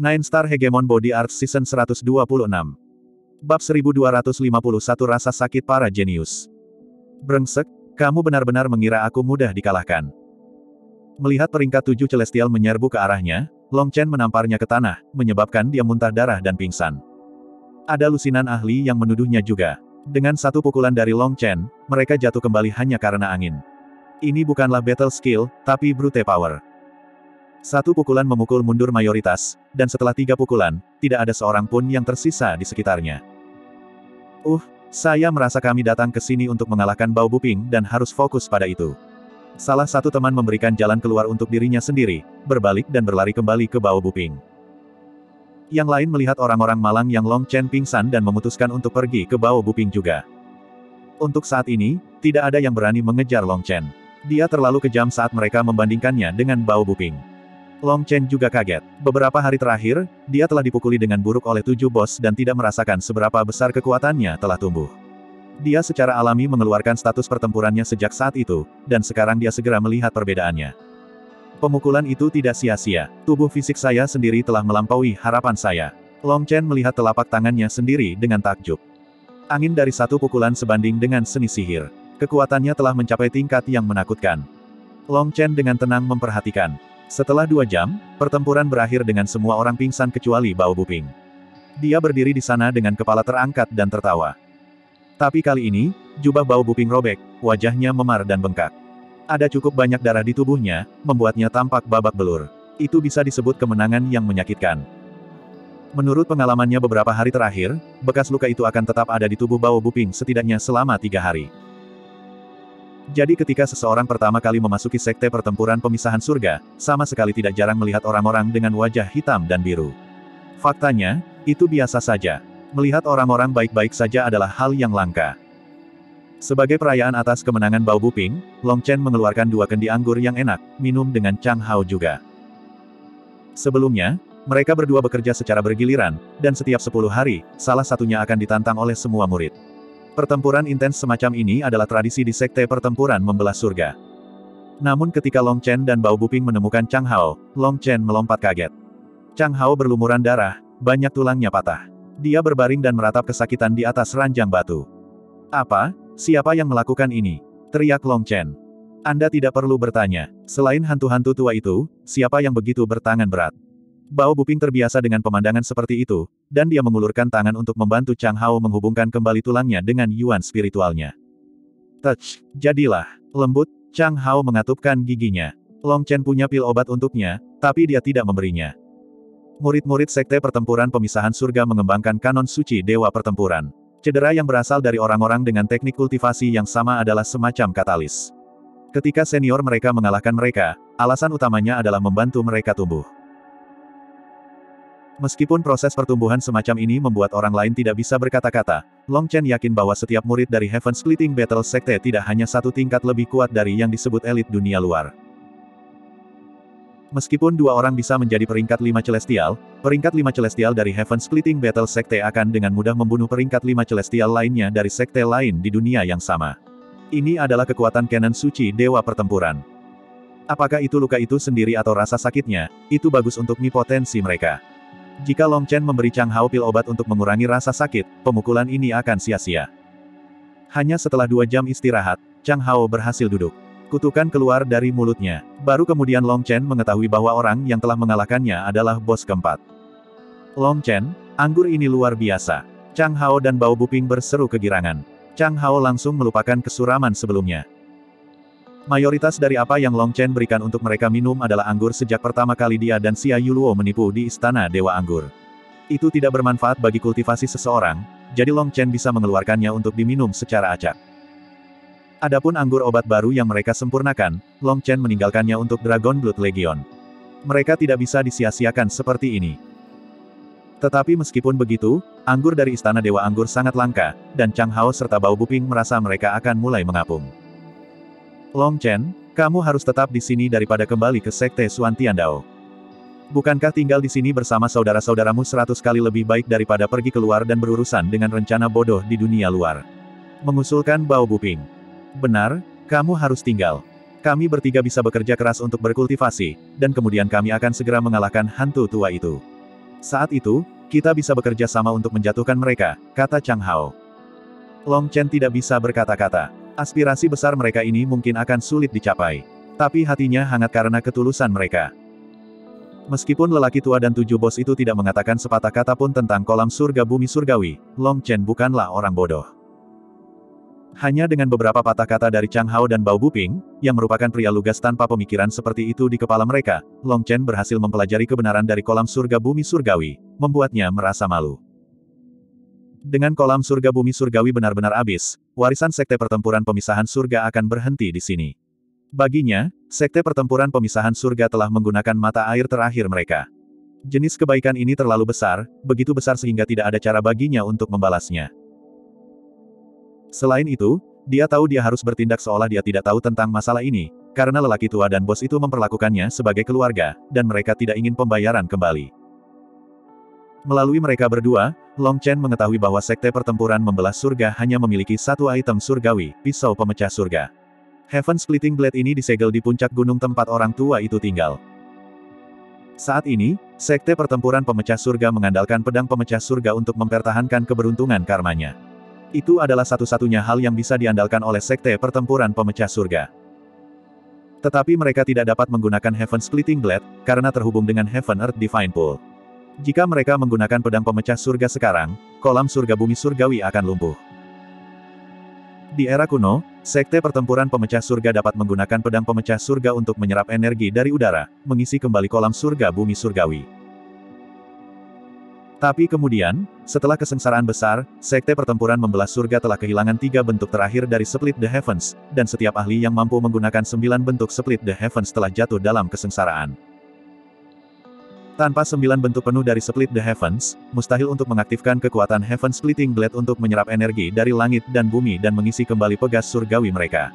Nine Star Hegemon Body Art Season 126. Bab 1251 Rasa Sakit Para Jenius. Brengsek, kamu benar-benar mengira aku mudah dikalahkan. Melihat peringkat 7 Celestial menyerbu ke arahnya, Long Chen menamparnya ke tanah, menyebabkan dia muntah darah dan pingsan. Ada lusinan ahli yang menuduhnya juga. Dengan satu pukulan dari Long Chen, mereka jatuh kembali hanya karena angin. Ini bukanlah battle skill, tapi brute power. Satu pukulan memukul mundur mayoritas, dan setelah 3 pukulan, tidak ada seorang pun yang tersisa di sekitarnya. Saya merasa kami datang ke sini untuk mengalahkan Bao Buping dan harus fokus pada itu. Salah satu teman memberikan jalan keluar untuk dirinya sendiri, berbalik dan berlari kembali ke Bao Buping. Yang lain melihat orang-orang malang yang Long Chen pingsan dan memutuskan untuk pergi ke Bao Buping juga. Untuk saat ini, tidak ada yang berani mengejar Long Chen. Dia terlalu kejam saat mereka membandingkannya dengan Bao Buping. Long Chen juga kaget. Beberapa hari terakhir, dia telah dipukuli dengan buruk oleh 7 bos dan tidak merasakan seberapa besar kekuatannya telah tumbuh. Dia secara alami mengeluarkan status pertempurannya sejak saat itu, dan sekarang dia segera melihat perbedaannya. Pemukulan itu tidak sia-sia. Tubuh fisik saya sendiri telah melampaui harapan saya. Long Chen melihat telapak tangannya sendiri dengan takjub. Angin dari satu pukulan sebanding dengan seni sihir. Kekuatannya telah mencapai tingkat yang menakutkan. Long Chen dengan tenang memperhatikan. Setelah 2 jam, pertempuran berakhir dengan semua orang pingsan kecuali Bao Buping. Dia berdiri di sana dengan kepala terangkat dan tertawa. Tapi kali ini, jubah Bao Buping robek, wajahnya memar dan bengkak. Ada cukup banyak darah di tubuhnya, membuatnya tampak babak belur. Itu bisa disebut kemenangan yang menyakitkan. Menurut pengalamannya beberapa hari terakhir, bekas luka itu akan tetap ada di tubuh Bao Buping setidaknya selama 3 hari. Jadi ketika seseorang pertama kali memasuki sekte pertempuran pemisahan surga, sama sekali tidak jarang melihat orang-orang dengan wajah hitam dan biru. Faktanya, itu biasa saja. Melihat orang-orang baik-baik saja adalah hal yang langka. Sebagai perayaan atas kemenangan Bao Buping, Long Chen mengeluarkan 2 kendi anggur yang enak, minum dengan Chang Hao juga. Sebelumnya, mereka berdua bekerja secara bergiliran, dan setiap 10 hari, salah satunya akan ditantang oleh semua murid. Pertempuran intens semacam ini adalah tradisi di sekte pertempuran membelah surga. Namun ketika Long Chen dan Bao Buping menemukan Chang Hao, Long Chen melompat kaget. Chang Hao berlumuran darah, banyak tulangnya patah. Dia berbaring dan meratap kesakitan di atas ranjang batu. "Apa? Siapa yang melakukan ini?" teriak Long Chen. "Anda tidak perlu bertanya. Selain hantu-hantu tua itu, siapa yang begitu bertangan berat?" Bao Buping terbiasa dengan pemandangan seperti itu, dan dia mengulurkan tangan untuk membantu Chang Hao menghubungkan kembali tulangnya dengan yuan spiritualnya. "Touch, jadilah lembut." Chang Hao mengatupkan giginya. Long Chen punya pil obat untuknya, tapi dia tidak memberinya. Murid-murid sekte pertempuran pemisahan surga mengembangkan kanon suci dewa pertempuran. Cedera yang berasal dari orang-orang dengan teknik kultivasi yang sama adalah semacam katalis. Ketika senior mereka mengalahkan mereka, alasan utamanya adalah membantu mereka tumbuh. Meskipun proses pertumbuhan semacam ini membuat orang lain tidak bisa berkata-kata, Long Chen yakin bahwa setiap murid dari Heaven Splitting Battle Sekte tidak hanya satu tingkat lebih kuat dari yang disebut elit dunia luar. Meskipun 2 orang bisa menjadi peringkat 5 Celestial dari Heaven Splitting Battle Sekte akan dengan mudah membunuh peringkat 5 Celestial lainnya dari sekte lain di dunia yang sama. Ini adalah kekuatan kanon suci dewa pertempuran. Apakah itu luka itu sendiri atau rasa sakitnya, itu bagus untuk potensi mereka. Jika Long Chen memberi Chang Hao pil obat untuk mengurangi rasa sakit, pemukulan ini akan sia-sia. Hanya setelah 2 jam istirahat, Chang Hao berhasil duduk. Kutukan keluar dari mulutnya. Baru kemudian Long Chen mengetahui bahwa orang yang telah mengalahkannya adalah bos keempat. "Long Chen, anggur ini luar biasa." Chang Hao dan Bao Buping berseru kegirangan. Chang Hao langsung melupakan kesuraman sebelumnya. Mayoritas dari apa yang Long Chen berikan untuk mereka minum adalah anggur sejak pertama kali dia dan Xia Yuluo menipu di Istana Dewa Anggur. Itu tidak bermanfaat bagi kultivasi seseorang, jadi Long Chen bisa mengeluarkannya untuk diminum secara acak. Adapun anggur obat baru yang mereka sempurnakan, Long Chen meninggalkannya untuk Dragon Blood Legion. Mereka tidak bisa disia-siakan seperti ini. Tetapi meskipun begitu, anggur dari Istana Dewa Anggur sangat langka, dan Chang Hao serta Bao Buping merasa mereka akan mulai mengapung. "Long Chen, kamu harus tetap di sini daripada kembali ke Sekte Xuan Tiandao. Bukankah tinggal di sini bersama saudara-saudaramu 100 kali lebih baik daripada pergi keluar dan berurusan dengan rencana bodoh di dunia luar?" mengusulkan Bao Buping. "Benar, kamu harus tinggal. Kami bertiga bisa bekerja keras untuk berkultivasi, dan kemudian kami akan segera mengalahkan hantu tua itu." Saat itu, kita bisa bekerja sama untuk menjatuhkan mereka, kata Chang Hao. Long Chen tidak bisa berkata-kata. Aspirasi besar mereka ini mungkin akan sulit dicapai. Tapi hatinya hangat karena ketulusan mereka. Meskipun lelaki tua dan 7 bos itu tidak mengatakan sepatah kata pun tentang kolam surga bumi surgawi, Long Chen bukanlah orang bodoh. Hanya dengan beberapa patah kata dari Chang Hao dan Bao Buping, yang merupakan pria lugas tanpa pemikiran seperti itu di kepala mereka, Long Chen berhasil mempelajari kebenaran dari kolam surga bumi surgawi, membuatnya merasa malu. Dengan kolam surga bumi surgawi benar-benar habis, warisan sekte pertempuran pemisahan surga akan berhenti di sini. Baginya, sekte pertempuran pemisahan surga telah menggunakan mata air terakhir mereka. Jenis kebaikan ini terlalu besar, begitu besar sehingga tidak ada cara baginya untuk membalasnya. Selain itu, dia tahu dia harus bertindak seolah dia tidak tahu tentang masalah ini, karena lelaki tua dan bos itu memperlakukannya sebagai keluarga, dan mereka tidak ingin pembayaran kembali. Melalui mereka berdua, Long Chen mengetahui bahwa sekte pertempuran membelah surga hanya memiliki satu item surgawi, pisau pemecah surga. Heaven Splitting Blade ini disegel di puncak gunung tempat orang tua itu tinggal. Saat ini, sekte pertempuran pemecah surga mengandalkan pedang pemecah surga untuk mempertahankan keberuntungan karmanya. Itu adalah satu-satunya hal yang bisa diandalkan oleh sekte pertempuran pemecah surga. Tetapi mereka tidak dapat menggunakan Heaven Splitting Blade, karena terhubung dengan Heaven Earth Divine Pool. Jika mereka menggunakan pedang pemecah surga sekarang, kolam surga bumi surgawi akan lumpuh. Di era kuno, sekte pertempuran pemecah surga dapat menggunakan pedang pemecah surga untuk menyerap energi dari udara, mengisi kembali kolam surga bumi surgawi. Tapi kemudian, setelah kesengsaraan besar, sekte pertempuran membelah surga telah kehilangan 3 bentuk terakhir dari Split the Heavens, dan setiap ahli yang mampu menggunakan 9 bentuk Split the Heavens telah jatuh dalam kesengsaraan. Tanpa 9 bentuk penuh dari Split the Heavens, mustahil untuk mengaktifkan kekuatan Heaven Splitting Blade untuk menyerap energi dari langit dan bumi dan mengisi kembali pegas surgawi mereka.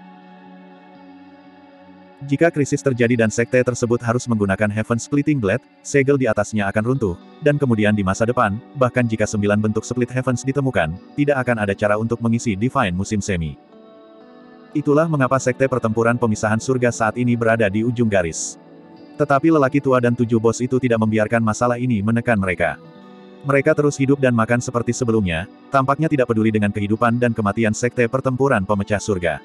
Jika krisis terjadi dan sekte tersebut harus menggunakan Heaven Splitting Blade, segel di atasnya akan runtuh, dan kemudian di masa depan, bahkan jika 9 bentuk Split Heavens ditemukan, tidak akan ada cara untuk mengisi Divine musim semi. Itulah mengapa sekte pertempuran pemisahan surga saat ini berada di ujung garis. Tetapi lelaki tua dan 7 bos itu tidak membiarkan masalah ini menekan mereka. Mereka terus hidup dan makan seperti sebelumnya, tampaknya tidak peduli dengan kehidupan dan kematian sekte pertempuran pemecah surga.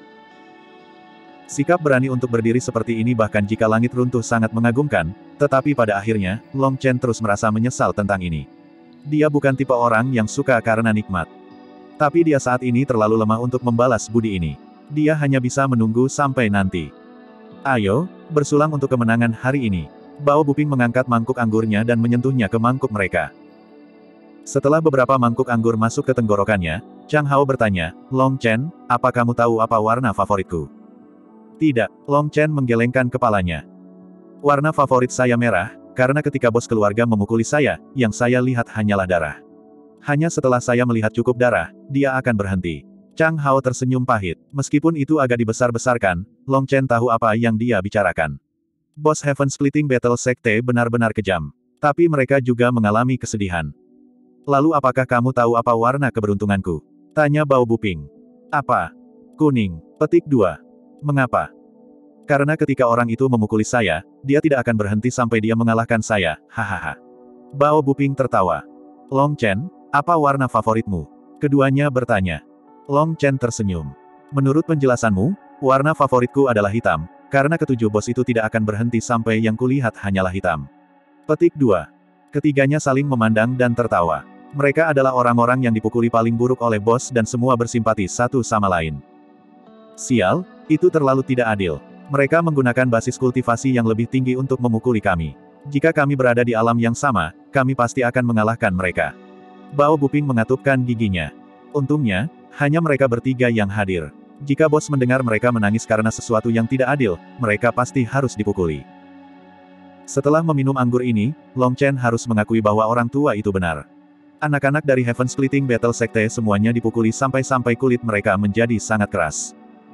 Sikap berani untuk berdiri seperti ini bahkan jika langit runtuh sangat mengagumkan, tetapi pada akhirnya, Long Chen terus merasa menyesal tentang ini. Dia bukan tipe orang yang suka karena nikmat. Tapi dia saat ini terlalu lemah untuk membalas budi ini. Dia hanya bisa menunggu sampai nanti. Ayo, bersulang untuk kemenangan hari ini. Bao Buping mengangkat mangkuk anggurnya dan menyentuhnya ke mangkuk mereka. Setelah beberapa mangkuk anggur masuk ke tenggorokannya, Chang Hao bertanya, Long Chen, apa kamu tahu apa warna favoritku? Tidak, Long Chen menggelengkan kepalanya. Warna favorit saya merah, karena ketika bos keluarga memukuli saya, yang saya lihat hanyalah darah. Hanya setelah saya melihat cukup darah, dia akan berhenti. Chang Hao tersenyum pahit. Meskipun itu agak dibesar-besarkan, Long Chen tahu apa yang dia bicarakan. Bos Heaven Splitting Battle Sekte benar-benar kejam. Tapi mereka juga mengalami kesedihan. Lalu apakah kamu tahu apa warna keberuntunganku? Tanya Bao Buping. Apa? Kuning. Petik 2. Mengapa? Karena ketika orang itu memukuli saya, dia tidak akan berhenti sampai dia mengalahkan saya, hahaha. Bao Buping tertawa. Long Chen, apa warna favoritmu? Keduanya bertanya. Long Chen tersenyum. Menurut penjelasanmu, warna favoritku adalah hitam, karena ketujuh bos itu tidak akan berhenti sampai yang kulihat hanyalah hitam. Petik 2. Ketiganya saling memandang dan tertawa. Mereka adalah orang-orang yang dipukuli paling buruk oleh bos dan semua bersimpati satu sama lain. Sial, itu terlalu tidak adil. Mereka menggunakan basis kultivasi yang lebih tinggi untuk memukuli kami. Jika kami berada di alam yang sama, kami pasti akan mengalahkan mereka. Bao Buping mengatupkan giginya. Untungnya, hanya mereka bertiga yang hadir. Jika bos mendengar mereka menangis karena sesuatu yang tidak adil, mereka pasti harus dipukuli. Setelah meminum anggur ini, Long Chen harus mengakui bahwa orang tua itu benar. Anak-anak dari Heaven Splitting Battle Sekte semuanya dipukuli sampai-sampai kulit mereka menjadi sangat keras.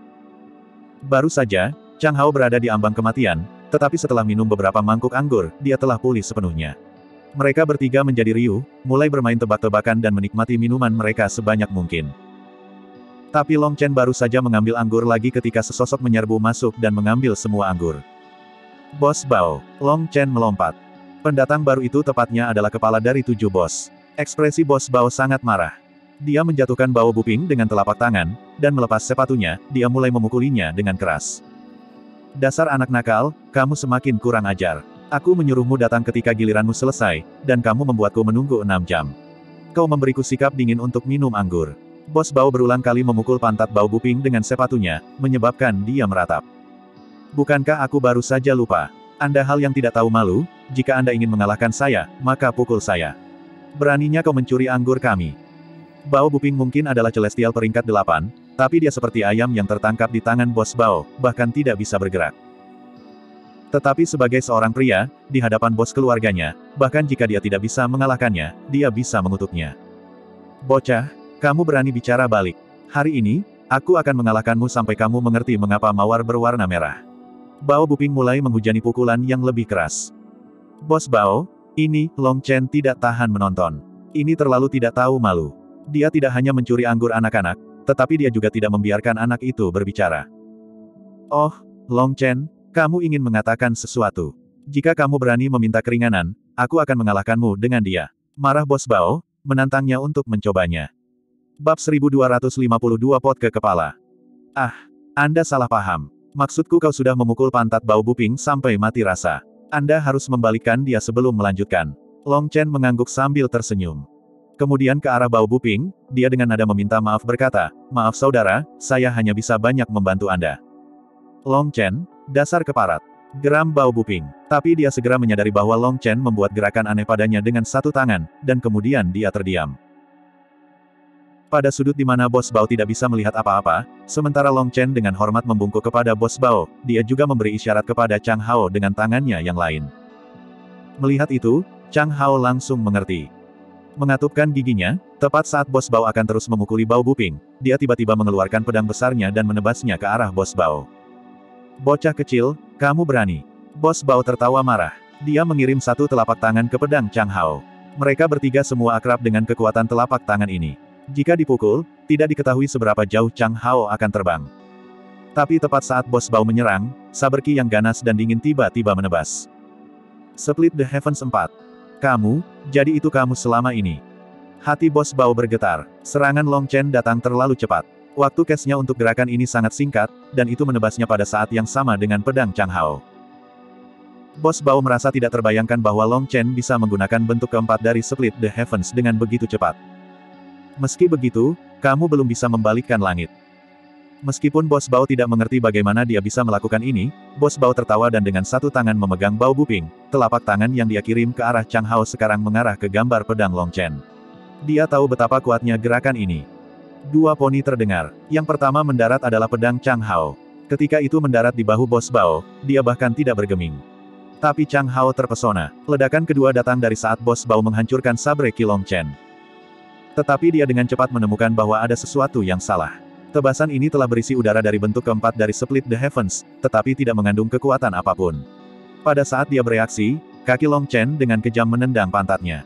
Baru saja, Chang Hao berada di ambang kematian, tetapi setelah minum beberapa mangkuk anggur, dia telah pulih sepenuhnya. Mereka bertiga menjadi riuh, mulai bermain tebak-tebakan dan menikmati minuman mereka sebanyak mungkin. Tapi Long Chen baru saja mengambil anggur lagi ketika sesosok menyerbu masuk dan mengambil semua anggur. Bos Bao, Long Chen melompat. Pendatang baru itu tepatnya adalah kepala dari 7 bos. Ekspresi Bos Bao sangat marah. Dia menjatuhkan Bao Buping dengan telapak tangan, dan melepas sepatunya, dia mulai memukulinya dengan keras. Dasar anak nakal, kamu semakin kurang ajar. Aku menyuruhmu datang ketika giliranmu selesai, dan kamu membuatku menunggu 6 jam. Kau memberiku sikap dingin untuk minum anggur. Bos Bao berulang kali memukul pantat Bao Buping dengan sepatunya, menyebabkan dia meratap. Bukankah aku baru saja lupa? Anda hal yang tidak tahu malu, jika Anda ingin mengalahkan saya, maka pukul saya. Beraninya kau mencuri anggur kami. Bao Buping mungkin adalah celestial peringkat 8, tapi dia seperti ayam yang tertangkap di tangan Bos Bao, bahkan tidak bisa bergerak. Tetapi sebagai seorang pria, di hadapan bos keluarganya, bahkan jika dia tidak bisa mengalahkannya, dia bisa mengutuknya. Bocah, kamu berani bicara balik. Hari ini, aku akan mengalahkanmu sampai kamu mengerti mengapa mawar berwarna merah. Bao Buping mulai menghujani pukulan yang lebih keras. Bos Bao, ini, Long Chen tidak tahan menonton. Ini terlalu tidak tahu malu. Dia tidak hanya mencuri anggur anak-anak, tetapi dia juga tidak membiarkan anak itu berbicara. Oh, Long Chen, kamu ingin mengatakan sesuatu. Jika kamu berani meminta keringanan, aku akan mengalahkanmu dengan dia. Marah Bos Bao, menantangnya untuk mencobanya. Bab 1252 pot ke kepala. Ah, Anda salah paham. Maksudku kau sudah memukul pantat Bao Buping sampai mati rasa. Anda harus membalikkan dia sebelum melanjutkan. Long Chen mengangguk sambil tersenyum. Kemudian ke arah Bao Buping, dia dengan nada meminta maaf berkata, "Maaf saudara, saya hanya bisa banyak membantu Anda." Long Chen, dasar keparat. Geram Bao Buping. Tapi dia segera menyadari bahwa Long Chen membuat gerakan aneh padanya dengan satu tangan, dan kemudian dia terdiam. Pada sudut di mana Bos Bao tidak bisa melihat apa-apa, sementara Long Chen dengan hormat membungkuk kepada Bos Bao, dia juga memberi isyarat kepada Chang Hao dengan tangannya yang lain. Melihat itu, Chang Hao langsung mengerti. Mengatupkan giginya, tepat saat Bos Bao akan terus memukuli Bao Buping, dia tiba-tiba mengeluarkan pedang besarnya dan menebasnya ke arah Bos Bao. Bocah kecil, kamu berani. Bos Bao tertawa marah. Dia mengirim satu telapak tangan ke pedang Chang Hao. Mereka bertiga semua akrab dengan kekuatan telapak tangan ini. Jika dipukul, tidak diketahui seberapa jauh Chang Hao akan terbang. Tapi tepat saat Bos Bao menyerang, saber ki yang ganas dan dingin tiba-tiba menebas. Split the Heavens 4. Kamu, jadi itu kamu selama ini. Hati Bos Bao bergetar. Serangan Long Chen datang terlalu cepat. Waktu case-nya untuk gerakan ini sangat singkat, dan itu menebasnya pada saat yang sama dengan pedang Chang Hao. Bos Bao merasa tidak terbayangkan bahwa Long Chen bisa menggunakan bentuk keempat dari Split the Heavens dengan begitu cepat. Meski begitu, kamu belum bisa membalikkan langit. Meskipun Bos Bao tidak mengerti bagaimana dia bisa melakukan ini, Bos Bao tertawa dan dengan satu tangan memegang Bao Buping, telapak tangan yang dia kirim ke arah Chang Hao sekarang mengarah ke gambar pedang Long Chen. Dia tahu betapa kuatnya gerakan ini. Dua poni terdengar. Yang pertama mendarat adalah pedang Chang Hao. Ketika itu mendarat di bahu Bos Bao, dia bahkan tidak bergeming. Tapi Chang Hao terpesona. Ledakan kedua datang dari saat Bos Bao menghancurkan sabre ki Long Chen. Tetapi dia dengan cepat menemukan bahwa ada sesuatu yang salah. Tebasan ini telah berisi udara dari bentuk keempat dari Split the Heavens, tetapi tidak mengandung kekuatan apapun. Pada saat dia bereaksi, kaki Long Chen dengan kejam menendang pantatnya.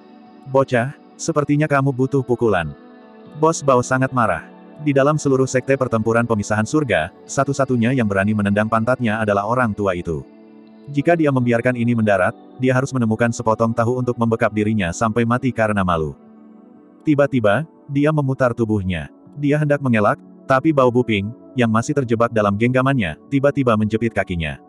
Bocah, sepertinya kamu butuh pukulan. Bos Bao sangat marah. Di dalam seluruh sekte pertempuran pemisahan surga, satu-satunya yang berani menendang pantatnya adalah orang tua itu. Jika dia membiarkan ini mendarat, dia harus menemukan sepotong tahu untuk membekap dirinya sampai mati karena malu. Tiba-tiba, dia memutar tubuhnya. Dia hendak mengelak, tapi Bao Buping, yang masih terjebak dalam genggamannya, tiba-tiba menjepit kakinya.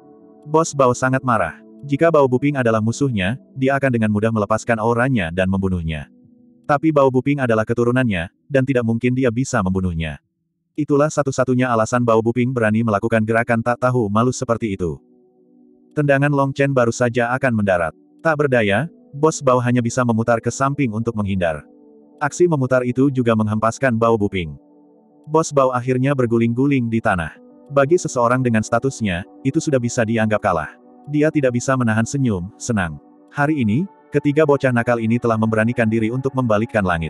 Bos Bao sangat marah. Jika Bao Buping adalah musuhnya, dia akan dengan mudah melepaskan auranya dan membunuhnya. Tapi Bao Buping adalah keturunannya, dan tidak mungkin dia bisa membunuhnya. Itulah satu-satunya alasan Bao Buping berani melakukan gerakan tak tahu malu seperti itu. Tendangan Long Chen baru saja akan mendarat. Tak berdaya, Bos Bao hanya bisa memutar ke samping untuk menghindar. Aksi memutar itu juga menghempaskan Bao Buping. Bos Bao akhirnya berguling-guling di tanah. Bagi seseorang dengan statusnya, itu sudah bisa dianggap kalah. Dia tidak bisa menahan senyum, senang. Hari ini, ketiga bocah nakal ini telah memberanikan diri untuk membalikkan langit.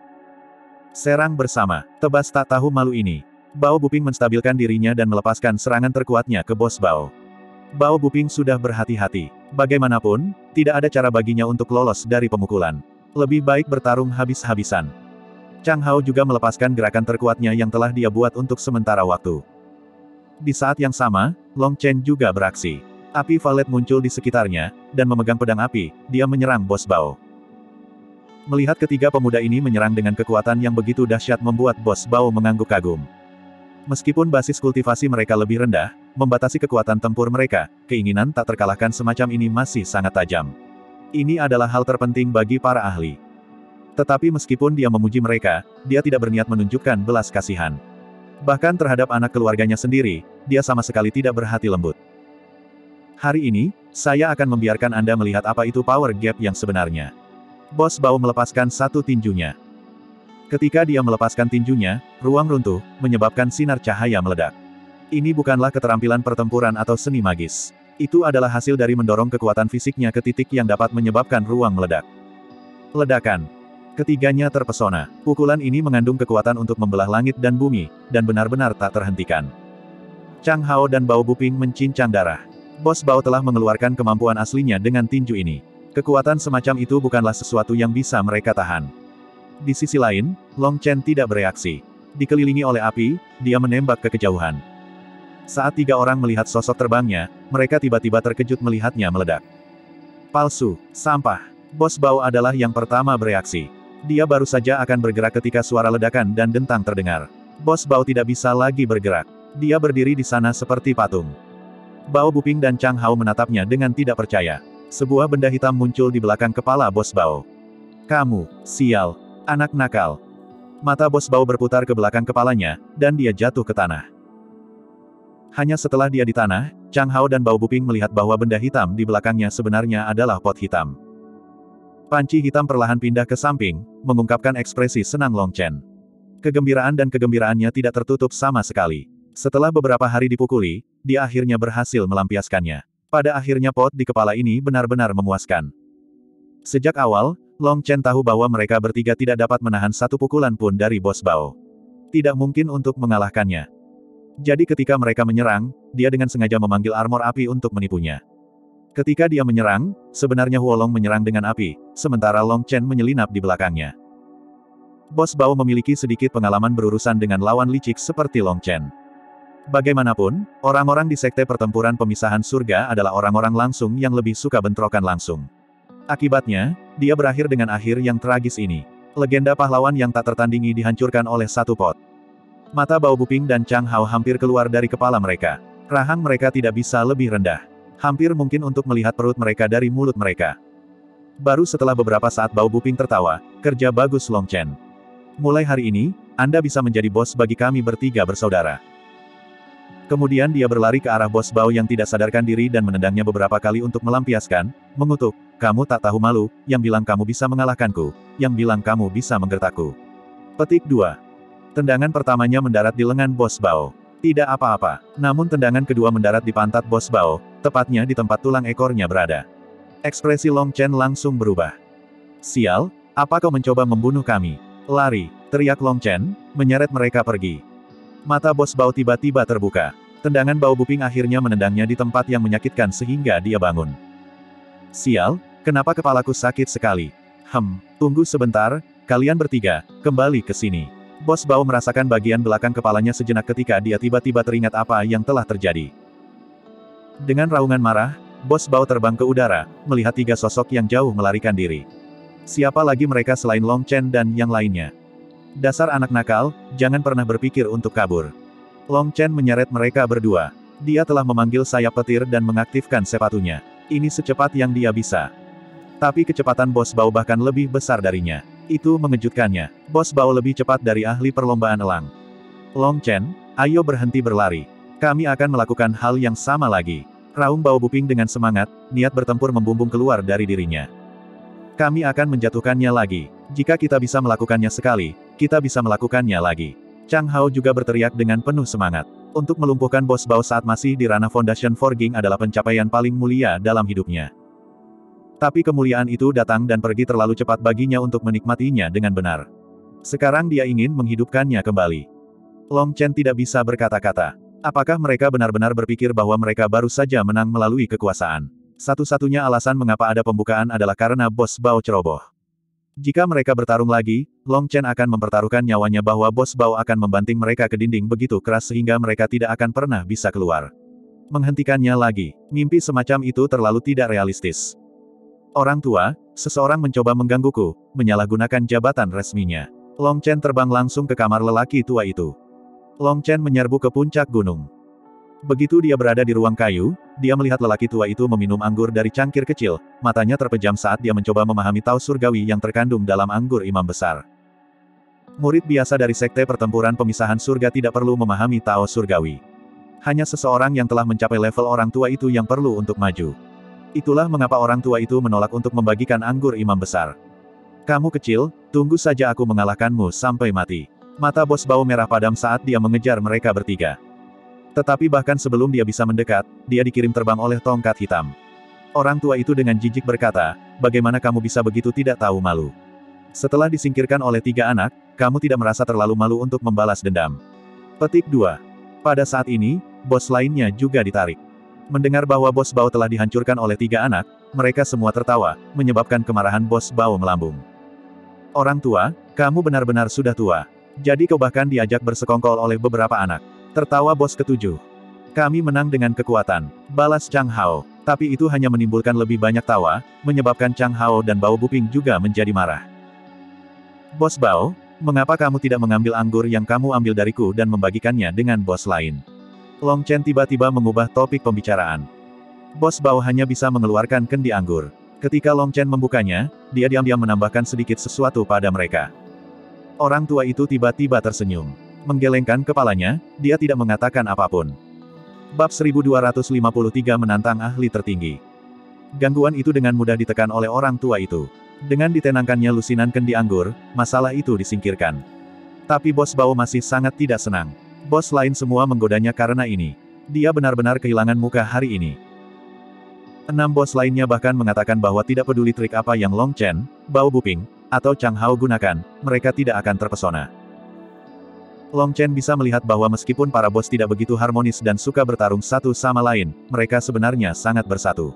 Serang bersama, tebas tak tahu malu ini. Bao Buping menstabilkan dirinya dan melepaskan serangan terkuatnya ke Bos Bao. Bao Buping sudah berhati-hati. Bagaimanapun, tidak ada cara baginya untuk lolos dari pemukulan. Lebih baik bertarung habis-habisan. Chang Hao juga melepaskan gerakan terkuatnya yang telah dia buat untuk sementara waktu. Di saat yang sama, Long Chen juga beraksi. Api Valet muncul di sekitarnya, dan memegang pedang api, dia menyerang Bos Bao. Melihat ketiga pemuda ini menyerang dengan kekuatan yang begitu dahsyat membuat Bos Bao mengangguk kagum. Meskipun basis kultivasi mereka lebih rendah, membatasi kekuatan tempur mereka, keinginan tak terkalahkan semacam ini masih sangat tajam. Ini adalah hal terpenting bagi para ahli. Tetapi meskipun dia memuji mereka, dia tidak berniat menunjukkan belas kasihan. Bahkan terhadap anak keluarganya sendiri, dia sama sekali tidak berhati lembut. Hari ini, saya akan membiarkan Anda melihat apa itu power gap yang sebenarnya. Bos Bao melepaskan satu tinjunya. Ketika dia melepaskan tinjunya, ruang runtuh, menyebabkan sinar cahaya meledak. Ini bukanlah keterampilan pertempuran atau seni magis. Itu adalah hasil dari mendorong kekuatan fisiknya ke titik yang dapat menyebabkan ruang meledak. Ledakan. Ketiganya terpesona. Pukulan ini mengandung kekuatan untuk membelah langit dan bumi, dan benar-benar tak terhentikan. Chang Hao dan Bao Buping mencincang darah. Bos Bao telah mengeluarkan kemampuan aslinya dengan tinju ini. Kekuatan semacam itu bukanlah sesuatu yang bisa mereka tahan. Di sisi lain, Long Chen tidak bereaksi. Dikelilingi oleh api, dia menembak ke kejauhan. Saat tiga orang melihat sosok terbangnya, mereka tiba-tiba terkejut melihatnya meledak. Palsu, sampah. Bos Bao adalah yang pertama bereaksi. Dia baru saja akan bergerak ketika suara ledakan dan dentang terdengar. Bos Bao tidak bisa lagi bergerak. Dia berdiri di sana seperti patung. Bao Buping dan Chang Hao menatapnya dengan tidak percaya. Sebuah benda hitam muncul di belakang kepala Bos Bao. Kamu, sial, anak nakal. Mata Bos Bao berputar ke belakang kepalanya, dan dia jatuh ke tanah. Hanya setelah dia di tanah, Chang Hao dan Bao Buping melihat bahwa benda hitam di belakangnya sebenarnya adalah pot hitam. Panci hitam perlahan pindah ke samping, mengungkapkan ekspresi senang Long Chen. Kegembiraan dan kegembiraannya tidak tertutup sama sekali. Setelah beberapa hari dipukuli, dia akhirnya berhasil melampiaskannya. Pada akhirnya pot di kepala ini benar-benar memuaskan. Sejak awal, Long Chen tahu bahwa mereka bertiga tidak dapat menahan satu pukulan pun dari Bos Bao. Tidak mungkin untuk mengalahkannya. Jadi ketika mereka menyerang, dia dengan sengaja memanggil armor api untuk menipunya. Ketika dia menyerang, sebenarnya Huolong menyerang dengan api, sementara Long Chen menyelinap di belakangnya. Bos Bao memiliki sedikit pengalaman berurusan dengan lawan licik seperti Long Chen. Bagaimanapun, orang-orang di sekte pertempuran pemisahan surga adalah orang-orang langsung yang lebih suka bentrokan langsung. Akibatnya, dia berakhir dengan akhir yang tragis ini. Legenda pahlawan yang tak tertandingi dihancurkan oleh satu pot. Mata Bao Buping dan Chang Hao hampir keluar dari kepala mereka. Rahang mereka tidak bisa lebih rendah. Hampir mungkin untuk melihat perut mereka dari mulut mereka. Baru setelah beberapa saat Bao Buping tertawa, kerja bagus Long Chen. Mulai hari ini, Anda bisa menjadi bos bagi kami bertiga bersaudara. Kemudian dia berlari ke arah Bos Bao yang tidak sadarkan diri dan menendangnya beberapa kali untuk melampiaskan, mengutuk, kamu tak tahu malu, yang bilang kamu bisa mengalahkanku, yang bilang kamu bisa menggertakku. Petik 2. Tendangan pertamanya mendarat di lengan Bos Bao. Tidak apa-apa, namun tendangan kedua mendarat di pantat Bos Bao, tepatnya di tempat tulang ekornya berada. Ekspresi Long Chen langsung berubah. Sial, apa kau mencoba membunuh kami? Lari, teriak Long Chen, menyeret mereka pergi. Mata Bos Bao tiba-tiba terbuka. Tendangan Bao Buping akhirnya menendangnya di tempat yang menyakitkan sehingga dia bangun. Sial, kenapa kepalaku sakit sekali? Tunggu sebentar, kalian bertiga, kembali ke sini. Bos Bao merasakan bagian belakang kepalanya sejenak ketika dia tiba-tiba teringat apa yang telah terjadi. Dengan raungan marah, Bos Bao terbang ke udara, melihat tiga sosok yang jauh melarikan diri. Siapa lagi mereka selain Long Chen dan yang lainnya? Dasar anak nakal, jangan pernah berpikir untuk kabur. Long Chen menyeret mereka berdua. Dia telah memanggil sayap petir dan mengaktifkan sepatunya. Ini secepat yang dia bisa. Tapi kecepatan Bos Bao bahkan lebih besar darinya. Itu mengejutkannya. Bos Bao lebih cepat dari ahli perlombaan elang. Long Chen, ayo berhenti berlari. Kami akan melakukan hal yang sama lagi. Raung Bao Buping dengan semangat, niat bertempur membumbung keluar dari dirinya. Kami akan menjatuhkannya lagi. Jika kita bisa melakukannya sekali, kita bisa melakukannya lagi. Chang Hao juga berteriak dengan penuh semangat. Untuk melumpuhkan Bos Bao saat masih di ranah Foundation Forging adalah pencapaian paling mulia dalam hidupnya. Tapi kemuliaan itu datang dan pergi terlalu cepat baginya untuk menikmatinya dengan benar. Sekarang dia ingin menghidupkannya kembali. Long Chen tidak bisa berkata-kata. Apakah mereka benar-benar berpikir bahwa mereka baru saja menang melalui kekuasaan? Satu-satunya alasan mengapa ada pembukaan adalah karena Bos Bao ceroboh. Jika mereka bertarung lagi, Long Chen akan mempertaruhkan nyawanya bahwa Bos Bao akan membanting mereka ke dinding begitu keras sehingga mereka tidak akan pernah bisa keluar. Menghentikannya lagi. Mimpi semacam itu terlalu tidak realistis. Orang tua, seseorang mencoba menggangguku, menyalahgunakan jabatan resminya. Long Chen terbang langsung ke kamar lelaki tua itu. Long Chen menyerbu ke puncak gunung. Begitu dia berada di ruang kayu, dia melihat lelaki tua itu meminum anggur dari cangkir kecil, matanya terpejam saat dia mencoba memahami Taos surgawi yang terkandung dalam anggur imam besar. Murid biasa dari Sekte Pertempuran Pemisahan Surga tidak perlu memahami Taos surgawi. Hanya seseorang yang telah mencapai level orang tua itu yang perlu untuk maju. Itulah mengapa orang tua itu menolak untuk membagikan anggur imam besar. Kamu kecil, tunggu saja aku mengalahkanmu sampai mati. Mata Bos Bao merah padam saat dia mengejar mereka bertiga. Tetapi bahkan sebelum dia bisa mendekat, dia dikirim terbang oleh tongkat hitam. Orang tua itu dengan jijik berkata, bagaimana kamu bisa begitu tidak tahu malu? Setelah disingkirkan oleh 3 anak, kamu tidak merasa terlalu malu untuk membalas dendam. Petik 2. Pada saat ini, bos lainnya juga ditarik. Mendengar bahwa Bos Bao telah dihancurkan oleh 3 anak, mereka semua tertawa, menyebabkan kemarahan Bos Bao melambung. Orang tua, kamu benar-benar sudah tua. Jadi kau bahkan diajak bersekongkol oleh beberapa anak. Tertawa bos ketujuh. Kami menang dengan kekuatan, balas Chang Hao. Tapi itu hanya menimbulkan lebih banyak tawa, menyebabkan Chang Hao dan Bao Buping juga menjadi marah. Bos Bao, mengapa kamu tidak mengambil anggur yang kamu ambil dariku dan membagikannya dengan bos lain? Long Chen tiba-tiba mengubah topik pembicaraan. Bos Bao hanya bisa mengeluarkan kendi anggur. Ketika Long Chen membukanya, dia diam-diam menambahkan sedikit sesuatu pada mereka. Orang tua itu tiba-tiba tersenyum. Menggelengkan kepalanya, dia tidak mengatakan apapun. Bab 1253 menantang ahli tertinggi. Gangguan itu dengan mudah ditekan oleh orang tua itu. Dengan ditenangkannya lusinan kendi anggur, masalah itu disingkirkan. Tapi Bos Bao masih sangat tidak senang. Bos lain semua menggodanya karena ini. Dia benar-benar kehilangan muka hari ini. 6 bos lainnya bahkan mengatakan bahwa tidak peduli trik apa yang Long Chen, Bao Buping, atau Chang Hao gunakan, mereka tidak akan terpesona. Long Chen bisa melihat bahwa meskipun para bos tidak begitu harmonis dan suka bertarung satu sama lain, mereka sebenarnya sangat bersatu.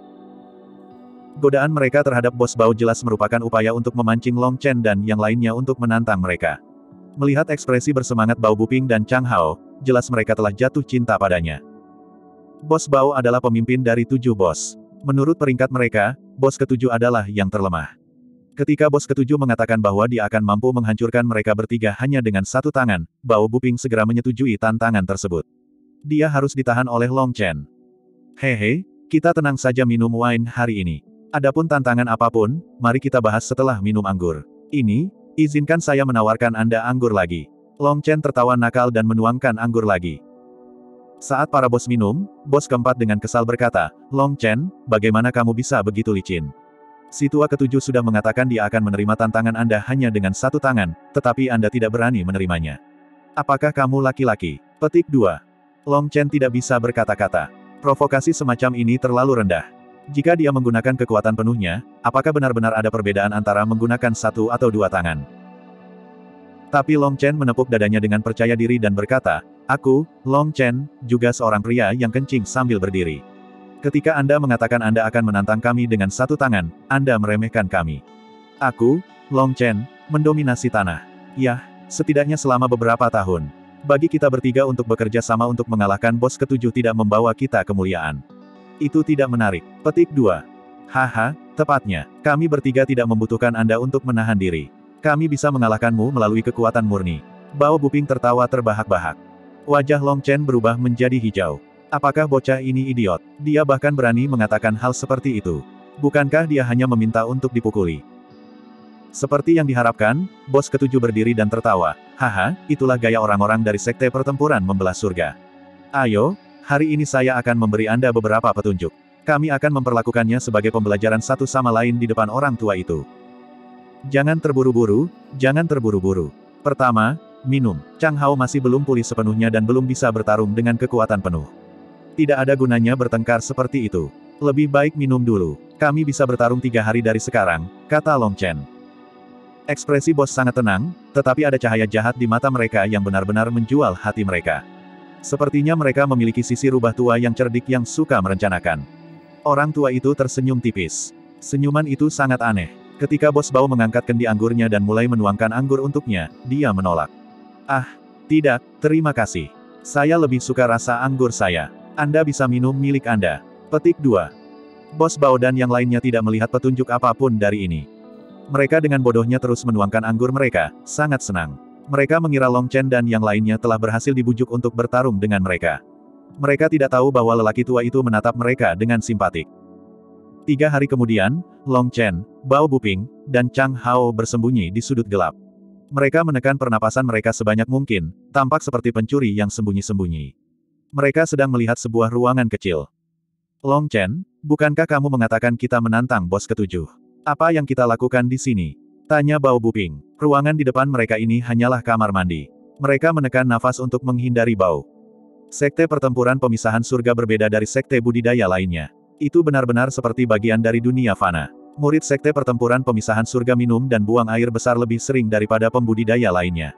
Godaan mereka terhadap Bos Bao jelas merupakan upaya untuk memancing Long Chen dan yang lainnya untuk menantang mereka. Melihat ekspresi bersemangat Bao Buping dan Chang Hao, jelas mereka telah jatuh cinta padanya. Bos Bao adalah pemimpin dari 7 bos. Menurut peringkat mereka, bos ketujuh adalah yang terlemah. Ketika bos ketujuh mengatakan bahwa dia akan mampu menghancurkan mereka bertiga hanya dengan 1 tangan, Bao Buping segera menyetujui tantangan tersebut. Dia harus ditahan oleh Long Chen. Hehe, kita tenang saja minum wine hari ini. Adapun tantangan apapun, mari kita bahas setelah minum anggur. Ini, izinkan saya menawarkan Anda anggur lagi. Long Chen tertawa nakal dan menuangkan anggur lagi. Saat para bos minum, bos keempat dengan kesal berkata, Long Chen, bagaimana kamu bisa begitu licin? Si tua ketujuh sudah mengatakan dia akan menerima tantangan Anda hanya dengan 1 tangan, tetapi Anda tidak berani menerimanya. Apakah kamu laki-laki? Petik 2. Long Chen tidak bisa berkata-kata. Provokasi semacam ini terlalu rendah. Jika dia menggunakan kekuatan penuhnya, apakah benar-benar ada perbedaan antara menggunakan 1 atau 2 tangan? Tapi Long Chen menepuk dadanya dengan percaya diri dan berkata, aku, Long Chen, juga seorang pria yang kencing sambil berdiri. Ketika Anda mengatakan Anda akan menantang kami dengan 1 tangan, Anda meremehkan kami. Aku, Long Chen, mendominasi tanah. Yah, setidaknya selama beberapa tahun. Bagi kita bertiga untuk bekerja sama untuk mengalahkan bos ketujuh tidak membawa kita kemuliaan. Itu tidak menarik. Petik 2. Haha, tepatnya. Kami bertiga tidak membutuhkan Anda untuk menahan diri. Kami bisa mengalahkanmu melalui kekuatan murni. Bao Buping tertawa terbahak-bahak. Wajah Long Chen berubah menjadi hijau. Apakah bocah ini idiot? Dia bahkan berani mengatakan hal seperti itu. Bukankah dia hanya meminta untuk dipukuli? Seperti yang diharapkan, bos ketujuh berdiri dan tertawa. Haha, itulah gaya orang-orang dari Sekte Pertempuran Membelah Surga. Ayo, hari ini saya akan memberi Anda beberapa petunjuk. Kami akan memperlakukannya sebagai pembelajaran satu sama lain di depan orang tua itu. Jangan terburu-buru, jangan terburu-buru. Pertama, minum. Chang Hao masih belum pulih sepenuhnya dan belum bisa bertarung dengan kekuatan penuh. Tidak ada gunanya bertengkar seperti itu. Lebih baik minum dulu. Kami bisa bertarung 3 hari dari sekarang, kata Long Chen. Ekspresi bos sangat tenang, tetapi ada cahaya jahat di mata mereka yang benar-benar menjual hati mereka. Sepertinya mereka memiliki sisi rubah tua yang cerdik yang suka merencanakan. Orang tua itu tersenyum tipis. Senyuman itu sangat aneh. Ketika Bos Bao mengangkat kendi anggurnya dan mulai menuangkan anggur untuknya, dia menolak. Ah, tidak, terima kasih. Saya lebih suka rasa anggur saya. Anda bisa minum milik Anda. Petik 2. Bos Bao dan yang lainnya tidak melihat petunjuk apapun dari ini. Mereka dengan bodohnya terus menuangkan anggur mereka, sangat senang. Mereka mengira Long Chen dan yang lainnya telah berhasil dibujuk untuk bertarung dengan mereka. Mereka tidak tahu bahwa lelaki tua itu menatap mereka dengan simpatik. 3 hari kemudian, Long Chen, Bao Buping, dan Chang Hao bersembunyi di sudut gelap. Mereka menekan pernapasan mereka sebanyak mungkin, tampak seperti pencuri yang sembunyi-sembunyi. Mereka sedang melihat sebuah ruangan kecil. Long Chen, bukankah kamu mengatakan kita menantang bos ketujuh? Apa yang kita lakukan di sini? Tanya Bao Buping. Ruangan di depan mereka ini hanyalah kamar mandi. Mereka menekan nafas untuk menghindari bau. Sekte pertempuran pemisahan surga berbeda dari sekte budidaya lainnya. Itu benar-benar seperti bagian dari dunia fana. Murid sekte pertempuran pemisahan surga minum dan buang air besar lebih sering daripada pembudidaya lainnya.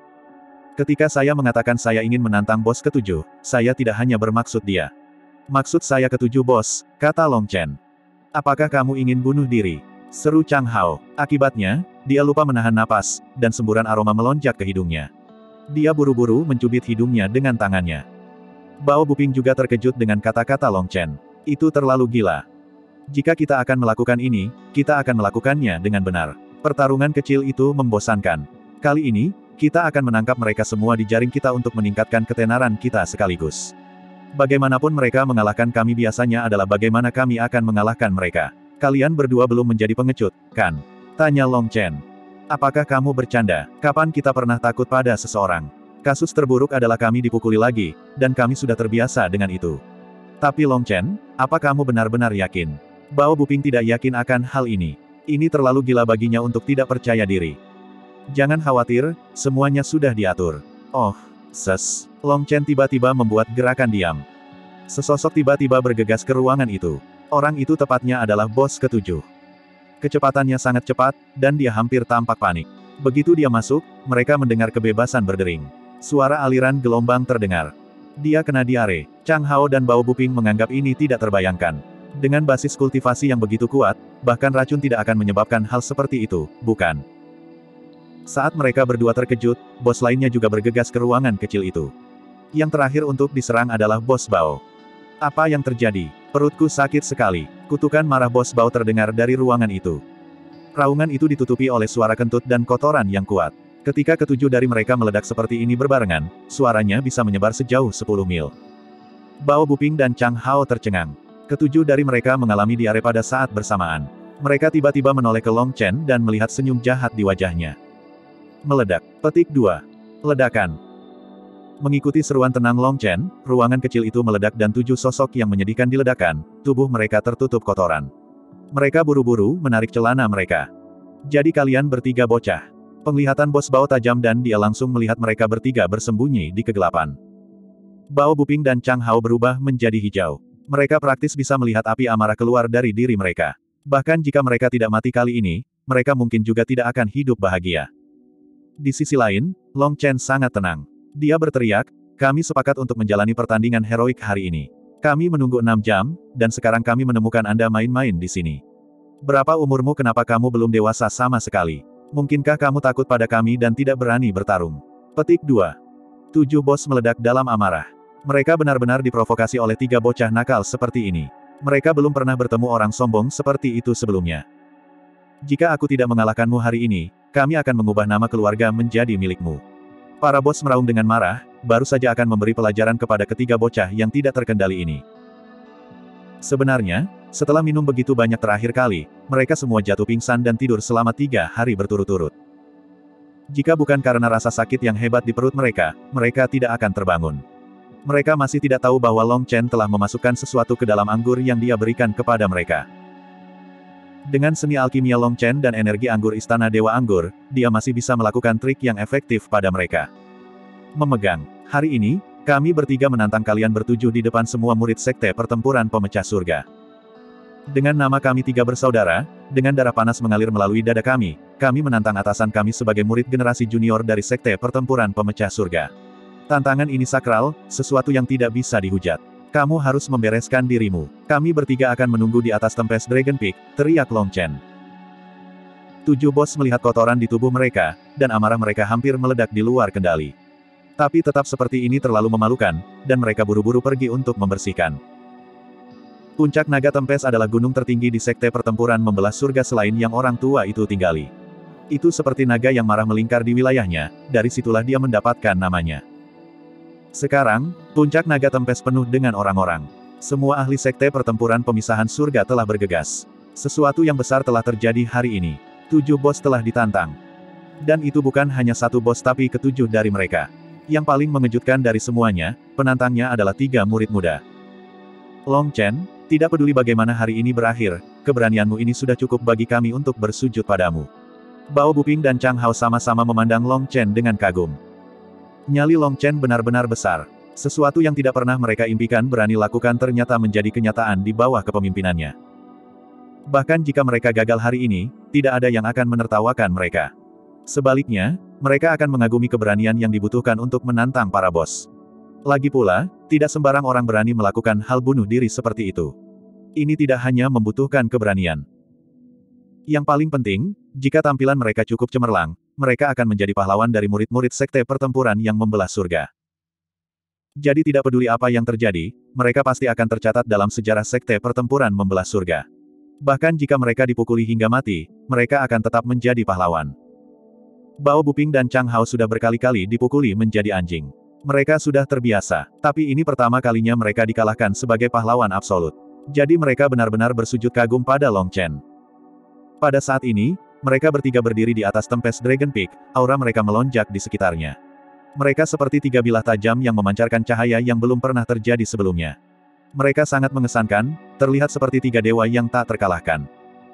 Ketika saya mengatakan saya ingin menantang bos ketujuh, saya tidak hanya bermaksud dia. Maksud saya ketujuh bos, kata Long Chen. Apakah kamu ingin bunuh diri? Seru Chang Hao. Akibatnya, dia lupa menahan napas, dan semburan aroma melonjak ke hidungnya. Dia buru-buru mencubit hidungnya dengan tangannya. Bao Buping juga terkejut dengan kata-kata Long Chen. Itu terlalu gila. Jika kita akan melakukan ini, kita akan melakukannya dengan benar. Pertarungan kecil itu membosankan. Kali ini, kita akan menangkap mereka semua di jaring kita untuk meningkatkan ketenaran kita sekaligus. Bagaimanapun mereka mengalahkan kami biasanya adalah bagaimana kami akan mengalahkan mereka. Kalian berdua belum menjadi pengecut, kan? Tanya Long Chen. Apakah kamu bercanda? Kapan kita pernah takut pada seseorang? Kasus terburuk adalah kami dipukuli lagi, dan kami sudah terbiasa dengan itu. Tapi Long Chen, apa kamu benar-benar yakin? Bao Buping tidak yakin akan hal ini. Ini terlalu gila baginya untuk tidak percaya diri. Jangan khawatir, semuanya sudah diatur. Oh, ses. Long Chen tiba-tiba membuat gerakan diam. Sesosok tiba-tiba bergegas ke ruangan itu. Orang itu tepatnya adalah bos ketujuh. Kecepatannya sangat cepat, dan dia hampir tampak panik. Begitu dia masuk, mereka mendengar kebebasan berdering. Suara aliran gelombang terdengar. Dia kena diare. Chang Hao dan Bao Buping menganggap ini tidak terbayangkan. Dengan basis kultivasi yang begitu kuat, bahkan racun tidak akan menyebabkan hal seperti itu, bukan? Saat mereka berdua terkejut, bos lainnya juga bergegas ke ruangan kecil itu. Yang terakhir untuk diserang adalah bos Bao. Apa yang terjadi? Perutku sakit sekali. Kutukan marah bos Bao terdengar dari ruangan itu. Raungan itu ditutupi oleh suara kentut dan kotoran yang kuat. Ketika ketujuh dari mereka meledak seperti ini berbarengan, suaranya bisa menyebar sejauh 10 mil. Bao Buping dan Chang Hao tercengang. Ketujuh dari mereka mengalami diare pada saat bersamaan. Mereka tiba-tiba menoleh ke Long Chen dan melihat senyum jahat di wajahnya. Meledak. Petik 2. Ledakan. Mengikuti seruan tenang Long Chen, ruangan kecil itu meledak dan 7 sosok yang menyedihkan diledakkan, tubuh mereka tertutup kotoran. Mereka buru-buru menarik celana mereka. Jadi kalian bertiga bocah. Penglihatan bos Bao tajam dan dia langsung melihat mereka bertiga bersembunyi di kegelapan. Bao Buping dan Chang Hao berubah menjadi hijau. Mereka praktis bisa melihat api amarah keluar dari diri mereka. Bahkan jika mereka tidak mati kali ini, mereka mungkin juga tidak akan hidup bahagia. Di sisi lain, Long Chen sangat tenang. Dia berteriak, kami sepakat untuk menjalani pertandingan heroik hari ini. Kami menunggu 6 jam, dan sekarang kami menemukan Anda main-main di sini. Berapa umurmu, kenapa kamu belum dewasa sama sekali? Mungkinkah kamu takut pada kami dan tidak berani bertarung? Petik 2. 7 bos meledak dalam amarah. Mereka benar-benar diprovokasi oleh 3 bocah nakal seperti ini. Mereka belum pernah bertemu orang sombong seperti itu sebelumnya. Jika aku tidak mengalahkanmu hari ini, kami akan mengubah nama keluarga menjadi milikmu. Para bos meraung dengan marah, baru saja akan memberi pelajaran kepada ketiga bocah yang tidak terkendali ini. Sebenarnya, setelah minum begitu banyak terakhir kali, mereka semua jatuh pingsan dan tidur selama 3 hari berturut-turut. Jika bukan karena rasa sakit yang hebat di perut mereka, mereka tidak akan terbangun. Mereka masih tidak tahu bahwa Long Chen telah memasukkan sesuatu ke dalam anggur yang dia berikan kepada mereka. Dengan seni alkimia Long Chen dan energi anggur Istana Dewa Anggur, dia masih bisa melakukan trik yang efektif pada mereka. Memegang. Hari ini, kami bertiga menantang kalian bertujuh di depan semua murid sekte pertempuran pemecah surga. Dengan nama kami 3 bersaudara, dengan darah panas mengalir melalui dada kami menantang atasan kami sebagai murid generasi junior dari sekte pertempuran pemecah surga. Tantangan ini sakral, sesuatu yang tidak bisa dihujat. Kamu harus membereskan dirimu. Kami bertiga akan menunggu di atas Tempest Dragon Peak, teriak Long Chen. 7 bos melihat kotoran di tubuh mereka, dan amarah mereka hampir meledak di luar kendali. Tapi tetap seperti ini terlalu memalukan, dan mereka buru-buru pergi untuk membersihkan. Puncak Naga Tempest adalah gunung tertinggi di sekte pertempuran membelah surga selain yang orang tua itu tinggali. Itu seperti naga yang marah melingkar di wilayahnya, dari situlah dia mendapatkan namanya. Sekarang, Puncak Naga Tempest penuh dengan orang-orang. Semua ahli sekte pertempuran pemisahan surga telah bergegas. Sesuatu yang besar telah terjadi hari ini. 7 bos telah ditantang. Dan itu bukan hanya satu bos tapi ketujuh dari mereka. Yang paling mengejutkan dari semuanya, penantangnya adalah 3 murid muda. Long Chen, tidak peduli bagaimana hari ini berakhir, keberanianmu ini sudah cukup bagi kami untuk bersujud padamu. Bao Buping dan Chang Hao sama-sama memandang Long Chen dengan kagum. Nyali Long Chen benar-benar besar. Sesuatu yang tidak pernah mereka impikan berani lakukan ternyata menjadi kenyataan di bawah kepemimpinannya. Bahkan jika mereka gagal hari ini, tidak ada yang akan menertawakan mereka. Sebaliknya, mereka akan mengagumi keberanian yang dibutuhkan untuk menantang para bos. Lagi pula, tidak sembarang orang berani melakukan hal bunuh diri seperti itu. Ini tidak hanya membutuhkan keberanian. Yang paling penting, jika tampilan mereka cukup cemerlang, mereka akan menjadi pahlawan dari murid-murid sekte pertempuran yang membelah surga. Jadi tidak peduli apa yang terjadi, mereka pasti akan tercatat dalam sejarah sekte pertempuran membelah surga. Bahkan jika mereka dipukuli hingga mati, mereka akan tetap menjadi pahlawan. Bao Buping dan Chang Hao sudah berkali-kali dipukuli menjadi anjing. Mereka sudah terbiasa, tapi ini pertama kalinya mereka dikalahkan sebagai pahlawan absolut. Jadi mereka benar-benar bersujud kagum pada Long Chen. Pada saat ini, mereka bertiga berdiri di atas Tempest Dragon Peak, aura mereka melonjak di sekitarnya. Mereka seperti 3 bilah tajam yang memancarkan cahaya yang belum pernah terjadi sebelumnya. Mereka sangat mengesankan, terlihat seperti 3 dewa yang tak terkalahkan.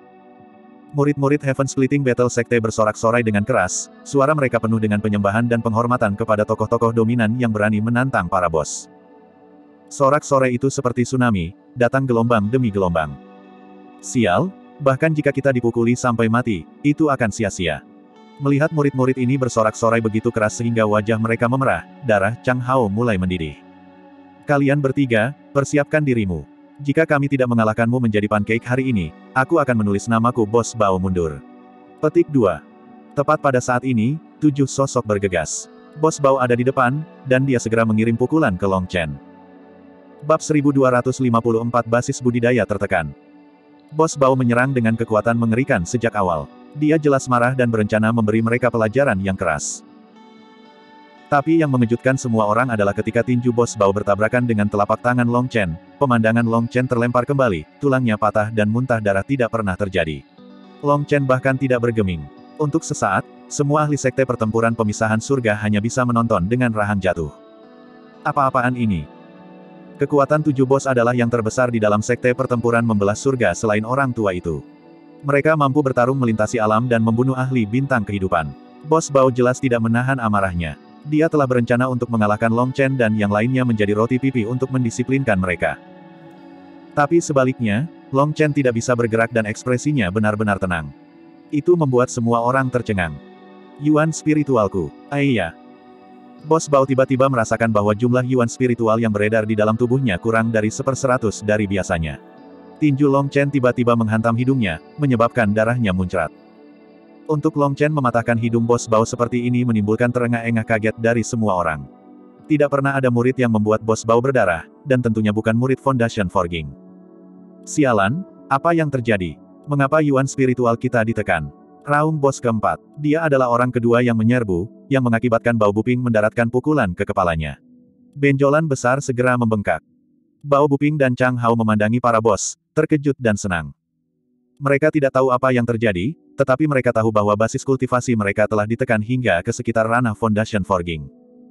Murid-murid Heaven Splitting Battle Sekte bersorak-sorai dengan keras, suara mereka penuh dengan penyembahan dan penghormatan kepada tokoh-tokoh dominan yang berani menantang para bos. Sorak-sorai itu seperti tsunami, datang gelombang demi gelombang. Sial, bahkan jika kita dipukuli sampai mati, itu akan sia-sia. Melihat murid-murid ini bersorak-sorai begitu keras sehingga wajah mereka memerah, darah Chang Hao mulai mendidih. Kalian bertiga, persiapkan dirimu. Jika kami tidak mengalahkanmu menjadi pancake hari ini, aku akan menulis namaku Bos Bao mundur. Petik 2. Tepat pada saat ini, 7 sosok bergegas. Bos Bao ada di depan, dan dia segera mengirim pukulan ke Long Chen. Bab 1254 Basis Budidaya Tertekan. Bos Bao menyerang dengan kekuatan mengerikan sejak awal. Dia jelas marah dan berencana memberi mereka pelajaran yang keras. Tapi yang mengejutkan semua orang adalah ketika tinju Bos Bao bertabrakan dengan telapak tangan Long Chen, pemandangan Long Chen terlempar kembali, tulangnya patah dan muntah darah tidak pernah terjadi. Long Chen bahkan tidak bergeming. Untuk sesaat, semua ahli sekte pertempuran pemisahan surga hanya bisa menonton dengan rahang jatuh. Apa-apaan ini? Kekuatan 7 bos adalah yang terbesar di dalam sekte pertempuran membelah surga selain orang tua itu. Mereka mampu bertarung melintasi alam dan membunuh ahli bintang kehidupan. Bos Bao jelas tidak menahan amarahnya. Dia telah berencana untuk mengalahkan Long Chen dan yang lainnya menjadi roti pipi untuk mendisiplinkan mereka. Tapi sebaliknya, Long Chen tidak bisa bergerak dan ekspresinya benar-benar tenang. Itu membuat semua orang tercengang. Yuan spiritualku, iya. Bos Bao tiba-tiba merasakan bahwa jumlah yuan spiritual yang beredar di dalam tubuhnya kurang dari 1/100 dari biasanya. Tinju Long Chen tiba-tiba menghantam hidungnya, menyebabkan darahnya muncrat. Untuk Long Chen mematahkan hidung Bos Bao seperti ini menimbulkan terengah-engah kaget dari semua orang. Tidak pernah ada murid yang membuat Bos Bao berdarah, dan tentunya bukan murid Foundation Forging. Sialan, apa yang terjadi? Mengapa yuan spiritual kita ditekan? Raung bos keempat. Dia adalah orang kedua yang menyerbu, yang mengakibatkan Bao Buping mendaratkan pukulan ke kepalanya. Benjolan besar segera membengkak. Bao Buping dan Chang Hao memandangi para bos, terkejut dan senang. Mereka tidak tahu apa yang terjadi, tetapi mereka tahu bahwa basis kultivasi mereka telah ditekan hingga ke sekitar ranah Foundation Forging.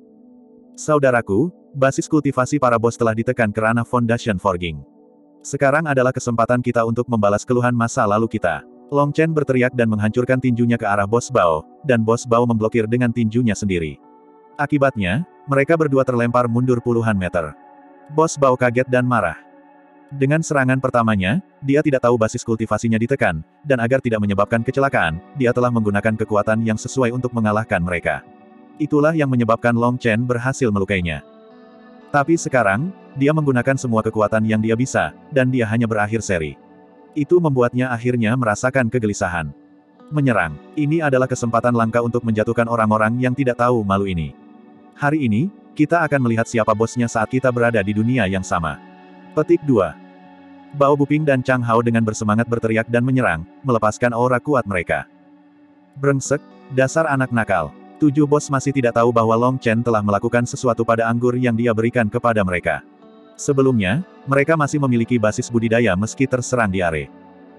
Saudaraku, basis kultivasi para bos telah ditekan ke ranah Foundation Forging. Sekarang adalah kesempatan kita untuk membalas keluhan masa lalu kita. Long Chen berteriak dan menghancurkan tinjunya ke arah Bos Bao, dan Bos Bao memblokir dengan tinjunya sendiri. Akibatnya, mereka berdua terlempar mundur puluhan meter. Bos Bao kaget dan marah. Dengan serangan pertamanya, dia tidak tahu basis kultivasinya ditekan, dan agar tidak menyebabkan kecelakaan, dia telah menggunakan kekuatan yang sesuai untuk mengalahkan mereka. Itulah yang menyebabkan Long Chen berhasil melukainya. Tapi sekarang, dia menggunakan semua kekuatan yang dia bisa, dan dia hanya berakhir seri. Itu membuatnya akhirnya merasakan kegelisahan. Menyerang. Ini adalah kesempatan langka untuk menjatuhkan orang-orang yang tidak tahu malu ini. Hari ini, kita akan melihat siapa bosnya saat kita berada di dunia yang sama. Petik 2. Bao Buping dan Chang Hao dengan bersemangat berteriak dan menyerang, melepaskan aura kuat mereka. Brengsek, dasar anak nakal. 7 bos masih tidak tahu bahwa Long Chen telah melakukan sesuatu pada anggur yang dia berikan kepada mereka. Sebelumnya, mereka masih memiliki basis budidaya meski terserang diare.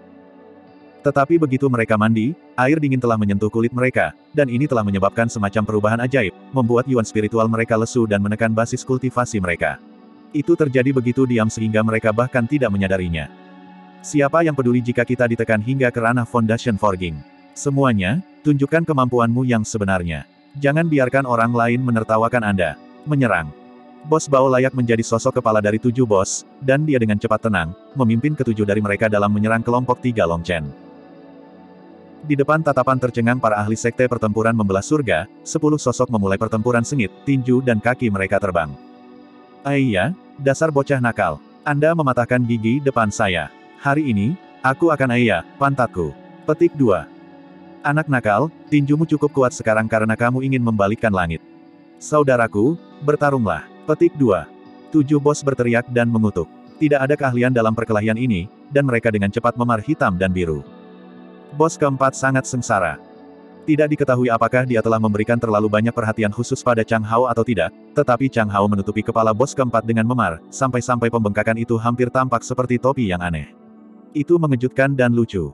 Tetapi begitu mereka mandi, air dingin telah menyentuh kulit mereka, dan ini telah menyebabkan semacam perubahan ajaib, membuat yuan spiritual mereka lesu dan menekan basis kultivasi mereka. Itu terjadi begitu diam sehingga mereka bahkan tidak menyadarinya. Siapa yang peduli jika kita ditekan hingga ke ranah Foundation Forging? Semuanya, tunjukkan kemampuanmu yang sebenarnya. Jangan biarkan orang lain menertawakan Anda. Menyerang. Bos Bao layak menjadi sosok kepala dari 7 bos, dan dia dengan cepat tenang, memimpin ke-7 dari mereka dalam menyerang kelompok 3 Long Chen. Di depan tatapan tercengang para ahli sekte pertempuran membelah surga, 10 sosok memulai pertempuran sengit, tinju dan kaki mereka terbang. Iya, dasar bocah nakal. Anda mematahkan gigi depan saya. Hari ini, aku akan pantatku. Petik 2. Anak nakal, tinjumu cukup kuat sekarang karena kamu ingin membalikkan langit. Saudaraku, bertarunglah. Petik 2. 7 bos berteriak dan mengutuk. Tidak ada keahlian dalam perkelahian ini, dan mereka dengan cepat memar hitam dan biru. Bos keempat sangat sengsara. Tidak diketahui apakah dia telah memberikan terlalu banyak perhatian khusus pada Chang Hao atau tidak, tetapi Chang Hao menutupi kepala bos keempat dengan memar, sampai-sampai pembengkakan itu hampir tampak seperti topi yang aneh. Itu mengejutkan dan lucu.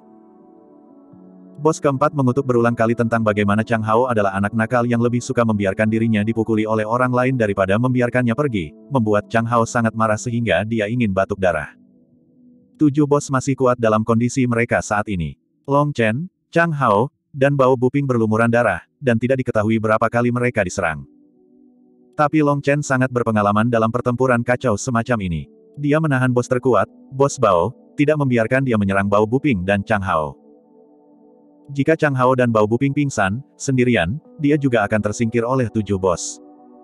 Bos keempat mengutuk berulang kali tentang bagaimana Chang Hao adalah anak nakal yang lebih suka membiarkan dirinya dipukuli oleh orang lain daripada membiarkannya pergi, membuat Chang Hao sangat marah sehingga dia ingin batuk darah. 7 bos masih kuat dalam kondisi mereka saat ini. Long Chen, Chang Hao, dan Bao Buping berlumuran darah, dan tidak diketahui berapa kali mereka diserang. Tapi Long Chen sangat berpengalaman dalam pertempuran kacau semacam ini. Dia menahan bos terkuat, Bos Bao, tidak membiarkan dia menyerang Bao Buping dan Chang Hao. Jika Chang Hao dan Bao Buping pingsan, sendirian, dia juga akan tersingkir oleh 7 bos.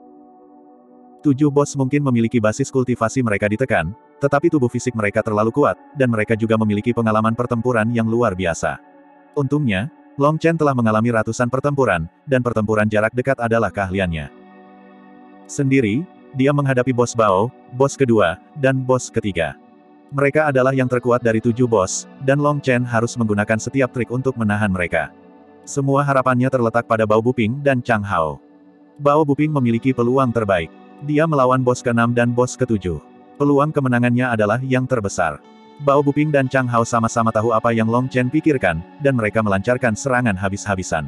7 bos mungkin memiliki basis kultivasi mereka ditekan, tetapi tubuh fisik mereka terlalu kuat, dan mereka juga memiliki pengalaman pertempuran yang luar biasa. Untungnya, Long Chen telah mengalami ratusan pertempuran, dan pertempuran jarak dekat adalah keahliannya. Sendiri, dia menghadapi Bos Bao, bos kedua, dan bos ketiga. Mereka adalah yang terkuat dari 7 bos, dan Long Chen harus menggunakan setiap trik untuk menahan mereka. Semua harapannya terletak pada Bao Buping dan Chang Hao. Bao Buping memiliki peluang terbaik. Dia melawan bos ke-6 dan bos ke-7. Peluang kemenangannya adalah yang terbesar. Bao Buping dan Chang Hao sama-sama tahu apa yang Long Chen pikirkan, dan mereka melancarkan serangan habis-habisan.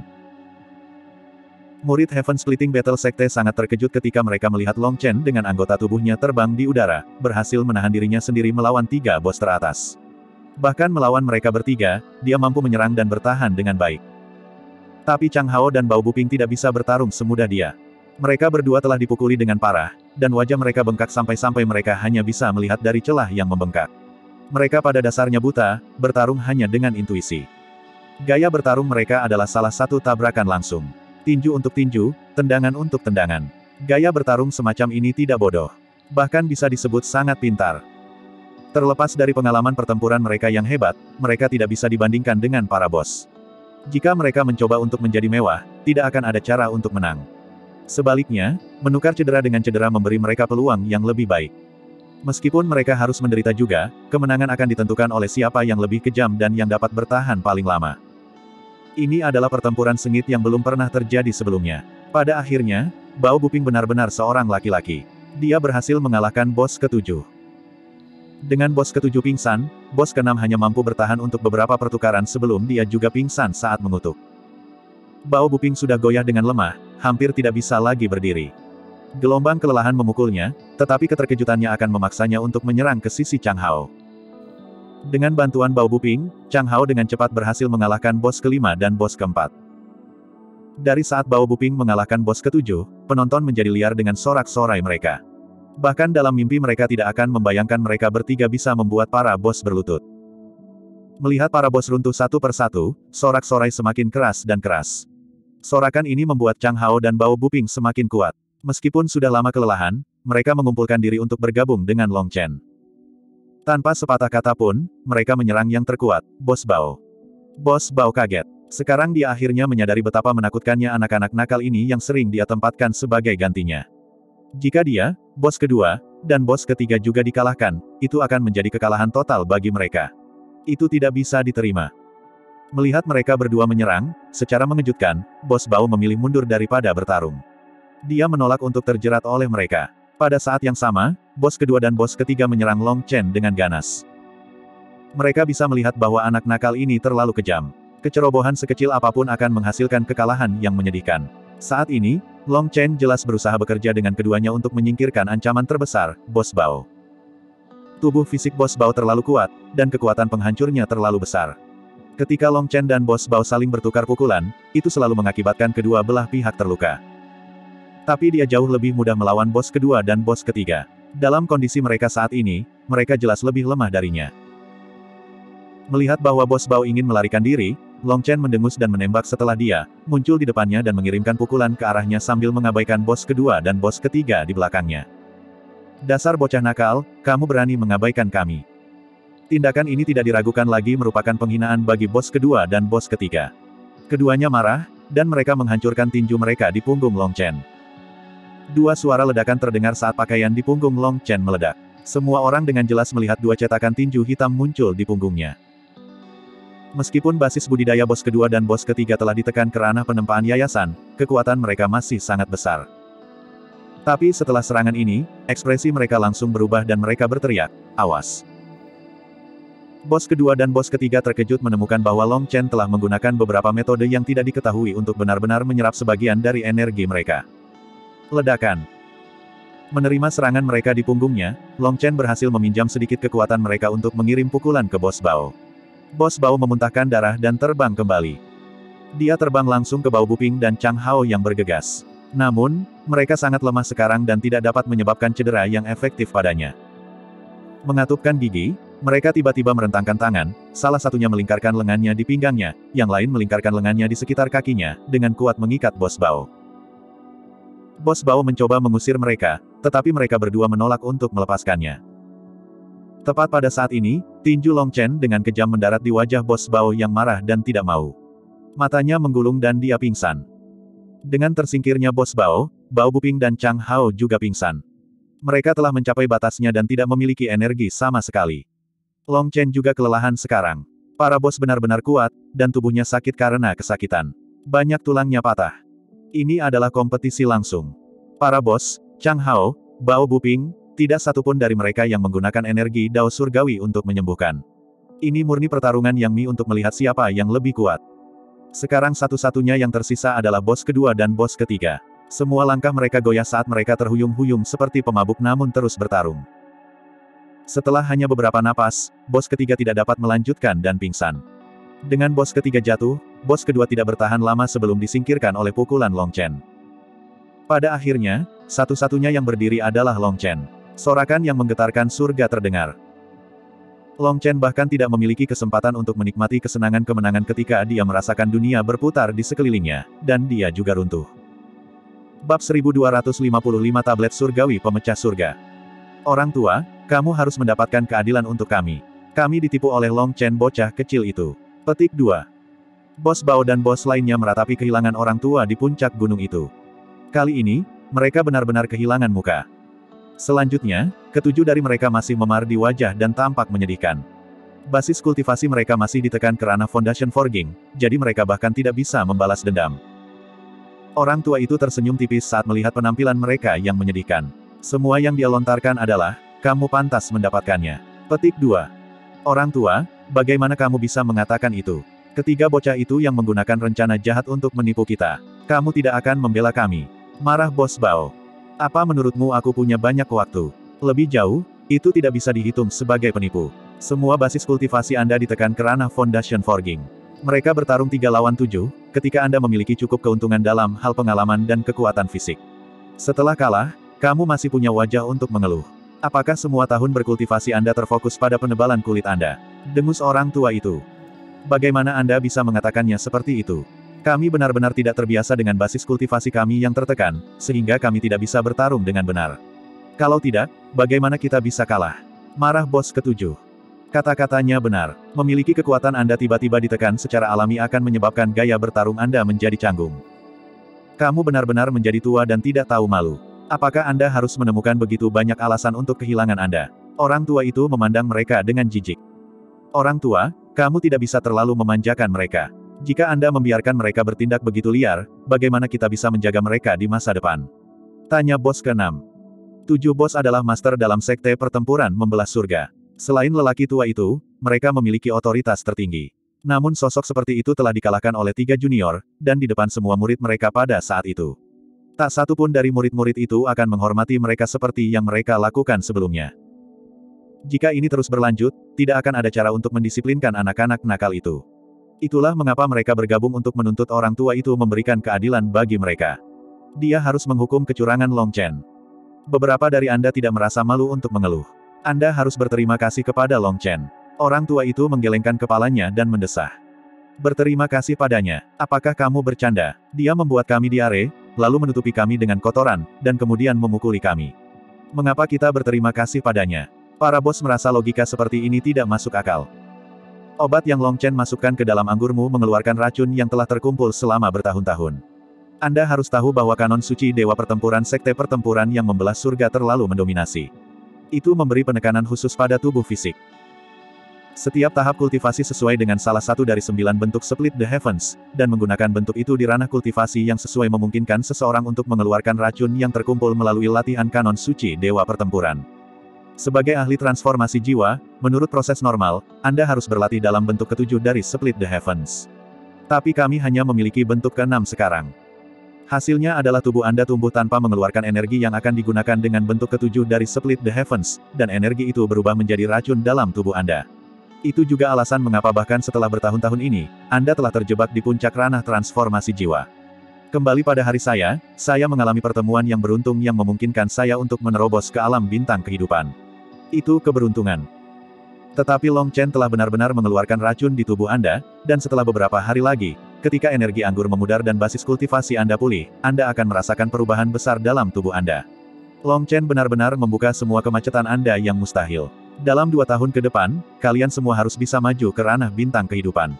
Murid Heaven Splitting Battle Sekte sangat terkejut ketika mereka melihat Long Chen dengan anggota tubuhnya terbang di udara, berhasil menahan dirinya sendiri melawan 3 bos teratas. Bahkan melawan mereka bertiga, dia mampu menyerang dan bertahan dengan baik. Tapi Chang Hao dan Bao Buping tidak bisa bertarung semudah dia. Mereka berdua telah dipukuli dengan parah, dan wajah mereka bengkak sampai-sampai mereka hanya bisa melihat dari celah yang membengkak. Mereka pada dasarnya buta, bertarung hanya dengan intuisi. Gaya bertarung mereka adalah salah satu tabrakan langsung. Tinju untuk tinju, tendangan untuk tendangan. Gaya bertarung semacam ini tidak bodoh. Bahkan bisa disebut sangat pintar. Terlepas dari pengalaman pertempuran mereka yang hebat, mereka tidak bisa dibandingkan dengan para bos. Jika mereka mencoba untuk menjadi mewah, tidak akan ada cara untuk menang. Sebaliknya, menukar cedera dengan cedera memberi mereka peluang yang lebih baik. Meskipun mereka harus menderita juga, kemenangan akan ditentukan oleh siapa yang lebih kejam dan yang dapat bertahan paling lama. Ini adalah pertempuran sengit yang belum pernah terjadi sebelumnya. Pada akhirnya, Bao Buping benar-benar seorang laki-laki. Dia berhasil mengalahkan bos ke-7. Dengan bos ke-7 pingsan, bos ke-6 hanya mampu bertahan untuk beberapa pertukaran sebelum dia juga pingsan saat mengutuk. Bao Buping sudah goyah dengan lemah, hampir tidak bisa lagi berdiri. Gelombang kelelahan memukulnya, tetapi keterkejutannya akan memaksanya untuk menyerang ke sisi Chang Hao. Dengan bantuan Bao Buping, Chang Hao dengan cepat berhasil mengalahkan bos ke-5 dan bos ke-4. Dari saat Bao Buping mengalahkan bos ke-7, penonton menjadi liar dengan sorak-sorai mereka. Bahkan dalam mimpi mereka tidak akan membayangkan mereka bertiga bisa membuat para bos berlutut. Melihat para bos runtuh satu persatu, sorak-sorai semakin keras dan keras. Sorakan ini membuat Chang Hao dan Bao Buping semakin kuat. Meskipun sudah lama kelelahan, mereka mengumpulkan diri untuk bergabung dengan Long Chen. Tanpa sepatah kata pun, mereka menyerang yang terkuat, Bos Bao. Bos Bao kaget. Sekarang dia akhirnya menyadari betapa menakutkannya anak-anak nakal ini yang sering dia tempatkan sebagai gantinya. Jika dia, bos kedua, dan bos ketiga juga dikalahkan, itu akan menjadi kekalahan total bagi mereka. Itu tidak bisa diterima. Melihat mereka berdua menyerang, secara mengejutkan, Bos Bao memilih mundur daripada bertarung. Dia menolak untuk terjerat oleh mereka. Pada saat yang sama, bos kedua dan bos ketiga menyerang Long Chen dengan ganas. Mereka bisa melihat bahwa anak nakal ini terlalu kejam. Kecerobohan sekecil apapun akan menghasilkan kekalahan yang menyedihkan. Saat ini, Long Chen jelas berusaha bekerja dengan keduanya untuk menyingkirkan ancaman terbesar, Bos Bao. Tubuh fisik Bos Bao terlalu kuat, dan kekuatan penghancurnya terlalu besar. Ketika Long Chen dan Bos Bao saling bertukar pukulan, itu selalu mengakibatkan kedua belah pihak terluka. Tapi dia jauh lebih mudah melawan bos kedua dan bos ketiga. Dalam kondisi mereka saat ini, mereka jelas lebih lemah darinya. Melihat bahwa Bos Bao ingin melarikan diri, Long Chen mendengus dan menembak setelah dia muncul di depannya dan mengirimkan pukulan ke arahnya sambil mengabaikan bos kedua dan bos ketiga di belakangnya. Dasar bocah nakal, kamu berani mengabaikan kami. Tindakan ini tidak diragukan lagi merupakan penghinaan bagi bos kedua dan bos ketiga. Keduanya marah, dan mereka menghancurkan tinju mereka di punggung Long Chen. Dua suara ledakan terdengar saat pakaian di punggung Long Chen meledak. Semua orang dengan jelas melihat dua cetakan tinju hitam muncul di punggungnya. Meskipun basis budidaya bos kedua dan bos ketiga telah ditekan ke ranah penempaan yayasan, kekuatan mereka masih sangat besar. Tapi setelah serangan ini, ekspresi mereka langsung berubah dan mereka berteriak, "Awas!" Bos kedua dan bos ketiga terkejut menemukan bahwa Long Chen telah menggunakan beberapa metode yang tidak diketahui untuk benar-benar menyerap sebagian dari energi mereka. Ledakan. Menerima serangan mereka di punggungnya, Long Chen berhasil meminjam sedikit kekuatan mereka untuk mengirim pukulan ke Bos Bao. Bos Bao memuntahkan darah dan terbang kembali. Dia terbang langsung ke Bao Buping dan Chang Hao yang bergegas. Namun, mereka sangat lemah sekarang dan tidak dapat menyebabkan cedera yang efektif padanya. Mengatupkan gigi, mereka tiba-tiba merentangkan tangan, salah satunya melingkarkan lengannya di pinggangnya, yang lain melingkarkan lengannya di sekitar kakinya, dengan kuat mengikat Bos Bao. Bos Bao mencoba mengusir mereka, tetapi mereka berdua menolak untuk melepaskannya. Tepat pada saat ini, tinju Long Chen dengan kejam mendarat di wajah Bos Bao yang marah dan tidak mau. Matanya menggulung dan dia pingsan. Dengan tersingkirnya Bos Bao, Bao Buping dan Chang Hao juga pingsan. Mereka telah mencapai batasnya dan tidak memiliki energi sama sekali. Long Chen juga kelelahan sekarang. Para bos benar-benar kuat, dan tubuhnya sakit karena kesakitan. Banyak tulangnya patah. Ini adalah kompetisi langsung. Para bos, Chang Hao, Bao Buping, tidak satupun dari mereka yang menggunakan energi Dao Surgawi untuk menyembuhkan. Ini murni pertarungan Yang Mi untuk melihat siapa yang lebih kuat. Sekarang satu-satunya yang tersisa adalah bos kedua dan bos ketiga. Semua langkah mereka goyah saat mereka terhuyung-huyung seperti pemabuk namun terus bertarung. Setelah hanya beberapa napas, bos ketiga tidak dapat melanjutkan dan pingsan. Dengan bos ketiga jatuh, bos kedua tidak bertahan lama sebelum disingkirkan oleh pukulan Long Chen. Pada akhirnya, satu-satunya yang berdiri adalah Long Chen. Sorakan yang menggetarkan surga terdengar. Long Chen bahkan tidak memiliki kesempatan untuk menikmati kesenangan kemenangan ketika dia merasakan dunia berputar di sekelilingnya, dan dia juga runtuh. Bab 1255 Tablet Surgawi Pemecah Surga. Orang tua, kamu harus mendapatkan keadilan untuk kami. Kami ditipu oleh Long Chen bocah kecil itu. Petik 2. Bos Bao dan bos lainnya meratapi kehilangan orang tua di puncak gunung itu. Kali ini, mereka benar-benar kehilangan muka. Selanjutnya, ketujuh dari mereka masih memar di wajah dan tampak menyedihkan. Basis kultivasi mereka masih ditekan ke ranah Foundation Forging, jadi mereka bahkan tidak bisa membalas dendam. Orang tua itu tersenyum tipis saat melihat penampilan mereka yang menyedihkan. Semua yang dia lontarkan adalah, kamu pantas mendapatkannya. Petik 2. Orang tua, bagaimana kamu bisa mengatakan itu? Ketiga bocah itu yang menggunakan rencana jahat untuk menipu kita. Kamu tidak akan membela kami. Marah Bos Bao. Apa menurutmu aku punya banyak waktu? Lebih jauh, itu tidak bisa dihitung sebagai penipu. Semua basis kultivasi Anda ditekan ke ranah Foundation Forging. Mereka bertarung 3 lawan 7, ketika Anda memiliki cukup keuntungan dalam hal pengalaman dan kekuatan fisik. Setelah kalah, kamu masih punya wajah untuk mengeluh. Apakah semua tahun berkultivasi Anda terfokus pada penebalan kulit Anda? Dengus orang tua itu. Bagaimana Anda bisa mengatakannya seperti itu? Kami benar-benar tidak terbiasa dengan basis kultivasi kami yang tertekan, sehingga kami tidak bisa bertarung dengan benar. Kalau tidak, bagaimana kita bisa kalah? Marah bos ketujuh. Kata-katanya benar. Memiliki kekuatan Anda tiba-tiba ditekan secara alami akan menyebabkan gaya bertarung Anda menjadi canggung. Kamu benar-benar menjadi tua dan tidak tahu malu. Apakah Anda harus menemukan begitu banyak alasan untuk kehilangan Anda? Orang tua itu memandang mereka dengan jijik. Orang tua, kamu tidak bisa terlalu memanjakan mereka. Jika Anda membiarkan mereka bertindak begitu liar, bagaimana kita bisa menjaga mereka di masa depan? Tanya bos ke-6. 7 bos adalah master dalam sekte pertempuran membelah surga. Selain lelaki tua itu, mereka memiliki otoritas tertinggi. Namun sosok seperti itu telah dikalahkan oleh 3 junior, dan di depan semua murid mereka pada saat itu. Tak satu pun dari murid-murid itu akan menghormati mereka seperti yang mereka lakukan sebelumnya. Jika ini terus berlanjut, tidak akan ada cara untuk mendisiplinkan anak-anak nakal itu. Itulah mengapa mereka bergabung untuk menuntut orang tua itu memberikan keadilan bagi mereka. Dia harus menghukum kecurangan Long Chen. Beberapa dari Anda tidak merasa malu untuk mengeluh. Anda harus berterima kasih kepada Long Chen. Orang tua itu menggelengkan kepalanya dan mendesah. Berterima kasih padanya. Apakah kamu bercanda? Dia membuat kami diare, lalu menutupi kami dengan kotoran, dan kemudian memukuli kami. Mengapa kita berterima kasih padanya? Para bos merasa logika seperti ini tidak masuk akal. Obat yang Long Chen masukkan ke dalam anggurmu mengeluarkan racun yang telah terkumpul selama bertahun-tahun. Anda harus tahu bahwa kanon suci Dewa Pertempuran Sekte Pertempuran yang membelah surga terlalu mendominasi. Itu memberi penekanan khusus pada tubuh fisik. Setiap tahap kultivasi sesuai dengan salah satu dari 9 bentuk Split the Heavens, dan menggunakan bentuk itu di ranah kultivasi yang sesuai memungkinkan seseorang untuk mengeluarkan racun yang terkumpul melalui latihan kanon suci Dewa Pertempuran. Sebagai ahli transformasi jiwa, menurut proses normal, Anda harus berlatih dalam bentuk ke-7 dari Split the Heavens. Tapi kami hanya memiliki bentuk ke-6 sekarang. Hasilnya adalah tubuh Anda tumbuh tanpa mengeluarkan energi yang akan digunakan dengan bentuk ke-7 dari Split the Heavens, dan energi itu berubah menjadi racun dalam tubuh Anda. Itu juga alasan mengapa bahkan setelah bertahun-tahun ini, Anda telah terjebak di puncak ranah transformasi jiwa. Kembali pada hari saya mengalami pertemuan yang beruntung yang memungkinkan saya untuk menerobos ke alam bintang kehidupan. Itu keberuntungan. Tetapi Long Chen telah benar-benar mengeluarkan racun di tubuh Anda, dan setelah beberapa hari lagi, ketika energi anggur memudar dan basis kultivasi Anda pulih, Anda akan merasakan perubahan besar dalam tubuh Anda. Long Chen benar-benar membuka semua kemacetan Anda yang mustahil. Dalam 2 tahun ke depan, kalian semua harus bisa maju ke ranah bintang kehidupan.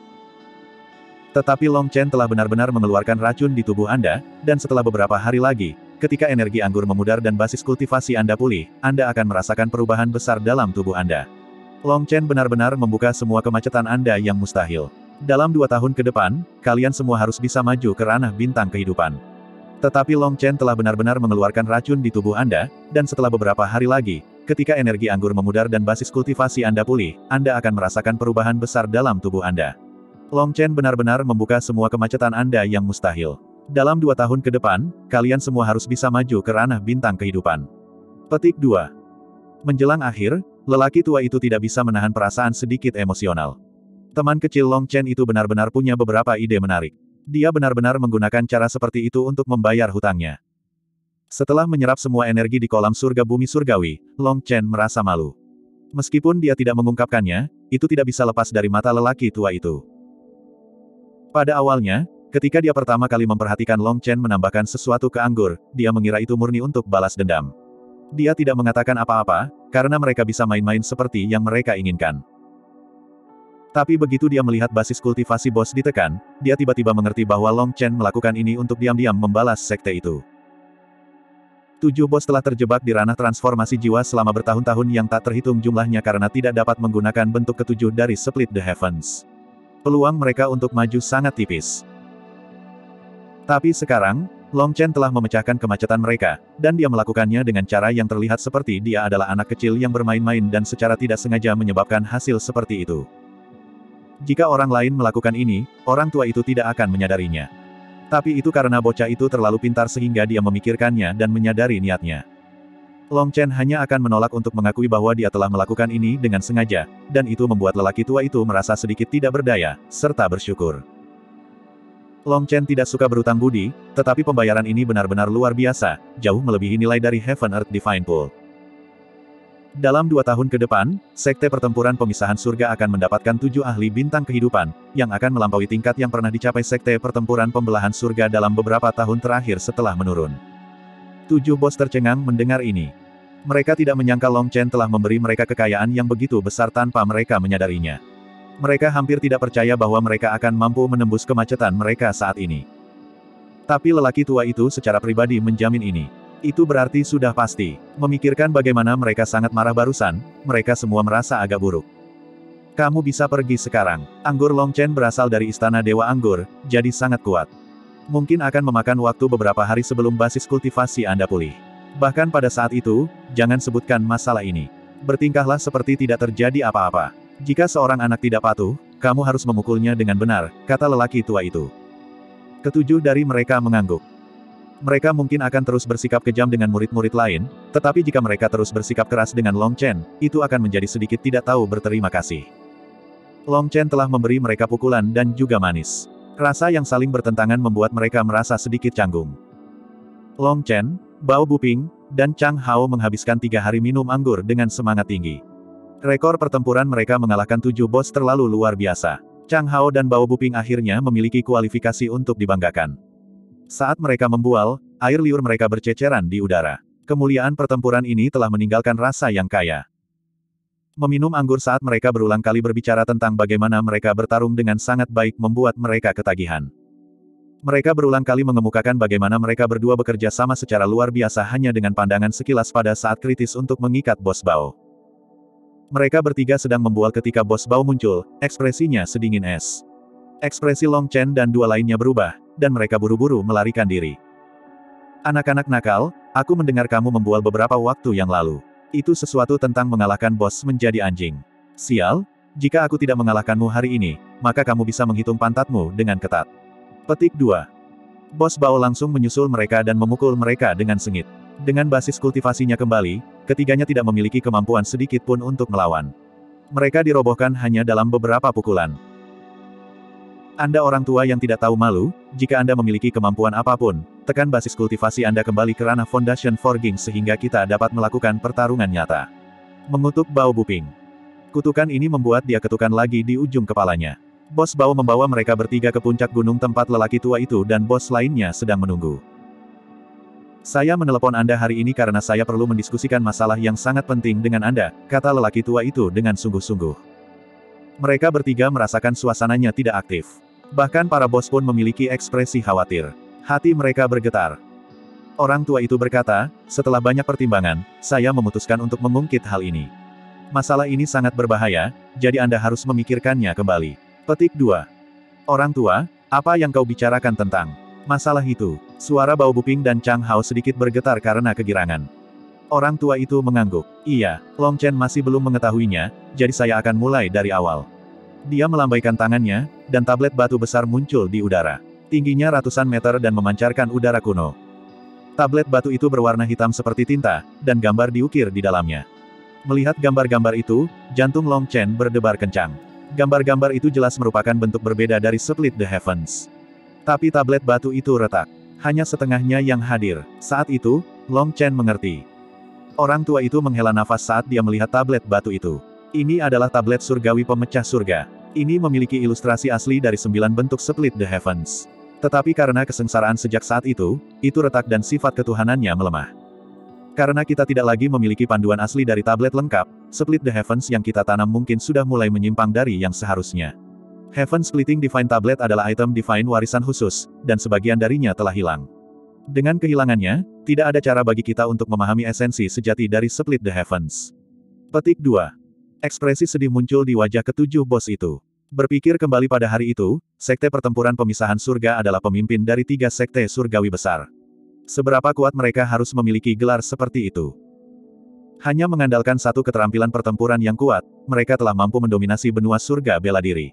Tetapi Long Chen telah benar-benar mengeluarkan racun di tubuh Anda, dan setelah beberapa hari lagi, ketika energi anggur memudar dan basis kultivasi Anda pulih, Anda akan merasakan perubahan besar dalam tubuh Anda. Long Chen benar-benar membuka semua kemacetan Anda yang mustahil. Dalam 2 tahun ke depan, kalian semua harus bisa maju ke ranah bintang kehidupan. Tetapi Long Chen telah benar-benar mengeluarkan racun di tubuh Anda, dan setelah beberapa hari lagi, ketika energi anggur memudar dan basis kultivasi Anda pulih, Anda akan merasakan perubahan besar dalam tubuh Anda. Long Chen benar-benar membuka semua kemacetan Anda yang mustahil. Dalam 2 tahun ke depan, kalian semua harus bisa maju ke ranah bintang kehidupan. Petik 2. Menjelang akhir, lelaki tua itu tidak bisa menahan perasaan sedikit emosional. Teman kecil Long Chen itu benar-benar punya beberapa ide menarik. Dia benar-benar menggunakan cara seperti itu untuk membayar hutangnya. Setelah menyerap semua energi di kolam surga bumi surgawi, Long Chen merasa malu. Meskipun dia tidak mengungkapkannya, itu tidak bisa lepas dari mata lelaki tua itu. Pada awalnya, ketika dia pertama kali memperhatikan Long Chen menambahkan sesuatu ke anggur, dia mengira itu murni untuk balas dendam. Dia tidak mengatakan apa-apa, karena mereka bisa main-main seperti yang mereka inginkan. Tapi begitu dia melihat basis kultivasi bos ditekan, dia tiba-tiba mengerti bahwa Long Chen melakukan ini untuk diam-diam membalas sekte itu. 7 bos telah terjebak di ranah transformasi jiwa selama bertahun-tahun yang tak terhitung jumlahnya karena tidak dapat menggunakan bentuk ke-7 dari Split the Heavens. Peluang mereka untuk maju sangat tipis. Tapi sekarang, Long Chen telah memecahkan kemacetan mereka, dan dia melakukannya dengan cara yang terlihat seperti dia adalah anak kecil yang bermain-main dan secara tidak sengaja menyebabkan hasil seperti itu. Jika orang lain melakukan ini, orang tua itu tidak akan menyadarinya. Tapi itu karena bocah itu terlalu pintar sehingga dia memikirkannya dan menyadari niatnya. Long Chen hanya akan menolak untuk mengakui bahwa dia telah melakukan ini dengan sengaja, dan itu membuat lelaki tua itu merasa sedikit tidak berdaya, serta bersyukur. Long Chen tidak suka berutang budi, tetapi pembayaran ini benar-benar luar biasa, jauh melebihi nilai dari Heaven Earth Divine Pool. Dalam 2 tahun ke depan, Sekte Pertempuran Pemisahan Surga akan mendapatkan 7 ahli bintang kehidupan, yang akan melampaui tingkat yang pernah dicapai Sekte Pertempuran Pembelahan Surga dalam beberapa tahun terakhir setelah menurun. 7 bos tercengang mendengar ini. Mereka tidak menyangka Long Chen telah memberi mereka kekayaan yang begitu besar tanpa mereka menyadarinya. Mereka hampir tidak percaya bahwa mereka akan mampu menembus kemacetan mereka saat ini. Tapi lelaki tua itu secara pribadi menjamin ini. Itu berarti sudah pasti. Memikirkan bagaimana mereka sangat marah barusan, mereka semua merasa agak buruk. Kamu bisa pergi sekarang. Anggur Long Chen berasal dari Istana Dewa Anggur, jadi sangat kuat. Mungkin akan memakan waktu beberapa hari sebelum basis kultivasi Anda pulih. Bahkan pada saat itu, jangan sebutkan masalah ini. Bertingkahlah seperti tidak terjadi apa-apa. Jika seorang anak tidak patuh, kamu harus memukulnya dengan benar, kata lelaki tua itu. Ketujuh dari mereka mengangguk. Mereka mungkin akan terus bersikap kejam dengan murid-murid lain, tetapi jika mereka terus bersikap keras dengan Long Chen, itu akan menjadi sedikit tidak tahu berterima kasih. Long Chen telah memberi mereka pukulan dan juga manis. Rasa yang saling bertentangan membuat mereka merasa sedikit canggung. Long Chen, Bao Buping, dan Chang Hao menghabiskan 3 hari minum anggur dengan semangat tinggi. Rekor pertempuran mereka mengalahkan 7 bos terlalu luar biasa. Chang Hao dan Bao Buping akhirnya memiliki kualifikasi untuk dibanggakan. Saat mereka membual, air liur mereka berceceran di udara. Kemuliaan pertempuran ini telah meninggalkan rasa yang kaya. Meminum anggur saat mereka berulang kali berbicara tentang bagaimana mereka bertarung dengan sangat baik membuat mereka ketagihan. Mereka berulang kali mengemukakan bagaimana mereka berdua bekerja sama secara luar biasa hanya dengan pandangan sekilas pada saat kritis untuk mengikat bos Bao. Mereka bertiga sedang membual ketika bos Bao muncul, ekspresinya sedingin es. Ekspresi Long Chen dan dua lainnya berubah, dan mereka buru-buru melarikan diri. Anak-anak nakal, aku mendengar kamu membual beberapa waktu yang lalu. Itu sesuatu tentang mengalahkan bos menjadi anjing. Sial, jika aku tidak mengalahkanmu hari ini, maka kamu bisa menghitung pantatmu dengan ketat. Petik 2. Bos Bao langsung menyusul mereka dan memukul mereka dengan sengit. Dengan basis kultivasinya kembali, ketiganya tidak memiliki kemampuan sedikit pun untuk melawan. Mereka dirobohkan hanya dalam beberapa pukulan. Anda orang tua yang tidak tahu malu, jika Anda memiliki kemampuan apapun, tekan basis kultivasi Anda kembali ke ranah Foundation Forging sehingga kita dapat melakukan pertarungan nyata. Mengutuk Bao Buping. Kutukan ini membuat dia ketukan lagi di ujung kepalanya. Bos Bao membawa mereka bertiga ke puncak gunung tempat lelaki tua itu dan bos lainnya sedang menunggu. Saya menelepon Anda hari ini karena saya perlu mendiskusikan masalah yang sangat penting dengan Anda, kata lelaki tua itu dengan sungguh-sungguh. Mereka bertiga merasakan suasananya tidak aktif. Bahkan para bos pun memiliki ekspresi khawatir. Hati mereka bergetar. Orang tua itu berkata, setelah banyak pertimbangan, saya memutuskan untuk mengungkit hal ini. Masalah ini sangat berbahaya, jadi Anda harus memikirkannya kembali. Petik 2. Orang tua, apa yang kau bicarakan tentang masalah itu? Suara Bao Buping dan Chang Hao sedikit bergetar karena kegirangan. Orang tua itu mengangguk. Iya, Long Chen masih belum mengetahuinya, jadi saya akan mulai dari awal. Dia melambaikan tangannya, dan tablet batu besar muncul di udara. Tingginya ratusan meter dan memancarkan udara kuno. Tablet batu itu berwarna hitam seperti tinta, dan gambar diukir di dalamnya. Melihat gambar-gambar itu, jantung Long Chen berdebar kencang. Gambar-gambar itu jelas merupakan bentuk berbeda dari Split the Heavens. Tapi tablet batu itu retak. Hanya setengahnya yang hadir. Saat itu, Long Chen mengerti. Orang tua itu menghela nafas saat dia melihat tablet batu itu. Ini adalah tablet surgawi pemecah surga. Ini memiliki ilustrasi asli dari 9 bentuk Split the Heavens. Tetapi karena kesengsaraan sejak saat itu retak dan sifat ketuhanannya melemah. Karena kita tidak lagi memiliki panduan asli dari tablet lengkap, Split the Heavens yang kita tanam mungkin sudah mulai menyimpang dari yang seharusnya. Heaven Splitting Divine Tablet adalah item Divine warisan khusus, dan sebagian darinya telah hilang. Dengan kehilangannya, tidak ada cara bagi kita untuk memahami esensi sejati dari Split the Heavens. Petik 2. Ekspresi sedih muncul di wajah ketujuh bos itu. Berpikir kembali pada hari itu, Sekte Pertempuran Pemisahan Surga adalah pemimpin dari 3 sekte surgawi besar. Seberapa kuat mereka harus memiliki gelar seperti itu? Hanya mengandalkan satu keterampilan pertempuran yang kuat, mereka telah mampu mendominasi benua surga bela diri.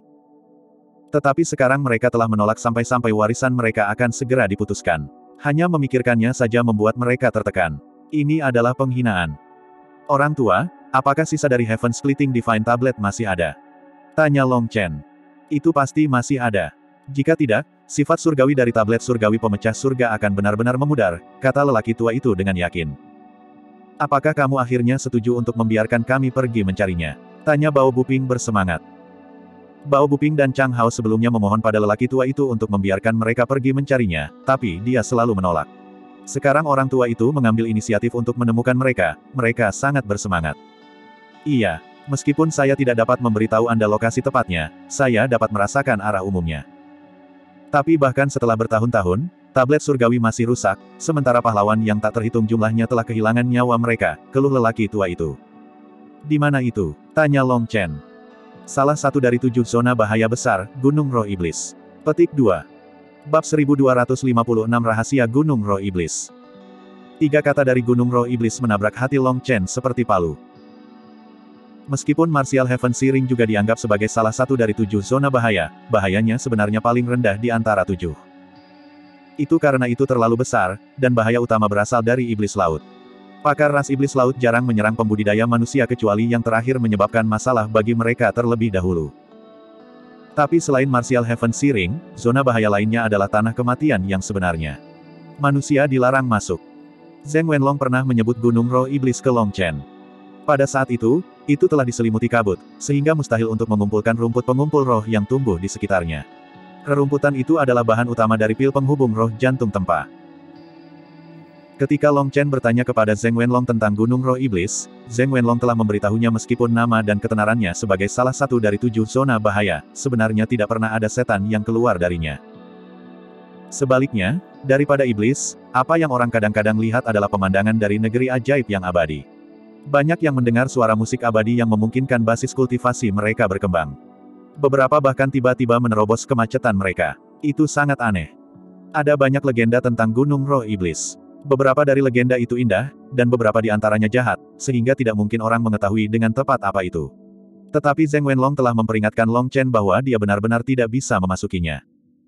Tetapi sekarang mereka telah menolak sampai-sampai warisan mereka akan segera diputuskan. Hanya memikirkannya saja membuat mereka tertekan. Ini adalah penghinaan. Orang tua, apakah sisa dari Heaven Splitting Divine Tablet masih ada? Tanya Long Chen. Itu pasti masih ada. Jika tidak, sifat surgawi dari tablet surgawi pemecah surga akan benar-benar memudar, kata lelaki tua itu dengan yakin. Apakah kamu akhirnya setuju untuk membiarkan kami pergi mencarinya? Tanya Bao Buping bersemangat. Bao Buping dan Chang Hao sebelumnya memohon pada lelaki tua itu untuk membiarkan mereka pergi mencarinya, tapi dia selalu menolak. Sekarang orang tua itu mengambil inisiatif untuk menemukan mereka, mereka sangat bersemangat. Iya, meskipun saya tidak dapat memberitahu Anda lokasi tepatnya, saya dapat merasakan arah umumnya. Tapi bahkan setelah bertahun-tahun, tablet surgawi masih rusak, sementara pahlawan yang tak terhitung jumlahnya telah kehilangan nyawa mereka, keluh lelaki tua itu. Di mana itu? Tanya Long Chen. Salah satu dari 7 zona bahaya besar, Gunung Roh Iblis. Petik 2. Bab 1256 Rahasia Gunung Roh Iblis. 3 kata dari Gunung Roh Iblis menabrak hati Long Chen seperti palu. Meskipun Martial Heaven Searing juga dianggap sebagai salah satu dari 7 zona bahaya, bahayanya sebenarnya paling rendah di antara 7. Itu karena itu terlalu besar, dan bahaya utama berasal dari iblis laut. Pakar ras iblis laut jarang menyerang pembudidaya manusia kecuali yang terakhir menyebabkan masalah bagi mereka terlebih dahulu. Tapi selain Martial Heaven Searing, zona bahaya lainnya adalah tanah kematian yang sebenarnya. Manusia dilarang masuk. Zheng Wenlong pernah menyebut Gunung Roh Iblis ke Long Chen. Pada saat itu telah diselimuti kabut, sehingga mustahil untuk mengumpulkan rumput pengumpul roh yang tumbuh di sekitarnya. Rerumputan itu adalah bahan utama dari pil penghubung roh jantung tempa. Ketika Long Chen bertanya kepada Zheng Wenlong tentang Gunung Roh Iblis, Zheng Wenlong telah memberitahunya meskipun nama dan ketenarannya sebagai salah satu dari 7 zona bahaya, sebenarnya tidak pernah ada setan yang keluar darinya. Sebaliknya, daripada iblis, apa yang orang kadang-kadang lihat adalah pemandangan dari negeri ajaib yang abadi. Banyak yang mendengar suara musik abadi yang memungkinkan basis kultivasi mereka berkembang. Beberapa bahkan tiba-tiba menerobos kemacetan mereka. Itu sangat aneh. Ada banyak legenda tentang Gunung Roh Iblis. Beberapa dari legenda itu indah, dan beberapa di antaranya jahat, sehingga tidak mungkin orang mengetahui dengan tepat apa itu. Tetapi Zheng Wenlong telah memperingatkan Long Chen bahwa dia benar-benar tidak bisa memasukinya.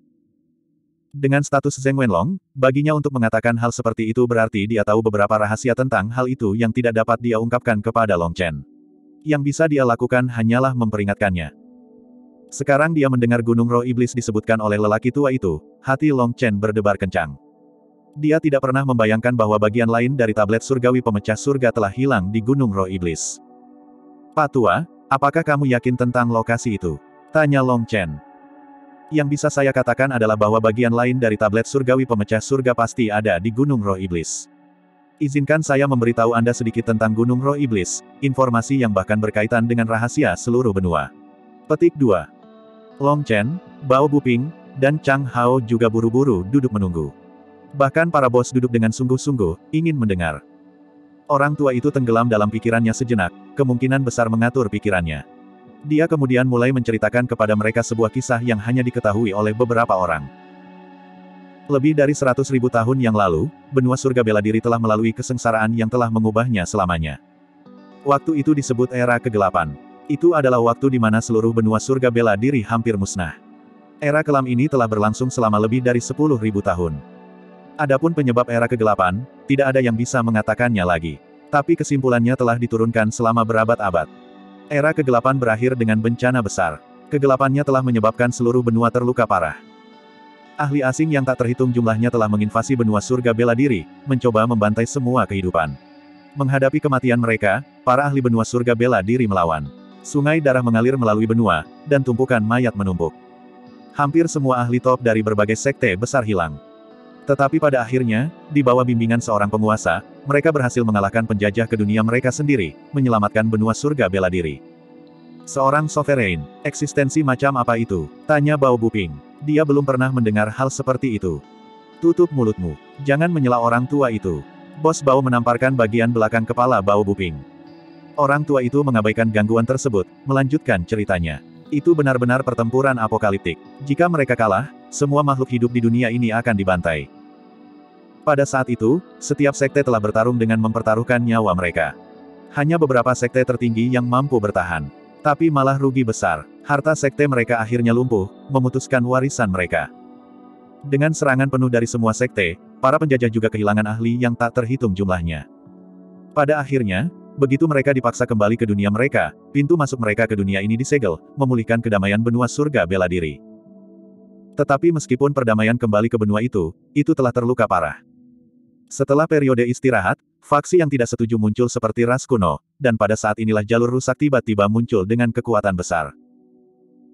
Dengan status Zheng Wenlong, baginya untuk mengatakan hal seperti itu berarti dia tahu beberapa rahasia tentang hal itu yang tidak dapat dia ungkapkan kepada Long Chen. Yang bisa dia lakukan hanyalah memperingatkannya. Sekarang dia mendengar Gunung Roh Iblis disebutkan oleh lelaki tua itu, hati Long Chen berdebar kencang. Dia tidak pernah membayangkan bahwa bagian lain dari tablet surgawi pemecah surga telah hilang di Gunung Roh Iblis. Pak Tua, apakah kamu yakin tentang lokasi itu? Tanya Long Chen. Yang bisa saya katakan adalah bahwa bagian lain dari tablet surgawi pemecah surga pasti ada di Gunung Roh Iblis. Izinkan saya memberitahu Anda sedikit tentang Gunung Roh Iblis, informasi yang bahkan berkaitan dengan rahasia seluruh benua. Petik 2. Long Chen, Bao Buping, dan Chang Hao juga buru-buru duduk menunggu. Bahkan para bos duduk dengan sungguh-sungguh, ingin mendengar. Orang tua itu tenggelam dalam pikirannya sejenak, kemungkinan besar mengatur pikirannya. Dia kemudian mulai menceritakan kepada mereka sebuah kisah yang hanya diketahui oleh beberapa orang. Lebih dari 100.000 tahun yang lalu, benua surga bela diri telah melalui kesengsaraan yang telah mengubahnya selamanya. Waktu itu disebut era kegelapan. Itu adalah waktu di mana seluruh benua surga bela diri hampir musnah. Era kelam ini telah berlangsung selama lebih dari 10.000 tahun. Adapun penyebab era kegelapan, tidak ada yang bisa mengatakannya lagi. Tapi kesimpulannya telah diturunkan selama berabad-abad. Era kegelapan berakhir dengan bencana besar. Kegelapannya telah menyebabkan seluruh benua terluka parah. Ahli asing yang tak terhitung jumlahnya telah menginvasi benua surga bela diri, mencoba membantai semua kehidupan. Menghadapi kematian mereka, para ahli benua surga bela diri melawan. Sungai darah mengalir melalui benua, dan tumpukan mayat menumpuk. Hampir semua ahli top dari berbagai sekte besar hilang. Tetapi pada akhirnya, di bawah bimbingan seorang penguasa, mereka berhasil mengalahkan penjajah ke dunia mereka sendiri, menyelamatkan benua surga bela diri. Seorang sovereign, eksistensi macam apa itu? Tanya Bao Buping. Dia belum pernah mendengar hal seperti itu. Tutup mulutmu. Jangan menyela orang tua itu. Bos Bao menamparkan bagian belakang kepala Bao Buping. Orang tua itu mengabaikan gangguan tersebut, melanjutkan ceritanya. Itu benar-benar pertempuran apokaliptik. Jika mereka kalah, semua makhluk hidup di dunia ini akan dibantai. Pada saat itu, setiap sekte telah bertarung dengan mempertaruhkan nyawa mereka. Hanya beberapa sekte tertinggi yang mampu bertahan. Tapi malah rugi besar. Harta sekte mereka akhirnya lumpuh, memutuskan warisan mereka. Dengan serangan penuh dari semua sekte, para penjajah juga kehilangan ahli yang tak terhitung jumlahnya. Pada akhirnya, begitu mereka dipaksa kembali ke dunia mereka, pintu masuk mereka ke dunia ini disegel, memulihkan kedamaian benua surga bela diri. Tetapi meskipun perdamaian kembali ke benua itu telah terluka parah. Setelah periode istirahat, faksi yang tidak setuju muncul seperti ras kuno, dan pada saat inilah jalur rusak tiba-tiba muncul dengan kekuatan besar.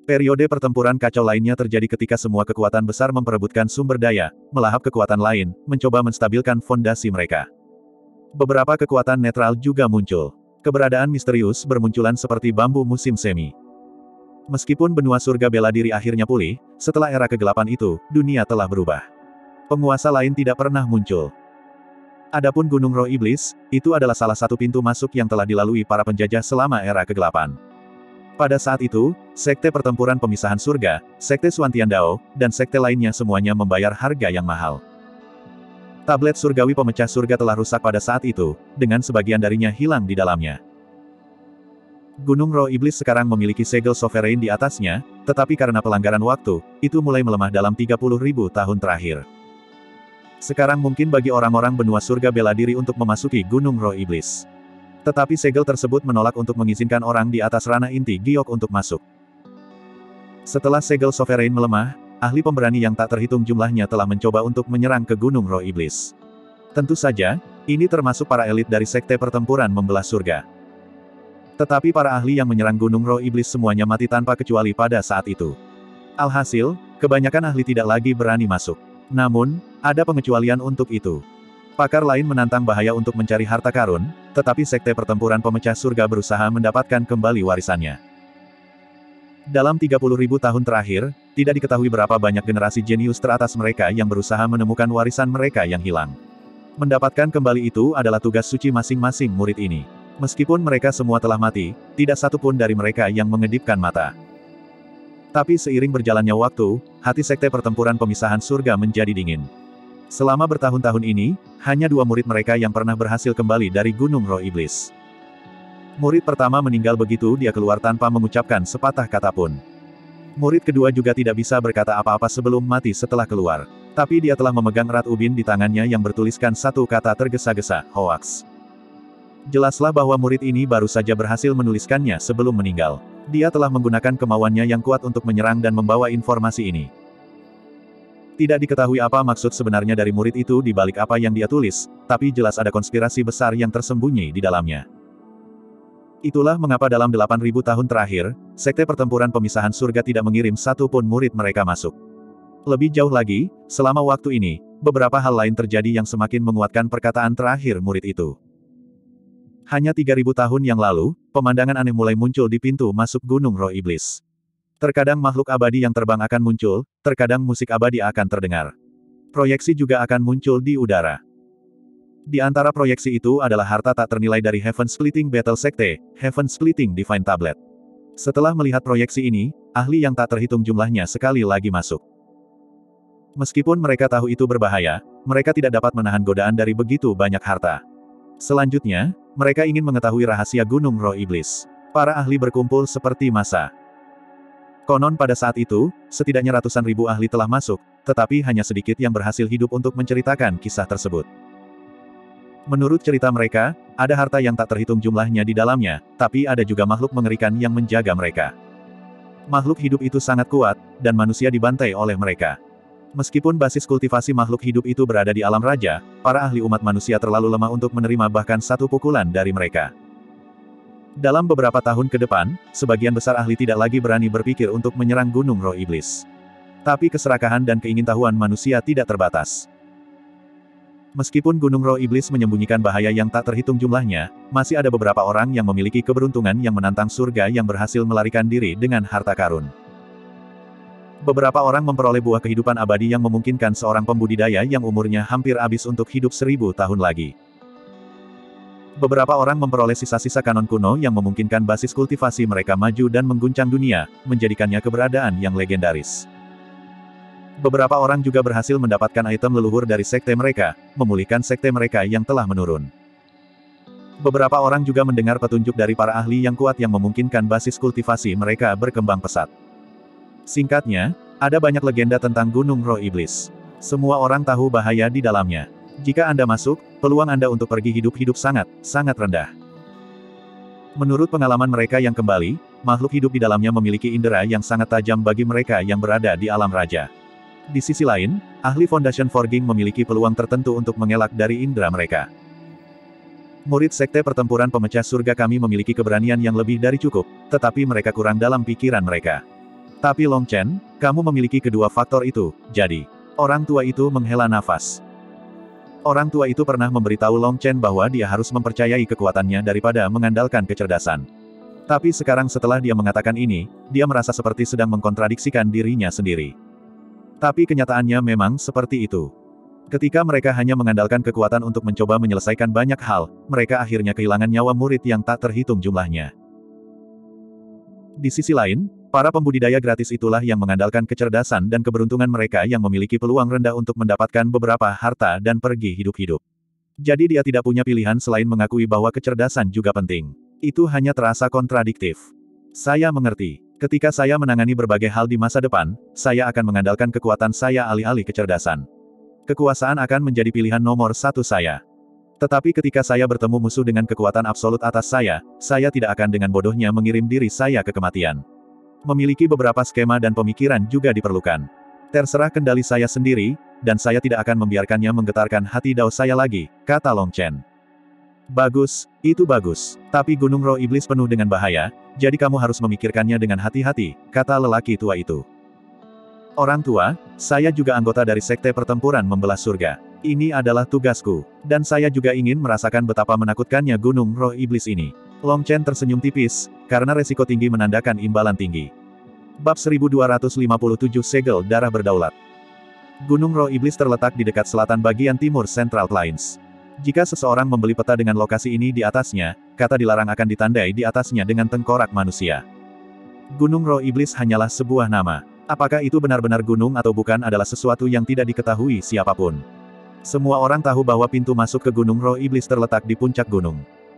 Periode pertempuran kacau lainnya terjadi ketika semua kekuatan besar memperebutkan sumber daya, melahap kekuatan lain, mencoba menstabilkan fondasi mereka. Beberapa kekuatan netral juga muncul. Keberadaan misterius bermunculan seperti bambu musim semi. Meskipun benua surga bela diri akhirnya pulih, setelah era kegelapan itu, dunia telah berubah. Penguasa lain tidak pernah muncul. Adapun Gunung Roh Iblis, itu adalah salah satu pintu masuk yang telah dilalui para penjajah selama era kegelapan. Pada saat itu, Sekte Pertempuran Pemisahan Surga, Sekte Suantian Dao, dan sekte lainnya semuanya membayar harga yang mahal. Tablet surgawi pemecah surga telah rusak pada saat itu, dengan sebagian darinya hilang di dalamnya. Gunung Roh Iblis sekarang memiliki segel sovereign di atasnya, tetapi karena pelanggaran waktu, itu mulai melemah dalam 30.000 tahun terakhir. Sekarang mungkin bagi orang-orang benua surga bela diri untuk memasuki Gunung Roh Iblis. Tetapi segel tersebut menolak untuk mengizinkan orang di atas ranah inti giok untuk masuk. Setelah segel sovereign melemah, ahli pemberani yang tak terhitung jumlahnya telah mencoba untuk menyerang ke Gunung Roh Iblis. Tentu saja, ini termasuk para elit dari Sekte Pertempuran Membelah Surga. Tetapi para ahli yang menyerang Gunung Roh Iblis semuanya mati tanpa kecuali pada saat itu. Alhasil, kebanyakan ahli tidak lagi berani masuk. Namun, ada pengecualian untuk itu. Pakar lain menantang bahaya untuk mencari harta karun, tetapi Sekte Pertempuran Pemecah Surga berusaha mendapatkan kembali warisannya. Dalam 30.000 tahun terakhir, tidak diketahui berapa banyak generasi jenius teratas mereka yang berusaha menemukan warisan mereka yang hilang. Mendapatkan kembali itu adalah tugas suci masing-masing murid ini. Meskipun mereka semua telah mati, tidak satu pun dari mereka yang mengedipkan mata. Tapi seiring berjalannya waktu, hati Sekte Pertempuran Pemisahan Surga menjadi dingin. Selama bertahun-tahun ini, hanya 2 murid mereka yang pernah berhasil kembali dari Gunung Roh Iblis. Murid pertama meninggal begitu dia keluar tanpa mengucapkan sepatah kata pun. Murid kedua juga tidak bisa berkata apa-apa sebelum mati setelah keluar. Tapi dia telah memegang erat ubin di tangannya yang bertuliskan satu kata tergesa-gesa, hoaks. Jelaslah bahwa murid ini baru saja berhasil menuliskannya sebelum meninggal. Dia telah menggunakan kemauannya yang kuat untuk menyerang dan membawa informasi ini. Tidak diketahui apa maksud sebenarnya dari murid itu di balik apa yang dia tulis, tapi jelas ada konspirasi besar yang tersembunyi di dalamnya. Itulah mengapa dalam 8.000 tahun terakhir, Sekte Pertempuran Pemisahan Surga tidak mengirim satu pun murid mereka masuk. Lebih jauh lagi, selama waktu ini, beberapa hal lain terjadi yang semakin menguatkan perkataan terakhir murid itu. Hanya 3.000 tahun yang lalu, pemandangan aneh mulai muncul di pintu masuk Gunung Roh Iblis. Terkadang makhluk abadi yang terbang akan muncul, terkadang musik abadi akan terdengar. Proyeksi juga akan muncul di udara. Di antara proyeksi itu adalah harta tak ternilai dari Heaven Splitting Battle Sekte, Heaven Splitting Divine Tablet. Setelah melihat proyeksi ini, ahli yang tak terhitung jumlahnya sekali lagi masuk. Meskipun mereka tahu itu berbahaya, mereka tidak dapat menahan godaan dari begitu banyak harta. Selanjutnya, mereka ingin mengetahui rahasia Gunung Roh Iblis. Para ahli berkumpul seperti massa. Konon pada saat itu, setidaknya ratusan ribu ahli telah masuk, tetapi hanya sedikit yang berhasil hidup untuk menceritakan kisah tersebut. Menurut cerita mereka, ada harta yang tak terhitung jumlahnya di dalamnya, tapi ada juga makhluk mengerikan yang menjaga mereka. Makhluk hidup itu sangat kuat, dan manusia dibantai oleh mereka. Meskipun basis kultivasi makhluk hidup itu berada di alam raja, para ahli umat manusia terlalu lemah untuk menerima bahkan satu pukulan dari mereka. Dalam beberapa tahun ke depan, sebagian besar ahli tidak lagi berani berpikir untuk menyerang Gunung Roh Iblis. Tapi keserakahan dan keingintahuan manusia tidak terbatas. Meskipun Gunung Roh Iblis menyembunyikan bahaya yang tak terhitung jumlahnya, masih ada beberapa orang yang memiliki keberuntungan yang menantang surga yang berhasil melarikan diri dengan harta karun. Beberapa orang memperoleh buah kehidupan abadi yang memungkinkan seorang pembudidaya yang umurnya hampir habis untuk hidup 1000 tahun lagi. Beberapa orang memperoleh sisa-sisa kanon kuno yang memungkinkan basis kultivasi mereka maju dan mengguncang dunia, menjadikannya keberadaan yang legendaris. Beberapa orang juga berhasil mendapatkan item leluhur dari sekte mereka, memulihkan sekte mereka yang telah menurun. Beberapa orang juga mendengar petunjuk dari para ahli yang kuat yang memungkinkan basis kultivasi mereka berkembang pesat. Singkatnya, ada banyak legenda tentang Gunung Roh Iblis. Semua orang tahu bahaya di dalamnya. Jika Anda masuk, peluang Anda untuk pergi hidup-hidup sangat rendah. Menurut pengalaman mereka yang kembali, makhluk hidup di dalamnya memiliki indera yang sangat tajam bagi mereka yang berada di alam raja. Di sisi lain, ahli Foundation Forging memiliki peluang tertentu untuk mengelak dari indera mereka. Murid Sekte Pertempuran Pemecah Surga kami memiliki keberanian yang lebih dari cukup, tetapi mereka kurang dalam pikiran mereka. Tapi Long Chen, kamu memiliki kedua faktor itu, jadi. Orang tua itu menghela nafas. Orang tua itu pernah memberitahu Long Chen bahwa dia harus mempercayai kekuatannya daripada mengandalkan kecerdasan. Tapi sekarang setelah dia mengatakan ini, dia merasa seperti sedang mengkontradiksikan dirinya sendiri. Tapi kenyataannya memang seperti itu. Ketika mereka hanya mengandalkan kekuatan untuk mencoba menyelesaikan banyak hal, mereka akhirnya kehilangan nyawa murid yang tak terhitung jumlahnya. Di sisi lain, para pembudidaya gratis itulah yang mengandalkan kecerdasan dan keberuntungan mereka yang memiliki peluang rendah untuk mendapatkan beberapa harta dan pergi hidup-hidup. Jadi dia tidak punya pilihan selain mengakui bahwa kecerdasan juga penting. Itu hanya terasa kontradiktif. Saya mengerti. Ketika saya menangani berbagai hal di masa depan, saya akan mengandalkan kekuatan saya alih-alih kecerdasan. Kekuasaan akan menjadi pilihan nomor satu saya. Tetapi ketika saya bertemu musuh dengan kekuatan absolut atas saya tidak akan dengan bodohnya mengirim diri saya ke kematian. Memiliki beberapa skema dan pemikiran juga diperlukan. Terserah kendali saya sendiri, dan saya tidak akan membiarkannya menggetarkan hati Dao saya lagi, kata Long Chen. Bagus, itu bagus. Tapi Gunung Roh Iblis penuh dengan bahaya, jadi kamu harus memikirkannya dengan hati-hati, kata lelaki tua itu. Orang tua, saya juga anggota dari Sekte Pertempuran Membelah Surga. Ini adalah tugasku. Dan saya juga ingin merasakan betapa menakutkannya Gunung Roh Iblis ini. Long Chen tersenyum tipis, karena resiko tinggi menandakan imbalan tinggi. Bab 1257 Segel Darah Berdaulat. Gunung Roh Iblis terletak di dekat selatan bagian timur Central Plains. Jika seseorang membeli peta dengan lokasi ini di atasnya, kata dilarang akan ditandai di atasnya dengan tengkorak manusia. Gunung Roh Iblis hanyalah sebuah nama. Apakah itu benar-benar gunung atau bukan adalah sesuatu yang tidak diketahui siapapun. Semua orang tahu bahwa pintu masuk ke Gunung Roh Iblis terletak di puncak gunung.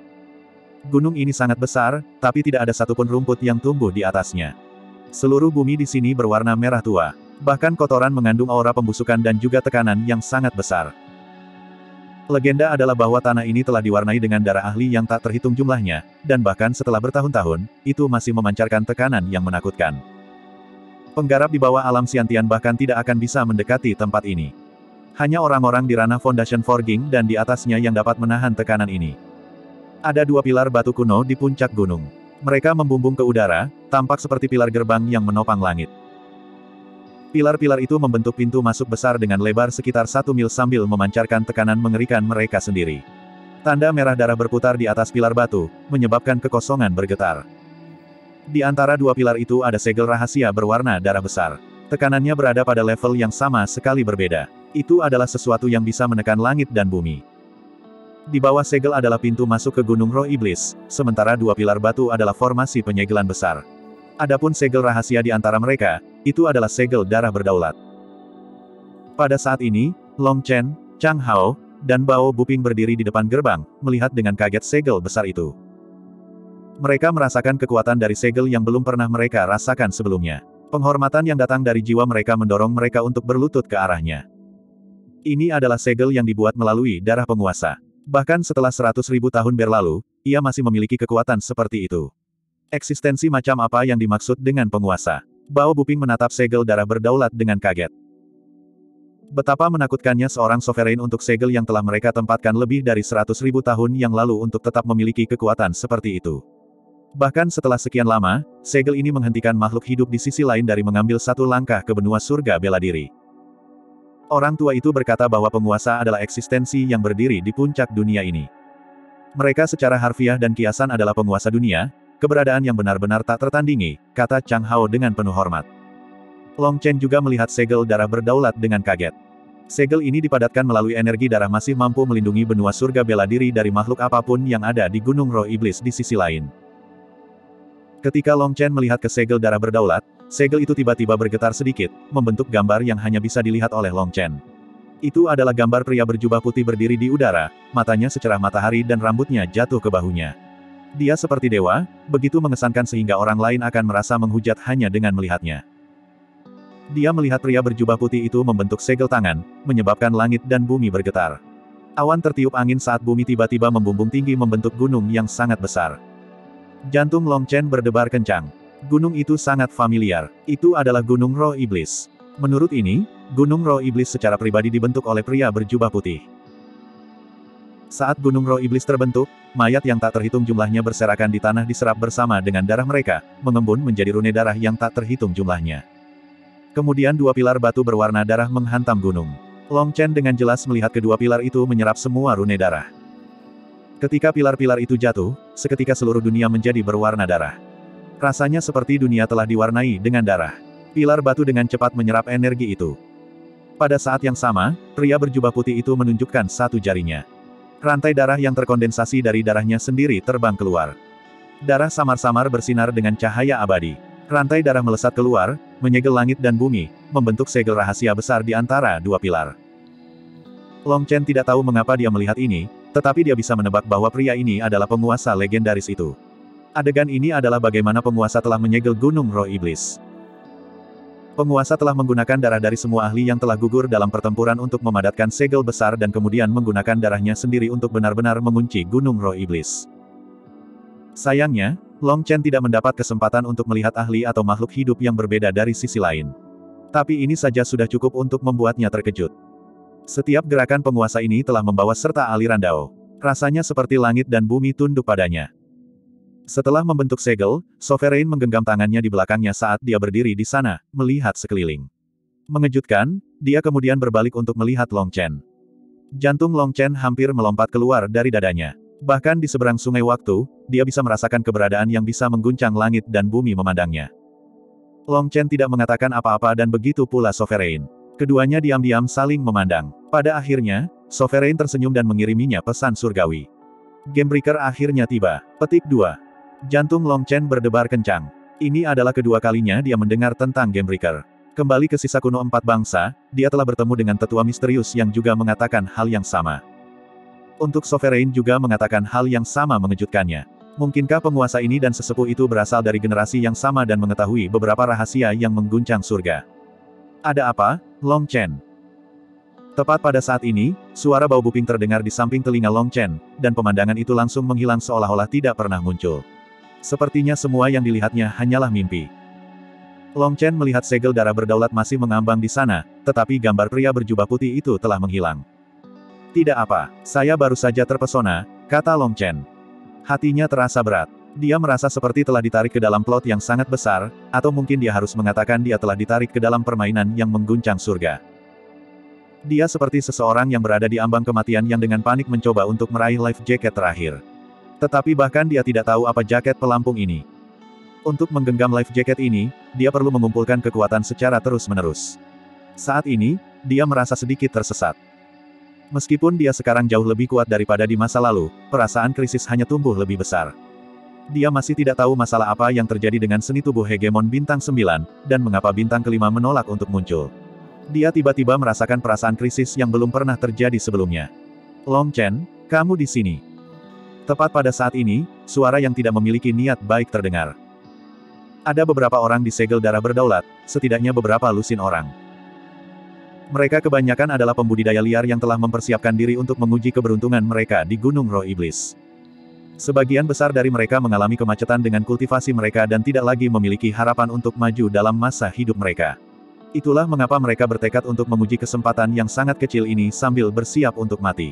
Gunung ini sangat besar, tapi tidak ada satupun rumput yang tumbuh di atasnya. Seluruh bumi di sini berwarna merah tua. Bahkan kotoran mengandung aura pembusukan dan juga tekanan yang sangat besar. Legenda adalah bahwa tanah ini telah diwarnai dengan darah ahli yang tak terhitung jumlahnya, dan bahkan setelah bertahun-tahun, itu masih memancarkan tekanan yang menakutkan. Penggarap di bawah alam Xiantian bahkan tidak akan bisa mendekati tempat ini. Hanya orang-orang di ranah Foundation Forging dan di atasnya yang dapat menahan tekanan ini. Ada dua pilar batu kuno di puncak gunung. Mereka membumbung ke udara, tampak seperti pilar gerbang yang menopang langit. Pilar-pilar itu membentuk pintu masuk besar dengan lebar sekitar 1 mil sambil memancarkan tekanan mengerikan mereka sendiri. Tanda merah darah berputar di atas pilar batu, menyebabkan kekosongan bergetar. Di antara dua pilar itu ada segel rahasia berwarna darah besar. Tekanannya berada pada level yang sama sekali berbeda. Itu adalah sesuatu yang bisa menekan langit dan bumi. Di bawah segel adalah pintu masuk ke Gunung Roh Iblis, sementara dua pilar batu adalah formasi penyegelan besar. Adapun segel rahasia di antara mereka, itu adalah segel darah berdaulat. Pada saat ini, Long Chen, Chang Hao, dan Bao Buping berdiri di depan gerbang, melihat dengan kaget segel besar itu. Mereka merasakan kekuatan dari segel yang belum pernah mereka rasakan sebelumnya. Penghormatan yang datang dari jiwa mereka mendorong mereka untuk berlutut ke arahnya. Ini adalah segel yang dibuat melalui darah penguasa. Bahkan setelah 100.000 tahun berlalu, ia masih memiliki kekuatan seperti itu. Eksistensi macam apa yang dimaksud dengan penguasa? Bao Buping menatap segel darah berdaulat dengan kaget. Betapa menakutkannya seorang sovereign untuk segel yang telah mereka tempatkan lebih dari 100.000 tahun yang lalu untuk tetap memiliki kekuatan seperti itu. Bahkan setelah sekian lama, segel ini menghentikan makhluk hidup di sisi lain dari mengambil satu langkah ke benua surga bela diri. Orang tua itu berkata bahwa penguasa adalah eksistensi yang berdiri di puncak dunia ini. Mereka secara harfiah dan kiasan adalah penguasa dunia, keberadaan yang benar-benar tak tertandingi, kata Chang Hao dengan penuh hormat. Long Chen juga melihat segel darah berdaulat dengan kaget. Segel ini dipadatkan melalui energi darah masih mampu melindungi benua surga bela diri dari makhluk apapun yang ada di Gunung Roh Iblis di sisi lain. Ketika Long Chen melihat ke segel darah berdaulat, segel itu tiba-tiba bergetar sedikit, membentuk gambar yang hanya bisa dilihat oleh Long Chen. Itu adalah gambar pria berjubah putih berdiri di udara, matanya secerah matahari dan rambutnya jatuh ke bahunya. Dia seperti dewa, begitu mengesankan sehingga orang lain akan merasa menghujat hanya dengan melihatnya. Dia melihat pria berjubah putih itu membentuk segel tangan, menyebabkan langit dan bumi bergetar. Awan tertiup angin saat bumi tiba-tiba membumbung tinggi membentuk gunung yang sangat besar. Jantung Long Chen berdebar kencang. Gunung itu sangat familiar. Itu adalah Gunung Roh Iblis. Menurut ini, Gunung Roh Iblis secara pribadi dibentuk oleh pria berjubah putih. Saat Gunung Roh Iblis terbentuk, mayat yang tak terhitung jumlahnya berserakan di tanah diserap bersama dengan darah mereka, mengembun menjadi rune darah yang tak terhitung jumlahnya. Kemudian dua pilar batu berwarna darah menghantam gunung. Long Chen dengan jelas melihat kedua pilar itu menyerap semua rune darah. Ketika pilar-pilar itu jatuh, seketika seluruh dunia menjadi berwarna darah. Rasanya seperti dunia telah diwarnai dengan darah. Pilar batu dengan cepat menyerap energi itu. Pada saat yang sama, pria berjubah putih itu menunjukkan satu jarinya. Rantai darah yang terkondensasi dari darahnya sendiri terbang keluar. Darah samar-samar bersinar dengan cahaya abadi. Rantai darah melesat keluar, menyegel langit dan bumi, membentuk segel rahasia besar di antara dua pilar. Long Chen tidak tahu mengapa dia melihat ini, tetapi dia bisa menebak bahwa pria ini adalah penguasa legendaris itu. Adegan ini adalah bagaimana penguasa telah menyegel Gunung Roh Iblis. Penguasa telah menggunakan darah dari semua ahli yang telah gugur dalam pertempuran untuk memadatkan segel besar dan kemudian menggunakan darahnya sendiri untuk benar-benar mengunci Gunung Roh Iblis. Sayangnya, Long Chen tidak mendapat kesempatan untuk melihat ahli atau makhluk hidup yang berbeda dari sisi lain. Tapi ini saja sudah cukup untuk membuatnya terkejut. Setiap gerakan penguasa ini telah membawa serta aliran Dao. Rasanya seperti langit dan bumi tunduk padanya. Setelah membentuk segel, Sovereign menggenggam tangannya di belakangnya saat dia berdiri di sana, melihat sekeliling. Mengejutkan, dia kemudian berbalik untuk melihat Long Chen. Jantung Long Chen hampir melompat keluar dari dadanya. Bahkan di seberang sungai waktu, dia bisa merasakan keberadaan yang bisa mengguncang langit dan bumi memandangnya. Long Chen tidak mengatakan apa-apa dan begitu pula Sovereign. Keduanya diam-diam saling memandang. Pada akhirnya, Sovereign tersenyum dan mengiriminya pesan surgawi. Gamebreaker akhirnya tiba. Petik 2. Jantung Long Chen berdebar kencang. Ini adalah kedua kalinya dia mendengar tentang Gamebreaker. Kembali ke sisa kuno empat bangsa, dia telah bertemu dengan tetua misterius yang juga mengatakan hal yang sama. Untuk Sovereign juga mengatakan hal yang sama mengejutkannya. Mungkinkah penguasa ini dan sesepuh itu berasal dari generasi yang sama dan mengetahui beberapa rahasia yang mengguncang surga? Ada apa, Long Chen? Tepat pada saat ini, suara bau buping terdengar di samping telinga Long Chen, dan pemandangan itu langsung menghilang seolah-olah tidak pernah muncul. Sepertinya semua yang dilihatnya hanyalah mimpi. Long Chen melihat segel darah berdaulat masih mengambang di sana, tetapi gambar pria berjubah putih itu telah menghilang. Tidak apa, saya baru saja terpesona, kata Long Chen. Hatinya terasa berat. Dia merasa seperti telah ditarik ke dalam plot yang sangat besar, atau mungkin dia harus mengatakan dia telah ditarik ke dalam permainan yang mengguncang surga. Dia seperti seseorang yang berada di ambang kematian yang dengan panik mencoba untuk meraih life jacket terakhir. Tetapi bahkan dia tidak tahu apa jaket pelampung ini. Untuk menggenggam life jacket ini, dia perlu mengumpulkan kekuatan secara terus-menerus. Saat ini, dia merasa sedikit tersesat. Meskipun dia sekarang jauh lebih kuat daripada di masa lalu, perasaan krisis hanya tumbuh lebih besar. Dia masih tidak tahu masalah apa yang terjadi dengan seni tubuh hegemon bintang 9, dan mengapa bintang kelima menolak untuk muncul. Dia tiba-tiba merasakan perasaan krisis yang belum pernah terjadi sebelumnya. Long Chen, kamu di sini. Tepat pada saat ini, suara yang tidak memiliki niat baik terdengar. Ada beberapa orang di segel darah berdaulat, setidaknya beberapa lusin orang. Mereka kebanyakan adalah pembudidaya liar yang telah mempersiapkan diri untuk menguji keberuntungan mereka di Gunung Roh Iblis. Sebagian besar dari mereka mengalami kemacetan dengan kultivasi mereka dan tidak lagi memiliki harapan untuk maju dalam masa hidup mereka. Itulah mengapa mereka bertekad untuk menguji kesempatan yang sangat kecil ini sambil bersiap untuk mati.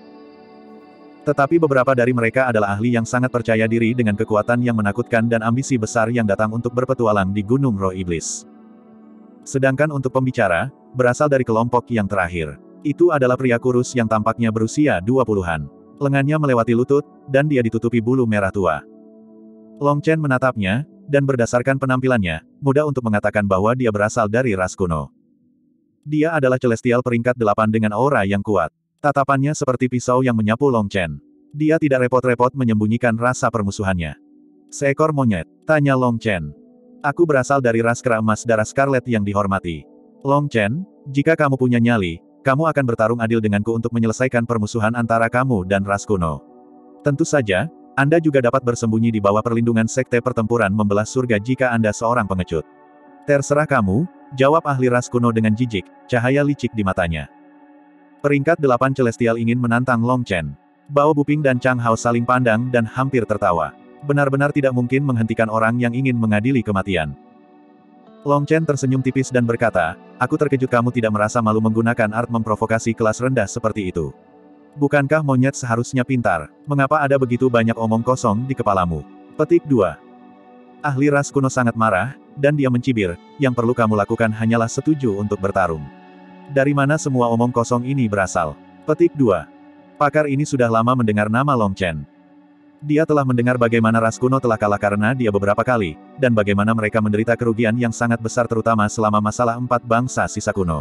Tetapi beberapa dari mereka adalah ahli yang sangat percaya diri dengan kekuatan yang menakutkan dan ambisi besar yang datang untuk berpetualang di Gunung Roh Iblis. Sedangkan untuk pembicara, berasal dari kelompok yang terakhir. Itu adalah pria kurus yang tampaknya berusia 20-an. Lengannya melewati lutut, dan dia ditutupi bulu merah tua. Long Chen menatapnya, dan berdasarkan penampilannya, mudah untuk mengatakan bahwa dia berasal dari ras kuno. Dia adalah Celestial peringkat 8 dengan aura yang kuat. Tatapannya seperti pisau yang menyapu Long Chen. Dia tidak repot-repot menyembunyikan rasa permusuhannya. Seekor monyet, tanya Long Chen. Aku berasal dari ras kera emas darah Scarlet yang dihormati. Long Chen, jika kamu punya nyali, kamu akan bertarung adil denganku untuk menyelesaikan permusuhan antara kamu dan ras kuno. Tentu saja, Anda juga dapat bersembunyi di bawah perlindungan sekte pertempuran membelah surga jika Anda seorang pengecut. Terserah kamu, jawab ahli ras kuno dengan jijik, cahaya licik di matanya. Peringkat 8 Celestial ingin menantang Long Chen. Bao Buping dan Chang Hao saling pandang dan hampir tertawa. Benar-benar tidak mungkin menghentikan orang yang ingin mengadili kematian. Long Chen tersenyum tipis dan berkata, aku terkejut kamu tidak merasa malu menggunakan art memprovokasi kelas rendah seperti itu. Bukankah monyet seharusnya pintar? Mengapa ada begitu banyak omong kosong di kepalamu? Petik 2. Ahli ras kuno sangat marah, dan dia mencibir, yang perlu kamu lakukan hanyalah setuju untuk bertarung. Dari mana semua omong kosong ini berasal? Petik 2. Pakar ini sudah lama mendengar nama Long Chen. Dia telah mendengar bagaimana ras kuno telah kalah karena dia beberapa kali, dan bagaimana mereka menderita kerugian yang sangat besar terutama selama masalah 4 bangsa sisa kuno.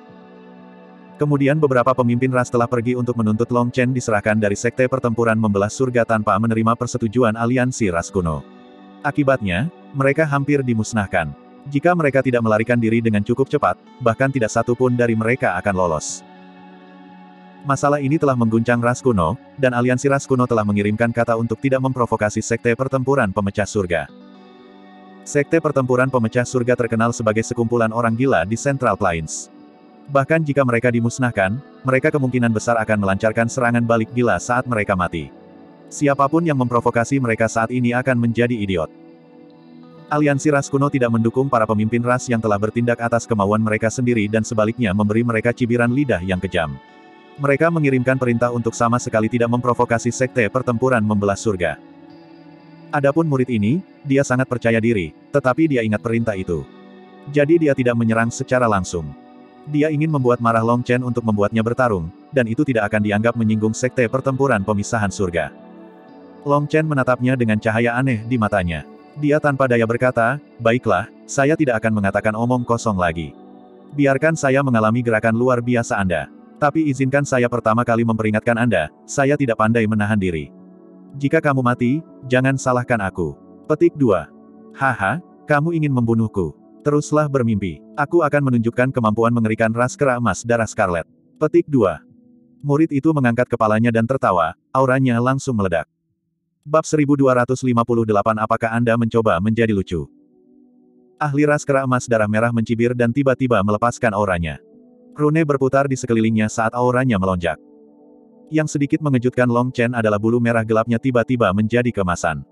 Kemudian beberapa pemimpin ras telah pergi untuk menuntut Long Chen diserahkan dari Sekte Pertempuran Membelah Surga tanpa menerima persetujuan aliansi ras kuno. Akibatnya, mereka hampir dimusnahkan. Jika mereka tidak melarikan diri dengan cukup cepat, bahkan tidak satu pun dari mereka akan lolos. Masalah ini telah mengguncang ras kuno, dan aliansi ras kuno telah mengirimkan kata untuk tidak memprovokasi Sekte Pertempuran Pemecah Surga. Sekte Pertempuran Pemecah Surga terkenal sebagai sekumpulan orang gila di Central Plains. Bahkan jika mereka dimusnahkan, mereka kemungkinan besar akan melancarkan serangan balik gila saat mereka mati. Siapapun yang memprovokasi mereka saat ini akan menjadi idiot. Aliansi ras kuno tidak mendukung para pemimpin ras yang telah bertindak atas kemauan mereka sendiri dan sebaliknya memberi mereka cibiran lidah yang kejam. Mereka mengirimkan perintah untuk sama sekali tidak memprovokasi Sekte Pertempuran Membelah Surga. Adapun murid ini, dia sangat percaya diri, tetapi dia ingat perintah itu. Jadi dia tidak menyerang secara langsung. Dia ingin membuat marah Long Chen untuk membuatnya bertarung, dan itu tidak akan dianggap menyinggung Sekte Pertempuran Pemisahan Surga. Long Chen menatapnya dengan cahaya aneh di matanya. Dia tanpa daya berkata, "Baiklah, saya tidak akan mengatakan omong kosong lagi. Biarkan saya mengalami gerakan luar biasa Anda. Tapi izinkan saya pertama kali memperingatkan Anda, saya tidak pandai menahan diri. Jika kamu mati, jangan salahkan aku." Petik 2. Haha, kamu ingin membunuhku. Teruslah bermimpi. Aku akan menunjukkan kemampuan mengerikan ras kera emas darah Scarlet. Petik 2. Murid itu mengangkat kepalanya dan tertawa, auranya langsung meledak. Bab 1258. Apakah Anda mencoba menjadi lucu? Ahli ras kera emas darah merah mencibir dan tiba-tiba melepaskan auranya. Rune berputar di sekelilingnya saat auranya melonjak. Yang sedikit mengejutkan Long Chen adalah bulu merah gelapnya tiba-tiba menjadi keemasan.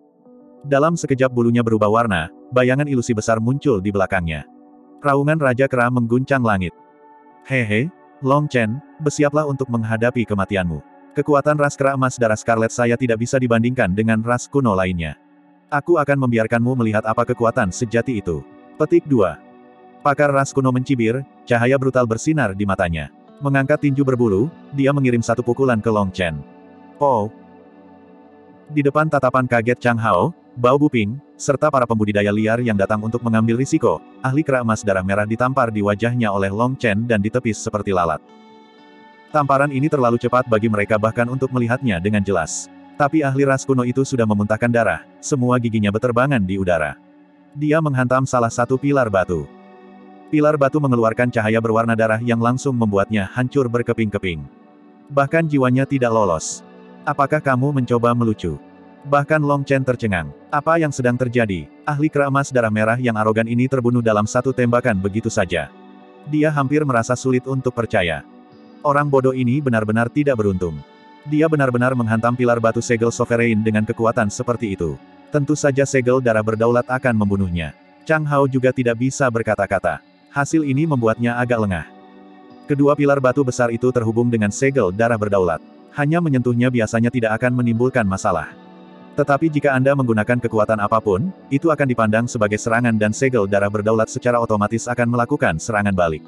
Dalam sekejap bulunya berubah warna, bayangan ilusi besar muncul di belakangnya. Raungan Raja Kera mengguncang langit. Hehe, Long Chen, bersiaplah untuk menghadapi kematianmu. Kekuatan ras kera emas darah Scarlet saya tidak bisa dibandingkan dengan ras kuno lainnya. Aku akan membiarkanmu melihat apa kekuatan sejati itu. Petik 2. Pakar ras kuno mencibir, cahaya brutal bersinar di matanya. Mengangkat tinju berbulu, dia mengirim satu pukulan ke Long Chen. Oh! Di depan tatapan kaget Chang Hao, Bao Buping, serta para pembudidaya liar yang datang untuk mengambil risiko, ahli kera emas darah merah ditampar di wajahnya oleh Long Chen dan ditepis seperti lalat. Tamparan ini terlalu cepat bagi mereka bahkan untuk melihatnya dengan jelas. Tapi ahli ras kuno itu sudah memuntahkan darah, semua giginya beterbangan di udara. Dia menghantam salah satu pilar batu. Pilar batu mengeluarkan cahaya berwarna darah yang langsung membuatnya hancur berkeping-keping. Bahkan jiwanya tidak lolos. Apakah kamu mencoba melucu? Bahkan Long Chen tercengang. Apa yang sedang terjadi? Ahli kera emas darah merah yang arogan ini terbunuh dalam satu tembakan begitu saja. Dia hampir merasa sulit untuk percaya. Orang bodoh ini benar-benar tidak beruntung. Dia benar-benar menghantam pilar batu segel sovereign dengan kekuatan seperti itu. Tentu saja segel darah berdaulat akan membunuhnya. Chang Hao juga tidak bisa berkata-kata. Hasil ini membuatnya agak lengah. Kedua pilar batu besar itu terhubung dengan segel darah berdaulat. Hanya menyentuhnya biasanya tidak akan menimbulkan masalah. Tetapi jika Anda menggunakan kekuatan apapun, itu akan dipandang sebagai serangan dan segel darah berdaulat secara otomatis akan melakukan serangan balik.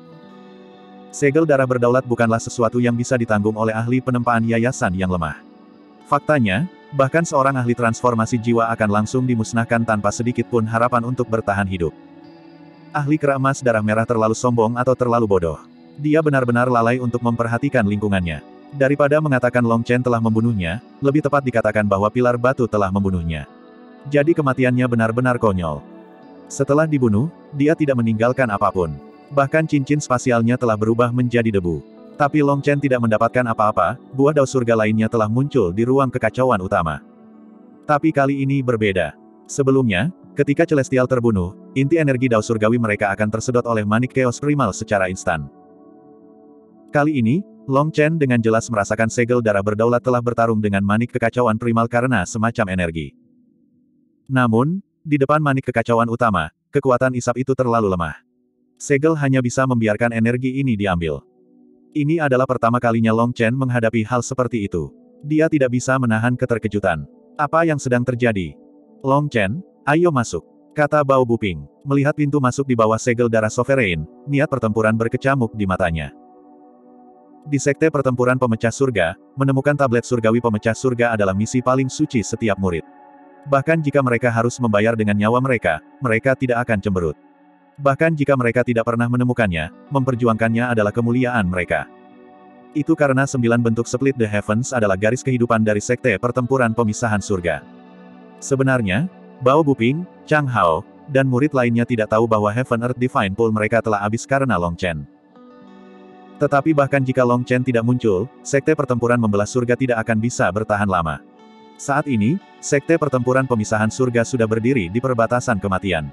Segel darah berdaulat bukanlah sesuatu yang bisa ditanggung oleh ahli penempaan yayasan yang lemah. Faktanya, bahkan seorang ahli transformasi jiwa akan langsung dimusnahkan tanpa sedikit pun harapan untuk bertahan hidup. Ahli kera emas darah merah terlalu sombong atau terlalu bodoh. Dia benar-benar lalai untuk memperhatikan lingkungannya. Daripada mengatakan Long Chen telah membunuhnya, lebih tepat dikatakan bahwa pilar batu telah membunuhnya. Jadi kematiannya benar-benar konyol. Setelah dibunuh, dia tidak meninggalkan apapun. Bahkan cincin spasialnya telah berubah menjadi debu. Tapi Long Chen tidak mendapatkan apa-apa, buah dao surga lainnya telah muncul di ruang kekacauan utama. Tapi kali ini berbeda. Sebelumnya, ketika Celestial terbunuh, inti energi dao surgawi mereka akan tersedot oleh manik Chaos Primal secara instan. Kali ini, Long Chen dengan jelas merasakan segel darah berdaulat telah bertarung dengan manik kekacauan primal karena semacam energi. Namun, di depan manik kekacauan utama, kekuatan isap itu terlalu lemah. Segel hanya bisa membiarkan energi ini diambil. Ini adalah pertama kalinya Long Chen menghadapi hal seperti itu. Dia tidak bisa menahan keterkejutan. Apa yang sedang terjadi? Long Chen, ayo masuk, kata Bao Buping. Melihat pintu masuk di bawah segel darah Sovereign, niat pertempuran berkecamuk di matanya. Di Sekte Pertempuran Pemecah Surga, menemukan tablet surgawi pemecah surga adalah misi paling suci setiap murid. Bahkan jika mereka harus membayar dengan nyawa mereka, mereka tidak akan cemberut. Bahkan jika mereka tidak pernah menemukannya, memperjuangkannya adalah kemuliaan mereka. Itu karena 9 bentuk Split the Heavens adalah garis kehidupan dari Sekte Pertempuran Pemisahan Surga. Sebenarnya, Bao Buping, Chang Hao, dan murid lainnya tidak tahu bahwa Heaven Earth Divine Pool mereka telah habis karena Long Chen. Tetapi bahkan jika Long Chen tidak muncul, Sekte Pertempuran Membelah Surga tidak akan bisa bertahan lama. Saat ini, Sekte Pertempuran Pemisahan Surga sudah berdiri di perbatasan kematian.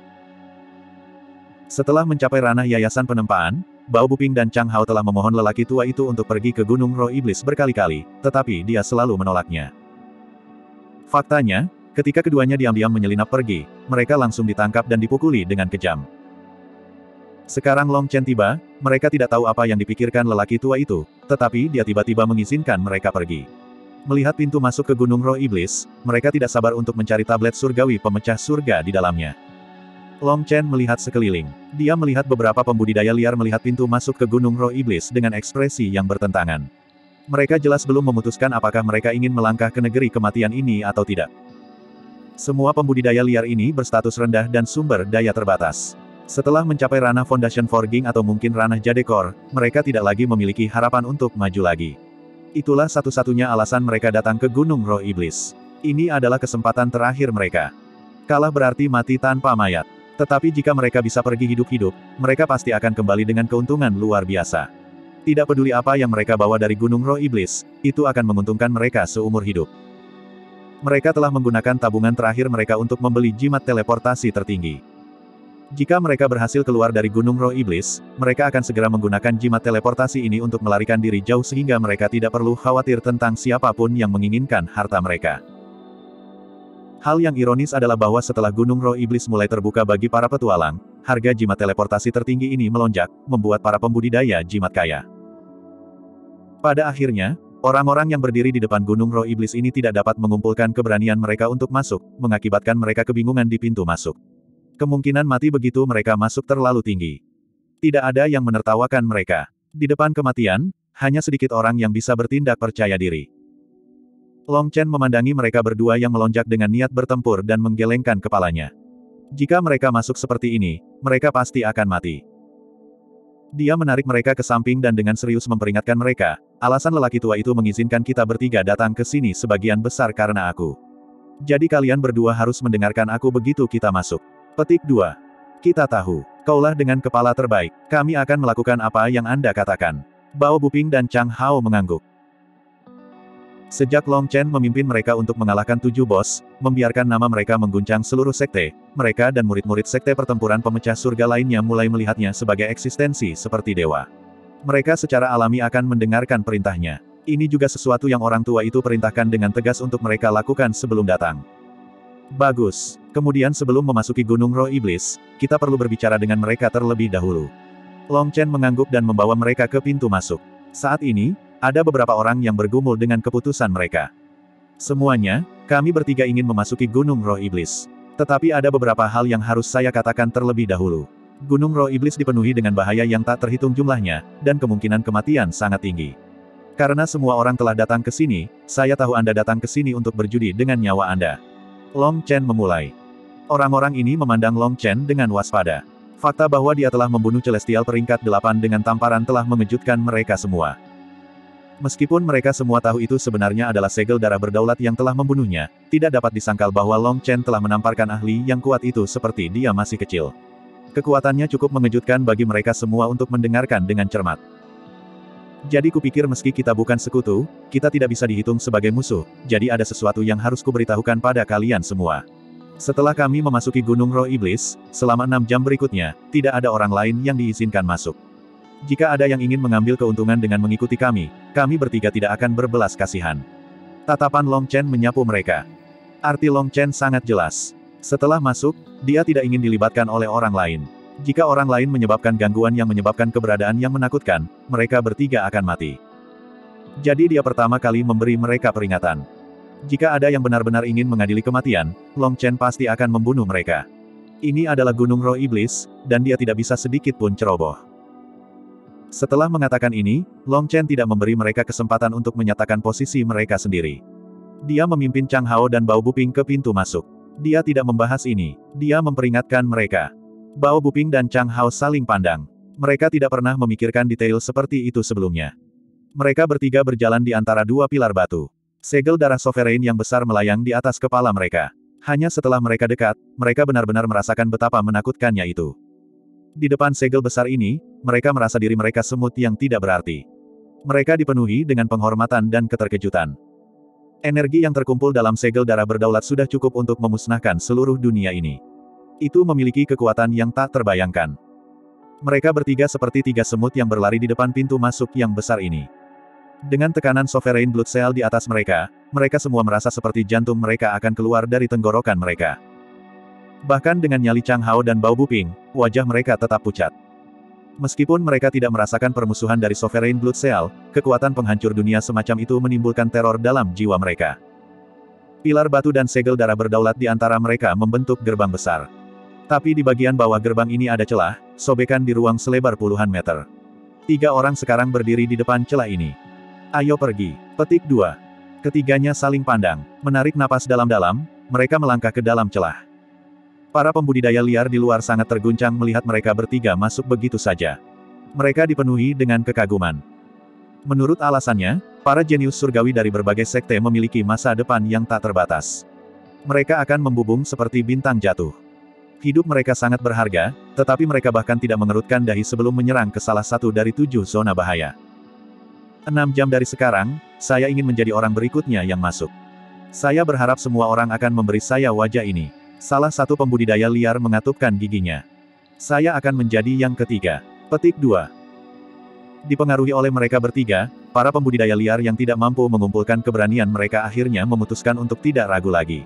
Setelah mencapai ranah Yayasan Penempaan, Bao Buping dan Chang Hao telah memohon lelaki tua itu untuk pergi ke Gunung Roh Iblis berkali-kali, tetapi dia selalu menolaknya. Faktanya, ketika keduanya diam-diam menyelinap pergi, mereka langsung ditangkap dan dipukuli dengan kejam. Sekarang Long Chen tiba, mereka tidak tahu apa yang dipikirkan lelaki tua itu, tetapi dia tiba-tiba mengizinkan mereka pergi. Melihat pintu masuk ke Gunung Roh Iblis, mereka tidak sabar untuk mencari tablet surgawi pemecah surga di dalamnya. Long Chen melihat sekeliling. Dia melihat beberapa pembudidaya liar melihat pintu masuk ke Gunung Roh Iblis dengan ekspresi yang bertentangan. Mereka jelas belum memutuskan apakah mereka ingin melangkah ke negeri kematian ini atau tidak. Semua pembudidaya liar ini berstatus rendah dan sumber daya terbatas. Setelah mencapai ranah Foundation Forging atau mungkin ranah Jadekor, mereka tidak lagi memiliki harapan untuk maju lagi. Itulah satu-satunya alasan mereka datang ke Gunung Roh Iblis. Ini adalah kesempatan terakhir mereka. Kalah berarti mati tanpa mayat. Tetapi jika mereka bisa pergi hidup-hidup, mereka pasti akan kembali dengan keuntungan luar biasa. Tidak peduli apa yang mereka bawa dari Gunung Roh Iblis, itu akan menguntungkan mereka seumur hidup. Mereka telah menggunakan tabungan terakhir mereka untuk membeli jimat teleportasi tertinggi. Jika mereka berhasil keluar dari Gunung Roh Iblis, mereka akan segera menggunakan jimat teleportasi ini untuk melarikan diri jauh sehingga mereka tidak perlu khawatir tentang siapapun yang menginginkan harta mereka. Hal yang ironis adalah bahwa setelah Gunung Roh Iblis mulai terbuka bagi para petualang, harga jimat teleportasi tertinggi ini melonjak, membuat para pembudidaya jimat kaya. Pada akhirnya, orang-orang yang berdiri di depan Gunung Roh Iblis ini tidak dapat mengumpulkan keberanian mereka untuk masuk, mengakibatkan mereka kebingungan di pintu masuk. Kemungkinan mati begitu mereka masuk terlalu tinggi. Tidak ada yang menertawakan mereka. Di depan kematian, hanya sedikit orang yang bisa bertindak percaya diri. Long Chen memandangi mereka berdua yang melonjak dengan niat bertempur dan menggelengkan kepalanya. Jika mereka masuk seperti ini, mereka pasti akan mati. Dia menarik mereka ke samping dan dengan serius memperingatkan mereka, alasan lelaki tua itu mengizinkan kita bertiga datang ke sini sebagian besar karena aku. Jadi kalian berdua harus mendengarkan aku begitu kita masuk. Petik 2. Kita tahu, kaulah dengan kepala terbaik, kami akan melakukan apa yang Anda katakan. Bao Buping dan Chang Hao mengangguk. Sejak Long Chen memimpin mereka untuk mengalahkan 7 bos, membiarkan nama mereka mengguncang seluruh sekte, mereka dan murid-murid Sekte Pertempuran Pemecah Surga lainnya mulai melihatnya sebagai eksistensi seperti dewa. Mereka secara alami akan mendengarkan perintahnya. Ini juga sesuatu yang orang tua itu perintahkan dengan tegas untuk mereka lakukan sebelum datang. Bagus. Kemudian sebelum memasuki Gunung Roh Iblis, kita perlu berbicara dengan mereka terlebih dahulu. Long Chen mengangguk dan membawa mereka ke pintu masuk. Saat ini, ada beberapa orang yang bergumul dengan keputusan mereka. Semuanya, kami bertiga ingin memasuki Gunung Roh Iblis. Tetapi ada beberapa hal yang harus saya katakan terlebih dahulu. Gunung Roh Iblis dipenuhi dengan bahaya yang tak terhitung jumlahnya, dan kemungkinan kematian sangat tinggi. Karena semua orang telah datang ke sini, saya tahu Anda datang ke sini untuk berjudi dengan nyawa Anda. Long Chen memulai. Orang-orang ini memandang Long Chen dengan waspada. Fakta bahwa dia telah membunuh Celestial peringkat 8 dengan tamparan telah mengejutkan mereka semua. Meskipun mereka semua tahu itu sebenarnya adalah segel darah berdaulat yang telah membunuhnya, tidak dapat disangkal bahwa Long Chen telah menamparkan ahli yang kuat itu seperti dia masih kecil. Kekuatannya cukup mengejutkan bagi mereka semua untuk mendengarkan dengan cermat. Jadi kupikir meski kita bukan sekutu, kita tidak bisa dihitung sebagai musuh, jadi ada sesuatu yang harus kuberitahukan pada kalian semua. Setelah kami memasuki Gunung Roh Iblis, selama 6 jam berikutnya, tidak ada orang lain yang diizinkan masuk. Jika ada yang ingin mengambil keuntungan dengan mengikuti kami bertiga tidak akan berbelas kasihan. Tatapan Long Chen menyapu mereka. Arti Long Chen sangat jelas. Setelah masuk, dia tidak ingin dilibatkan oleh orang lain. Jika orang lain menyebabkan gangguan yang menyebabkan keberadaan yang menakutkan, mereka bertiga akan mati. Jadi dia pertama kali memberi mereka peringatan. Jika ada yang benar-benar ingin mengadili kematian, Long Chen pasti akan membunuh mereka. Ini adalah Gunung Roh Iblis, dan dia tidak bisa sedikit pun ceroboh. Setelah mengatakan ini, Long Chen tidak memberi mereka kesempatan untuk menyatakan posisi mereka sendiri. Dia memimpin Chang Hao dan Bao Buping ke pintu masuk. Dia tidak membahas ini. Dia memperingatkan mereka. Bao Buping dan Chang Hao saling pandang. Mereka tidak pernah memikirkan detail seperti itu sebelumnya. Mereka bertiga berjalan di antara dua pilar batu. Segel darah sovereign yang besar melayang di atas kepala mereka. Hanya setelah mereka dekat, mereka benar-benar merasakan betapa menakutkannya itu. Di depan segel besar ini, mereka merasa diri mereka semut yang tidak berarti. Mereka dipenuhi dengan penghormatan dan keterkejutan. Energi yang terkumpul dalam segel darah berdaulat sudah cukup untuk memusnahkan seluruh dunia ini. Itu memiliki kekuatan yang tak terbayangkan. Mereka bertiga seperti tiga semut yang berlari di depan pintu masuk yang besar ini. Dengan tekanan sovereign blood cell di atas mereka, mereka semua merasa seperti jantung mereka akan keluar dari tenggorokan mereka. Bahkan dengan nyali Chang Hao dan Bao Buping, wajah mereka tetap pucat. Meskipun mereka tidak merasakan permusuhan dari sovereign blood cell, kekuatan penghancur dunia semacam itu menimbulkan teror dalam jiwa mereka. Pilar batu dan segel darah berdaulat di antara mereka membentuk gerbang besar. Tapi di bagian bawah gerbang ini ada celah, sobekan di ruang selebar puluhan meter. 3 orang sekarang berdiri di depan celah ini. Ayo pergi. Petik 2. Ketiganya saling pandang, menarik napas dalam-dalam, mereka melangkah ke dalam celah. Para pembudidaya liar di luar sangat terguncang melihat mereka bertiga masuk begitu saja. Mereka dipenuhi dengan kekaguman. Menurut alasannya, para jenius surgawi dari berbagai sekte memiliki masa depan yang tak terbatas. Mereka akan membubung seperti bintang jatuh. Hidup mereka sangat berharga, tetapi mereka bahkan tidak mengerutkan dahi sebelum menyerang ke salah satu dari 7 zona bahaya. 6 jam dari sekarang, saya ingin menjadi orang berikutnya yang masuk. Saya berharap semua orang akan memberi saya wajah ini. Salah satu pembudidaya liar mengatupkan giginya. Saya akan menjadi yang ketiga. Petik 2. Dipengaruhi oleh mereka bertiga, para pembudidaya liar yang tidak mampu mengumpulkan keberanian mereka akhirnya memutuskan untuk tidak ragu lagi.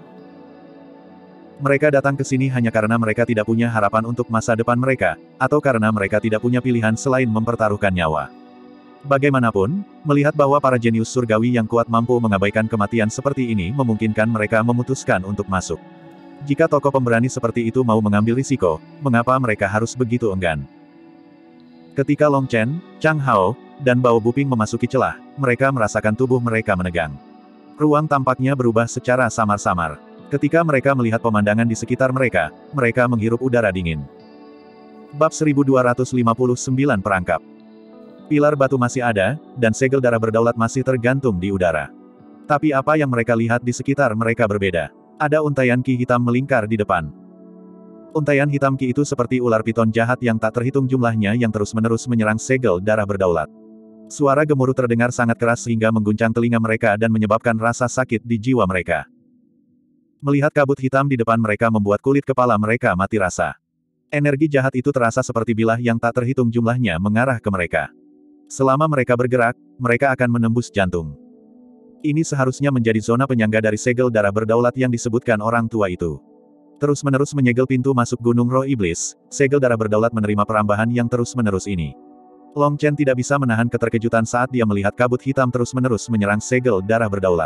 Mereka datang ke sini hanya karena mereka tidak punya harapan untuk masa depan mereka, atau karena mereka tidak punya pilihan selain mempertaruhkan nyawa. Bagaimanapun, melihat bahwa para jenius surgawi yang kuat mampu mengabaikan kematian seperti ini memungkinkan mereka memutuskan untuk masuk. Jika tokoh pemberani seperti itu mau mengambil risiko, mengapa mereka harus begitu enggan? Ketika Long Chen, Chang Hao, dan Bao Buping memasuki celah, mereka merasakan tubuh mereka menegang. Ruang tampaknya berubah secara samar-samar. Ketika mereka melihat pemandangan di sekitar mereka, mereka menghirup udara dingin. Bab 1259 perangkap. Pilar batu masih ada, dan segel darah berdaulat masih tergantung di udara. Tapi apa yang mereka lihat di sekitar mereka berbeda. Ada untaian ki hitam melingkar di depan. Untaian hitam ki itu seperti ular piton jahat yang tak terhitung jumlahnya yang terus-menerus menyerang segel darah berdaulat. Suara gemuruh terdengar sangat keras sehingga mengguncang telinga mereka dan menyebabkan rasa sakit di jiwa mereka. Melihat kabut hitam di depan mereka membuat kulit kepala mereka mati rasa. Energi jahat itu terasa seperti bilah yang tak terhitung jumlahnya mengarah ke mereka. Selama mereka bergerak, mereka akan menembus jantung. Ini seharusnya menjadi zona penyangga dari segel darah berdaulat yang disebutkan orang tua itu. Terus-menerus menyegel pintu masuk Gunung Roh Iblis, segel darah berdaulat menerima perambahan yang terus-menerus ini. Long Chen tidak bisa menahan keterkejutan saat dia melihat kabut hitam terus-menerus menyerang segel darah berdaulat.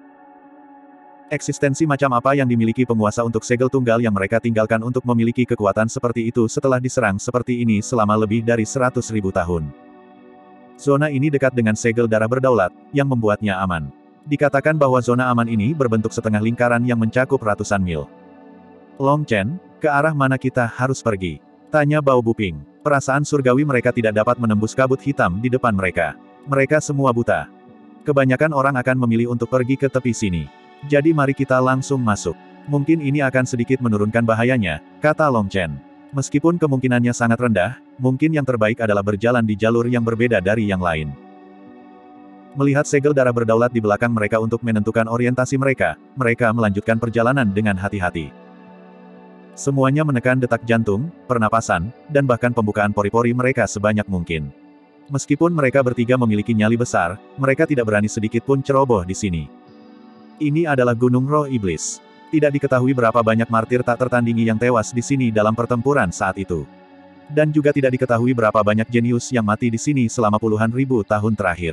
Eksistensi macam apa yang dimiliki penguasa untuk segel tunggal yang mereka tinggalkan untuk memiliki kekuatan seperti itu setelah diserang seperti ini selama lebih dari 100.000 tahun. Zona ini dekat dengan segel darah berdaulat, yang membuatnya aman. Dikatakan bahwa zona aman ini berbentuk setengah lingkaran yang mencakup ratusan mil. Long Chen, ke arah mana kita harus pergi? Tanya Bao Buping. Perasaan surgawi mereka tidak dapat menembus kabut hitam di depan mereka. Mereka semua buta. Kebanyakan orang akan memilih untuk pergi ke tepi sini. Jadi mari kita langsung masuk. Mungkin ini akan sedikit menurunkan bahayanya, kata Long Chen. Meskipun kemungkinannya sangat rendah, mungkin yang terbaik adalah berjalan di jalur yang berbeda dari yang lain. Melihat segel darah berdaulat di belakang mereka untuk menentukan orientasi mereka, mereka melanjutkan perjalanan dengan hati-hati. Semuanya menekan detak jantung, pernapasan, dan bahkan pembukaan pori-pori mereka sebanyak mungkin. Meskipun mereka bertiga memiliki nyali besar, mereka tidak berani sedikit pun ceroboh di sini. Ini adalah Gunung Roh Iblis. Tidak diketahui berapa banyak martir tak tertandingi yang tewas di sini dalam pertempuran saat itu. Dan juga tidak diketahui berapa banyak jenius yang mati di sini selama puluhan ribu tahun terakhir.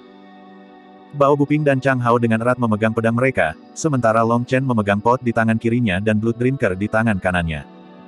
Bao Buping dan Chang Hao dengan erat memegang pedang mereka, sementara Long Chen memegang pot di tangan kirinya dan Blood Drinker di tangan kanannya.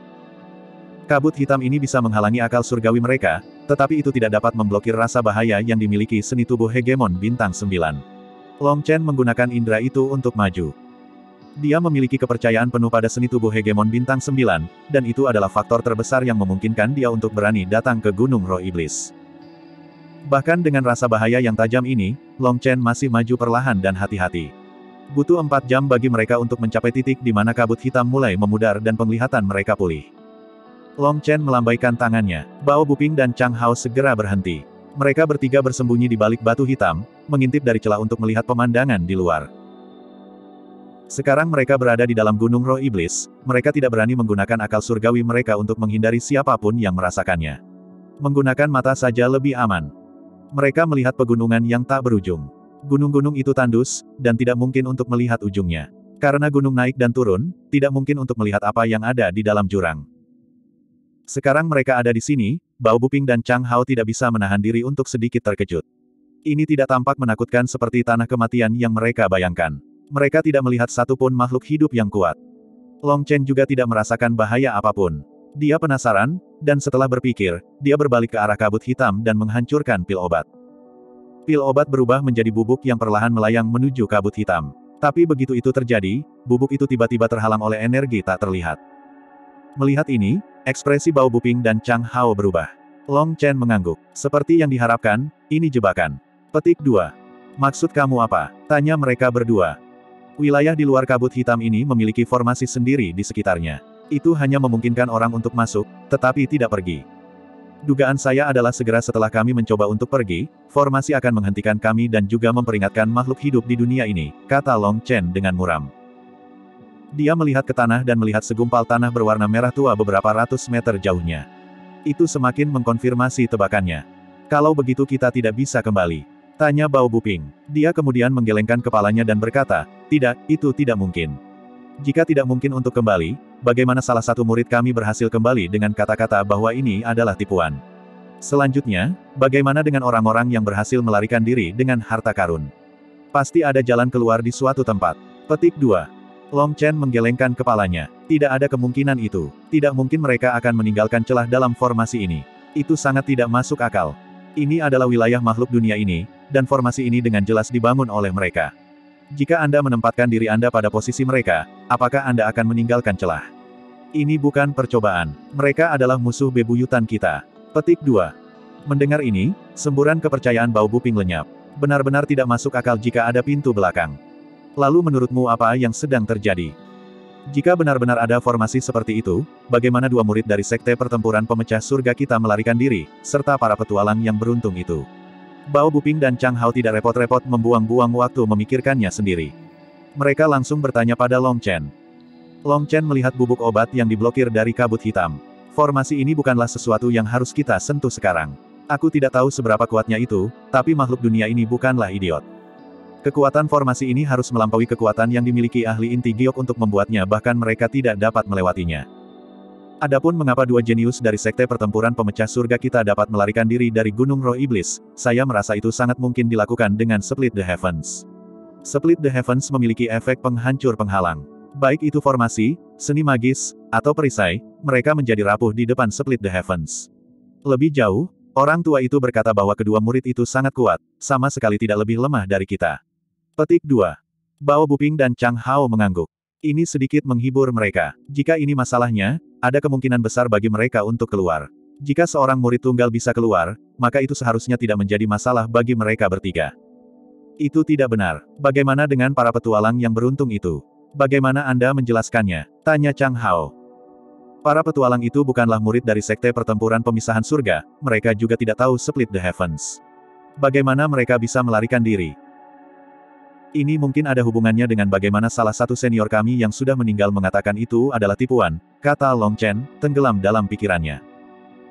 Kabut hitam ini bisa menghalangi akal surgawi mereka, tetapi itu tidak dapat memblokir rasa bahaya yang dimiliki seni tubuh hegemon bintang 9. Long Chen menggunakan indera itu untuk maju. Dia memiliki kepercayaan penuh pada seni tubuh hegemon bintang 9, dan itu adalah faktor terbesar yang memungkinkan dia untuk berani datang ke Gunung Roh Iblis. Bahkan dengan rasa bahaya yang tajam ini, Long Chen masih maju perlahan dan hati-hati. Butuh 4 jam bagi mereka untuk mencapai titik di mana kabut hitam mulai memudar dan penglihatan mereka pulih. Long Chen melambaikan tangannya. Bao Buping dan Chang Hao segera berhenti. Mereka bertiga bersembunyi di balik batu hitam, mengintip dari celah untuk melihat pemandangan di luar. Sekarang mereka berada di dalam Gunung Roh Iblis, mereka tidak berani menggunakan akal surgawi mereka untuk menghindari siapapun yang merasakannya. Menggunakan mata saja lebih aman. Mereka melihat pegunungan yang tak berujung. Gunung-gunung itu tandus, dan tidak mungkin untuk melihat ujungnya. Karena gunung naik dan turun, tidak mungkin untuk melihat apa yang ada di dalam jurang. Sekarang mereka ada di sini, Bao Buping dan Chang Hao tidak bisa menahan diri untuk sedikit terkejut. Ini tidak tampak menakutkan seperti tanah kematian yang mereka bayangkan. Mereka tidak melihat satupun makhluk hidup yang kuat. Long Chen juga tidak merasakan bahaya apapun. Dia penasaran, dan setelah berpikir, dia berbalik ke arah kabut hitam dan menghancurkan pil obat. Pil obat berubah menjadi bubuk yang perlahan melayang menuju kabut hitam. Tapi begitu itu terjadi, bubuk itu tiba-tiba terhalang oleh energi tak terlihat. Melihat ini, ekspresi Bao Buping dan Chang Hao berubah. Long Chen mengangguk. Seperti yang diharapkan, ini jebakan. Petik 2. Maksud kamu apa? Tanya mereka berdua. Wilayah di luar kabut hitam ini memiliki formasi sendiri di sekitarnya. Itu hanya memungkinkan orang untuk masuk, tetapi tidak pergi. Dugaan saya adalah segera setelah kami mencoba untuk pergi, formasi akan menghentikan kami dan juga memperingatkan makhluk hidup di dunia ini, kata Long Chen dengan muram. Dia melihat ke tanah dan melihat segumpal tanah berwarna merah tua beberapa ratus meter jauhnya. Itu semakin mengkonfirmasi tebakannya. Kalau begitu kita tidak bisa kembali. Tanya Bao Buping. Dia kemudian menggelengkan kepalanya dan berkata, tidak, itu tidak mungkin. Jika tidak mungkin untuk kembali, bagaimana salah satu murid kami berhasil kembali dengan kata-kata bahwa ini adalah tipuan? Selanjutnya, bagaimana dengan orang-orang yang berhasil melarikan diri dengan harta karun? Pasti ada jalan keluar di suatu tempat. Petik 2. Long Chen menggelengkan kepalanya. Tidak ada kemungkinan itu. Tidak mungkin mereka akan meninggalkan celah dalam formasi ini. Itu sangat tidak masuk akal. Ini adalah wilayah makhluk dunia ini, dan formasi ini dengan jelas dibangun oleh mereka. Jika Anda menempatkan diri Anda pada posisi mereka, apakah Anda akan meninggalkan celah? Ini bukan percobaan. Mereka adalah musuh bebuyutan kita. Petik 2. Mendengar ini, semburan kepercayaan Bao Buping lenyap. Benar-benar tidak masuk akal jika ada pintu belakang. Lalu menurutmu apa yang sedang terjadi? Jika benar-benar ada formasi seperti itu, bagaimana dua murid dari Sekte Pertempuran Pemecah Surga kita melarikan diri, serta para petualang yang beruntung itu? Bao Buping dan Chang Hao tidak repot-repot membuang-buang waktu memikirkannya sendiri. Mereka langsung bertanya pada Long Chen. Long Chen melihat bubuk obat yang diblokir dari kabut hitam. Formasi ini bukanlah sesuatu yang harus kita sentuh sekarang. Aku tidak tahu seberapa kuatnya itu, tapi makhluk dunia ini bukanlah idiot. Kekuatan formasi ini harus melampaui kekuatan yang dimiliki ahli inti giok untuk membuatnya bahkan mereka tidak dapat melewatinya. Adapun mengapa dua jenius dari Sekte Pertempuran Pemecah Surga kita dapat melarikan diri dari Gunung Roh Iblis, saya merasa itu sangat mungkin dilakukan dengan Split the Heavens. Split the Heavens memiliki efek penghancur penghalang. Baik itu formasi, seni magis, atau perisai, mereka menjadi rapuh di depan Split the Heavens. Lebih jauh, orang tua itu berkata bahwa kedua murid itu sangat kuat, sama sekali tidak lebih lemah dari kita. Petik 2. Bao Buping dan Chang Hao mengangguk. Ini sedikit menghibur mereka. Jika ini masalahnya, ada kemungkinan besar bagi mereka untuk keluar. Jika seorang murid tunggal bisa keluar, maka itu seharusnya tidak menjadi masalah bagi mereka bertiga. Itu tidak benar. Bagaimana dengan para petualang yang beruntung itu? Bagaimana Anda menjelaskannya? Tanya Chang Hao. Para petualang itu bukanlah murid dari Sekte Pertempuran Pemisahan Surga, mereka juga tidak tahu Split the Heavens. Bagaimana mereka bisa melarikan diri? Ini mungkin ada hubungannya dengan bagaimana salah satu senior kami yang sudah meninggal mengatakan itu adalah tipuan, kata Long Chen, tenggelam dalam pikirannya.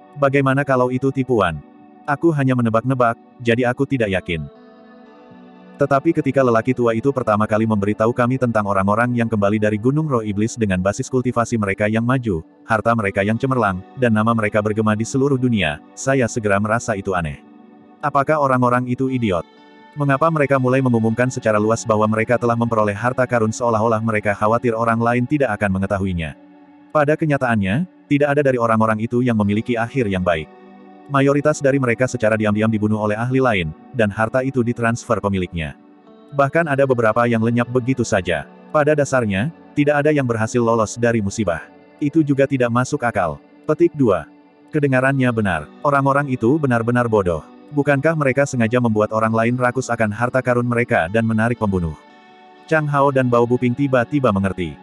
Bagaimana kalau itu tipuan? Aku hanya menebak-nebak, jadi aku tidak yakin. Tetapi ketika lelaki tua itu pertama kali memberitahu kami tentang orang-orang yang kembali dari Gunung Roh Iblis dengan basis kultivasi mereka yang maju, harta mereka yang cemerlang, dan nama mereka bergema di seluruh dunia, saya segera merasa itu aneh. Apakah orang-orang itu idiot? Mengapa mereka mulai mengumumkan secara luas bahwa mereka telah memperoleh harta karun seolah-olah mereka khawatir orang lain tidak akan mengetahuinya? Pada kenyataannya, tidak ada dari orang-orang itu yang memiliki akhir yang baik. Mayoritas dari mereka secara diam-diam dibunuh oleh ahli lain, dan harta itu ditransfer pemiliknya. Bahkan ada beberapa yang lenyap begitu saja. Pada dasarnya, tidak ada yang berhasil lolos dari musibah. Itu juga tidak masuk akal. Petik 2. Kedengarannya benar. Orang-orang itu benar-benar bodoh. Bukankah mereka sengaja membuat orang lain rakus akan harta karun mereka dan menarik pembunuh? Chang Hao dan Bao Buping tiba-tiba mengerti.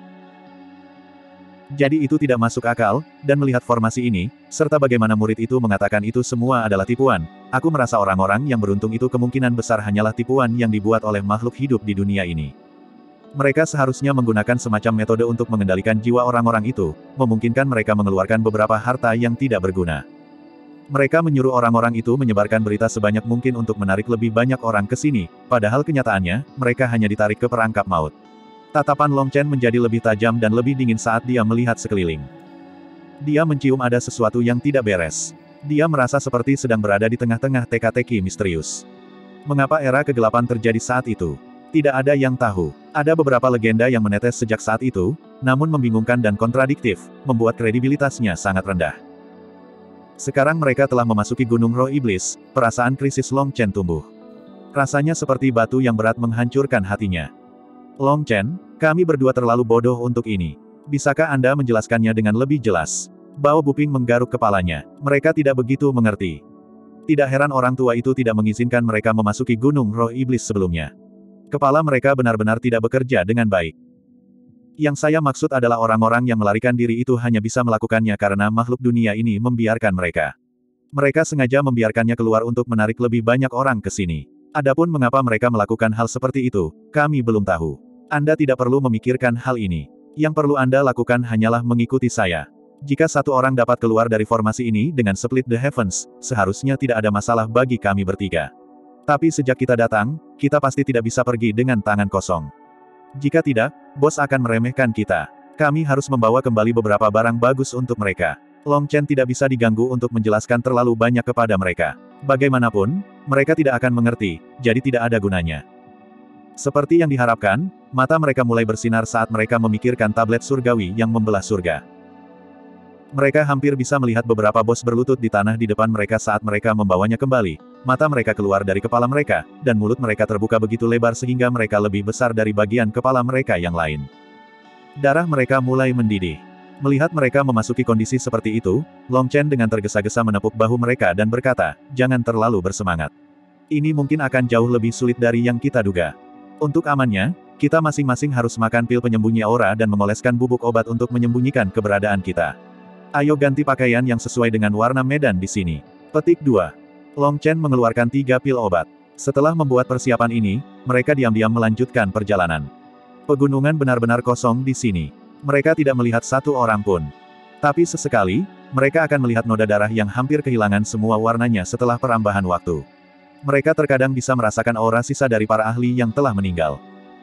Jadi itu tidak masuk akal, dan melihat formasi ini, serta bagaimana murid itu mengatakan itu semua adalah tipuan, aku merasa orang-orang yang beruntung itu kemungkinan besar hanyalah tipuan yang dibuat oleh makhluk hidup di dunia ini. Mereka seharusnya menggunakan semacam metode untuk mengendalikan jiwa orang-orang itu, memungkinkan mereka mengeluarkan beberapa harta yang tidak berguna. Mereka menyuruh orang-orang itu menyebarkan berita sebanyak mungkin untuk menarik lebih banyak orang ke sini, padahal kenyataannya, mereka hanya ditarik ke perangkap maut. Tatapan Long Chen menjadi lebih tajam dan lebih dingin saat dia melihat sekeliling. Dia mencium ada sesuatu yang tidak beres. Dia merasa seperti sedang berada di tengah-tengah teka-teki misterius. Mengapa era kegelapan terjadi saat itu? Tidak ada yang tahu. Ada beberapa legenda yang menetes sejak saat itu, namun membingungkan dan kontradiktif, membuat kredibilitasnya sangat rendah. Sekarang mereka telah memasuki Gunung Roh Iblis, perasaan krisis Long Chen tumbuh. Rasanya seperti batu yang berat menghancurkan hatinya. Long Chen, kami berdua terlalu bodoh untuk ini. Bisakah Anda menjelaskannya dengan lebih jelas? Bao Buping menggaruk kepalanya. Mereka tidak begitu mengerti. Tidak heran orang tua itu tidak mengizinkan mereka memasuki Gunung Roh Iblis sebelumnya. Kepala mereka benar-benar tidak bekerja dengan baik. Yang saya maksud adalah orang-orang yang melarikan diri itu hanya bisa melakukannya karena makhluk dunia ini membiarkan mereka. Mereka sengaja membiarkannya keluar untuk menarik lebih banyak orang ke sini. Adapun mengapa mereka melakukan hal seperti itu, kami belum tahu. Anda tidak perlu memikirkan hal ini. Yang perlu Anda lakukan hanyalah mengikuti saya. Jika satu orang dapat keluar dari formasi ini dengan Split the Heavens, seharusnya tidak ada masalah bagi kami bertiga. Tapi sejak kita datang, kita pasti tidak bisa pergi dengan tangan kosong. Jika tidak, bos akan meremehkan kita. Kami harus membawa kembali beberapa barang bagus untuk mereka. Long Chen tidak bisa diganggu untuk menjelaskan terlalu banyak kepada mereka. Bagaimanapun, mereka tidak akan mengerti, jadi tidak ada gunanya. Seperti yang diharapkan, mata mereka mulai bersinar saat mereka memikirkan tablet surgawi yang membelah surga. Mereka hampir bisa melihat beberapa bos berlutut di tanah di depan mereka saat mereka membawanya kembali. Mata mereka keluar dari kepala mereka, dan mulut mereka terbuka begitu lebar sehingga mereka lebih besar dari bagian kepala mereka yang lain. Darah mereka mulai mendidih. Melihat mereka memasuki kondisi seperti itu, Long Chen dengan tergesa-gesa menepuk bahu mereka dan berkata, "Jangan terlalu bersemangat. Ini mungkin akan jauh lebih sulit dari yang kita duga. Untuk amannya, kita masing-masing harus makan pil penyembunyi aura dan memoleskan bubuk obat untuk menyembunyikan keberadaan kita. Ayo ganti pakaian yang sesuai dengan warna medan di sini." Petik 2. Long Chen mengeluarkan 3 pil obat. Setelah membuat persiapan ini, mereka diam-diam melanjutkan perjalanan. Pegunungan benar-benar kosong di sini. Mereka tidak melihat satu orang pun. Tapi sesekali, mereka akan melihat noda darah yang hampir kehilangan semua warnanya setelah perambahan waktu. Mereka terkadang bisa merasakan aura sisa dari para ahli yang telah meninggal.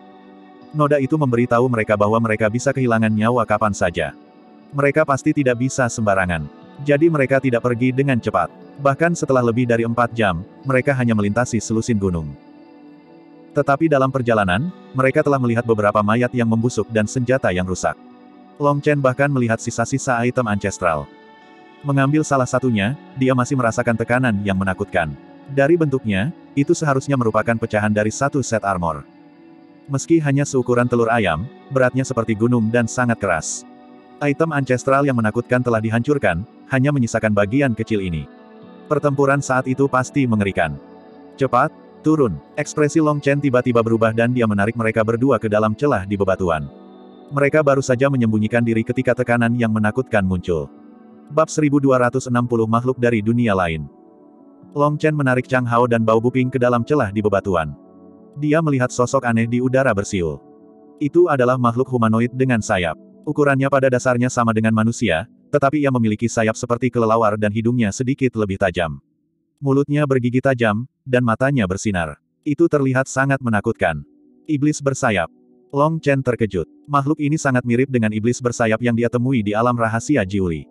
Noda itu memberitahu mereka bahwa mereka bisa kehilangan nyawa kapan saja. Mereka pasti tidak bisa sembarangan. Jadi mereka tidak pergi dengan cepat. Bahkan setelah lebih dari 4 jam, mereka hanya melintasi selusin gunung. Tetapi dalam perjalanan, mereka telah melihat beberapa mayat yang membusuk dan senjata yang rusak. Long Chen bahkan melihat sisa-sisa item ancestral. Mengambil salah satunya, dia masih merasakan tekanan yang menakutkan. Dari bentuknya, itu seharusnya merupakan pecahan dari satu set armor. Meski hanya seukuran telur ayam, beratnya seperti gunung dan sangat keras. Item ancestral yang menakutkan telah dihancurkan, hanya menyisakan bagian kecil ini. Pertempuran saat itu pasti mengerikan. Cepat, turun. Ekspresi Long Chen tiba-tiba berubah dan dia menarik mereka berdua ke dalam celah di bebatuan. Mereka baru saja menyembunyikan diri ketika tekanan yang menakutkan muncul. Bab 1260 Makhluk dari Dunia Lain. Long Chen menarik Chang Hao dan Bao Buping ke dalam celah di bebatuan. Dia melihat sosok aneh di udara bersiul. Itu adalah makhluk humanoid dengan sayap. Ukurannya pada dasarnya sama dengan manusia, tetapi ia memiliki sayap seperti kelelawar dan hidungnya sedikit lebih tajam. Mulutnya bergigi tajam, dan matanya bersinar. Itu terlihat sangat menakutkan. Iblis bersayap. Long Chen terkejut. Makhluk ini sangat mirip dengan iblis bersayap yang dia temui di alam rahasia Jiuli.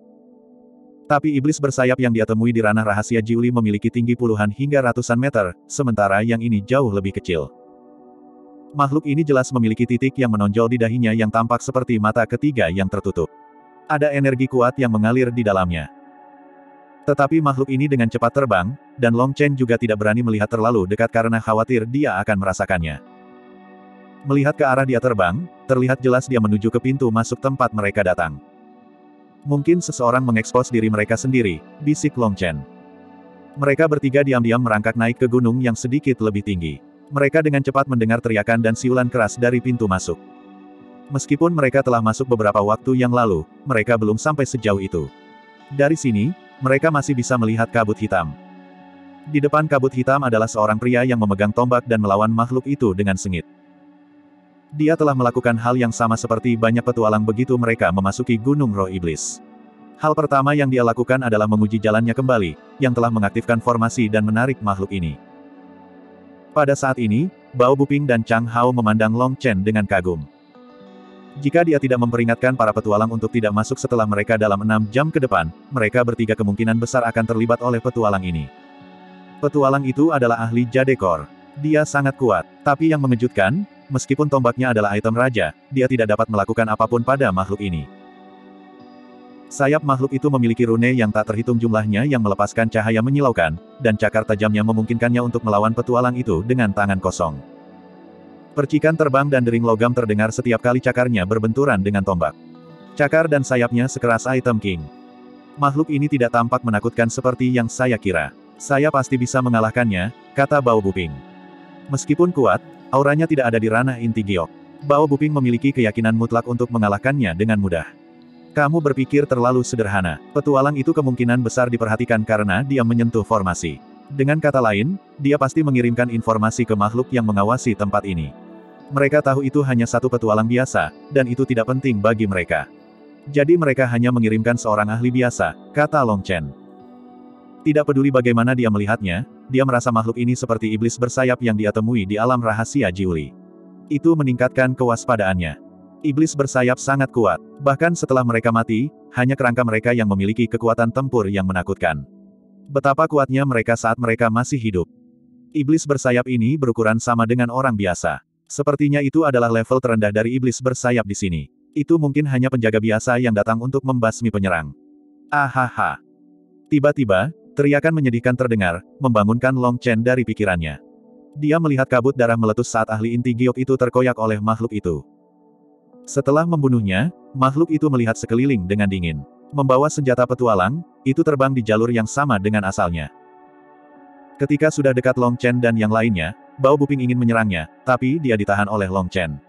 Tapi iblis bersayap yang dia temui di ranah rahasia Jiuli memiliki tinggi puluhan hingga ratusan meter, sementara yang ini jauh lebih kecil. Makhluk ini jelas memiliki titik yang menonjol di dahinya yang tampak seperti mata ketiga yang tertutup. Ada energi kuat yang mengalir di dalamnya. Tetapi makhluk ini dengan cepat terbang, dan Long Chen juga tidak berani melihat terlalu dekat karena khawatir dia akan merasakannya. Melihat ke arah dia terbang, terlihat jelas dia menuju ke pintu masuk tempat mereka datang. Mungkin seseorang mengekspos diri mereka sendiri, bisik Long Chen. Mereka bertiga diam-diam merangkak naik ke gunung yang sedikit lebih tinggi. Mereka dengan cepat mendengar teriakan dan siulan keras dari pintu masuk. Meskipun mereka telah masuk beberapa waktu yang lalu, mereka belum sampai sejauh itu. Dari sini, mereka masih bisa melihat kabut hitam. Di depan kabut hitam adalah seorang pria yang memegang tombak dan melawan makhluk itu dengan sengit. Dia telah melakukan hal yang sama seperti banyak petualang begitu mereka memasuki Gunung Roh Iblis. Hal pertama yang dia lakukan adalah menguji jalannya kembali, yang telah mengaktifkan formasi dan menarik makhluk ini. Pada saat ini, Bao Buping dan Chang Hao memandang Long Chen dengan kagum. Jika dia tidak memperingatkan para petualang untuk tidak masuk setelah mereka dalam 6 jam ke depan, mereka bertiga kemungkinan besar akan terlibat oleh petualang ini. Petualang itu adalah ahli Jadekor. Dia sangat kuat. Tapi yang mengejutkan, meskipun tombaknya adalah item raja, dia tidak dapat melakukan apapun pada makhluk ini. Sayap makhluk itu memiliki rune yang tak terhitung jumlahnya yang melepaskan cahaya menyilaukan, dan cakar tajamnya memungkinkannya untuk melawan petualang itu dengan tangan kosong. Percikan terbang dan dering logam terdengar setiap kali cakarnya berbenturan dengan tombak. Cakar dan sayapnya sekeras item king. Makhluk ini tidak tampak menakutkan seperti yang saya kira. Saya pasti bisa mengalahkannya, kata Bao Buping. Meskipun kuat, auranya tidak ada di ranah inti giok. Bao Buping memiliki keyakinan mutlak untuk mengalahkannya dengan mudah. Kamu berpikir terlalu sederhana. Petualang itu kemungkinan besar diperhatikan karena dia menyentuh formasi. Dengan kata lain, dia pasti mengirimkan informasi ke makhluk yang mengawasi tempat ini. Mereka tahu itu hanya satu petualang biasa, dan itu tidak penting bagi mereka. Jadi mereka hanya mengirimkan seorang ahli biasa, kata Long Chen. Tidak peduli bagaimana dia melihatnya, dia merasa makhluk ini seperti iblis bersayap yang dia temui di alam rahasia Jiuli. Itu meningkatkan kewaspadaannya. Iblis bersayap sangat kuat. Bahkan setelah mereka mati, hanya kerangka mereka yang memiliki kekuatan tempur yang menakutkan. Betapa kuatnya mereka saat mereka masih hidup. Iblis bersayap ini berukuran sama dengan orang biasa. Sepertinya itu adalah level terendah dari iblis bersayap di sini. Itu mungkin hanya penjaga biasa yang datang untuk membasmi penyerang. Ahaha. Tiba-tiba, teriakan menyedihkan terdengar, membangunkan Long Chen dari pikirannya. Dia melihat kabut darah meletus saat ahli inti giok itu terkoyak oleh makhluk itu. Setelah membunuhnya, makhluk itu melihat sekeliling dengan dingin. Membawa senjata petualang, itu terbang di jalur yang sama dengan asalnya. Ketika sudah dekat Long Chen dan yang lainnya, Bao Buping ingin menyerangnya, tapi dia ditahan oleh Long Chen.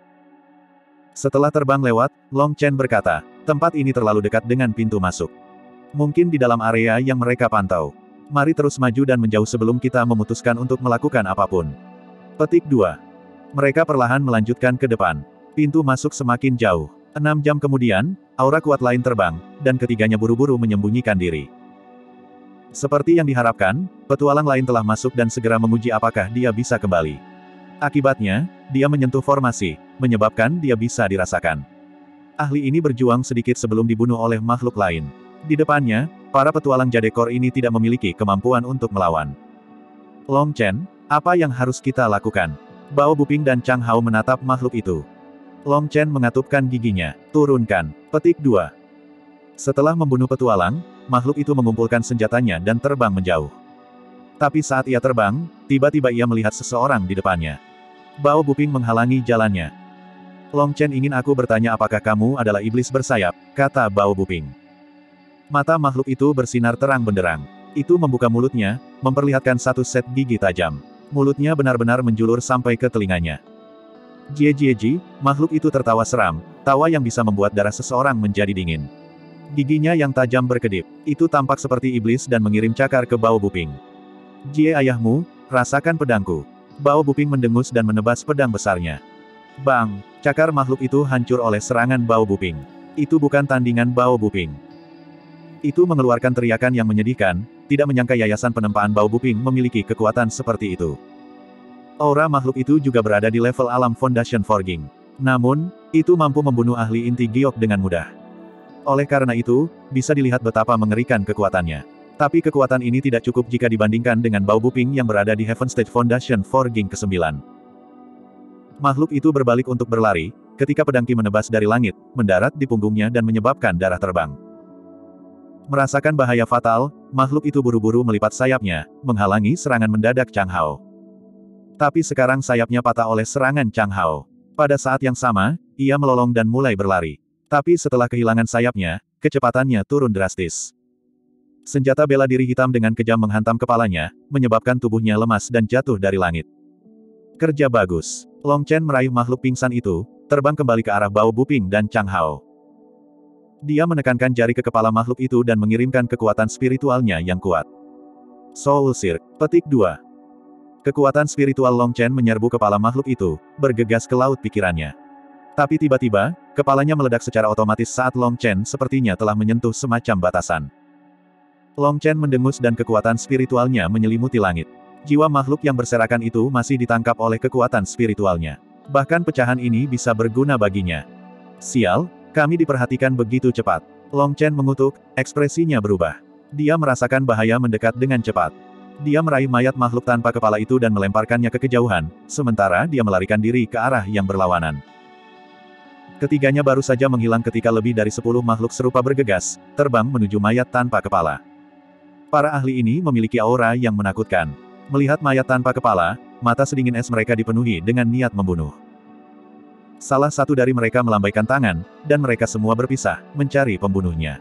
Setelah terbang lewat, Long Chen berkata, tempat ini terlalu dekat dengan pintu masuk. Mungkin di dalam area yang mereka pantau. Mari terus maju dan menjauh sebelum kita memutuskan untuk melakukan apapun. Petik 2. Mereka perlahan melanjutkan ke depan. Pintu masuk semakin jauh. 6 jam kemudian, aura kuat lain terbang, dan ketiganya buru-buru menyembunyikan diri. Seperti yang diharapkan, petualang lain telah masuk dan segera menguji apakah dia bisa kembali. Akibatnya, dia menyentuh formasi, menyebabkan dia bisa dirasakan. Ahli ini berjuang sedikit sebelum dibunuh oleh makhluk lain. Di depannya, para petualang Jadekor ini tidak memiliki kemampuan untuk melawan. Long Chen, apa yang harus kita lakukan? Bao Buping dan Chang Hao menatap makhluk itu. Long Chen mengatupkan giginya. Turunkan. Petik 2. Setelah membunuh petualang, makhluk itu mengumpulkan senjatanya dan terbang menjauh. Tapi saat ia terbang, tiba-tiba ia melihat seseorang di depannya. Bao Buping menghalangi jalannya. Long Chen ingin aku bertanya apakah kamu adalah iblis bersayap, kata Bao Buping. Mata makhluk itu bersinar terang benderang. Itu membuka mulutnya, memperlihatkan satu set gigi tajam. Mulutnya benar-benar menjulur sampai ke telinganya. Jie, makhluk itu tertawa seram, tawa yang bisa membuat darah seseorang menjadi dingin. Giginya yang tajam berkedip. Itu tampak seperti iblis dan mengirim cakar ke Bao Buping. Jie ayahmu, rasakan pedangku. Bao Buping mendengus dan menebas pedang besarnya. Bang! Cakar makhluk itu hancur oleh serangan Bao Buping. Itu bukan tandingan Bao Buping. Itu mengeluarkan teriakan yang menyedihkan, tidak menyangka yayasan penempaan Bao Buping memiliki kekuatan seperti itu. Aura makhluk itu juga berada di level alam Foundation Forging. Namun, itu mampu membunuh ahli inti giok dengan mudah. Oleh karena itu, bisa dilihat betapa mengerikan kekuatannya. Tapi kekuatan ini tidak cukup jika dibandingkan dengan Bao Buping yang berada di Heaven State Foundation Forging ke-9. Makhluk itu berbalik untuk berlari, ketika pedang Qi menebas dari langit, mendarat di punggungnya dan menyebabkan darah terbang. Merasakan bahaya fatal, makhluk itu buru-buru melipat sayapnya, menghalangi serangan mendadak Chang Hao. Tapi sekarang sayapnya patah oleh serangan Chang Hao. Pada saat yang sama, ia melolong dan mulai berlari. Tapi setelah kehilangan sayapnya, kecepatannya turun drastis. Senjata bela diri hitam dengan kejam menghantam kepalanya, menyebabkan tubuhnya lemas dan jatuh dari langit. Kerja bagus. Long Chen meraih makhluk pingsan itu, terbang kembali ke arah Bao Buping dan Chang Hao. Dia menekankan jari ke kepala makhluk itu dan mengirimkan kekuatan spiritualnya yang kuat. Soul Cirque. Petik 2. Kekuatan spiritual Long Chen menyerbu kepala makhluk itu, bergegas ke laut pikirannya. Tapi tiba-tiba, kepalanya meledak secara otomatis saat Long Chen sepertinya telah menyentuh semacam batasan. Long Chen mendengus dan kekuatan spiritualnya menyelimuti langit. Jiwa makhluk yang berserakan itu masih ditangkap oleh kekuatan spiritualnya. Bahkan pecahan ini bisa berguna baginya. Sial, kami diperhatikan begitu cepat. Long Chen mengutuk, ekspresinya berubah. Dia merasakan bahaya mendekat dengan cepat. Dia meraih mayat makhluk tanpa kepala itu dan melemparkannya ke kejauhan, sementara dia melarikan diri ke arah yang berlawanan. Ketiganya baru saja menghilang ketika lebih dari 10 makhluk serupa bergegas, terbang menuju mayat tanpa kepala. Para ahli ini memiliki aura yang menakutkan. Melihat mayat tanpa kepala, mata sedingin es mereka dipenuhi dengan niat membunuh. Salah satu dari mereka melambaikan tangan, dan mereka semua berpisah, mencari pembunuhnya.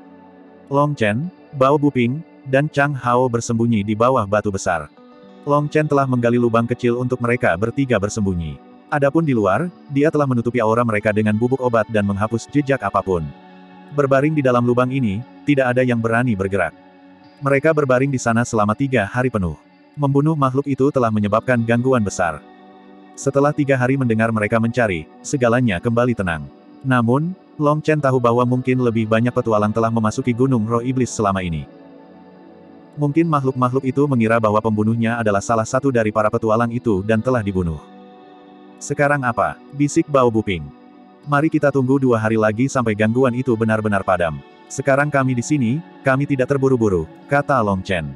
Long Chen, Bao Buping, dan Chang Hao bersembunyi di bawah batu besar. Long Chen telah menggali lubang kecil untuk mereka bertiga bersembunyi. Adapun di luar, dia telah menutupi aura mereka dengan bubuk obat dan menghapus jejak apapun. Berbaring di dalam lubang ini, tidak ada yang berani bergerak. Mereka berbaring di sana selama 3 hari penuh. Membunuh makhluk itu telah menyebabkan gangguan besar. Setelah 3 hari mendengar mereka mencari, segalanya kembali tenang. Namun, Long Chen tahu bahwa mungkin lebih banyak petualang telah memasuki Gunung Roh Iblis selama ini. Mungkin makhluk-makhluk itu mengira bahwa pembunuhnya adalah salah satu dari para petualang itu dan telah dibunuh. Sekarang apa? Bisik Bao Buping. Mari kita tunggu 2 hari lagi sampai gangguan itu benar-benar padam. Sekarang kami di sini, kami tidak terburu-buru, kata Long Chen.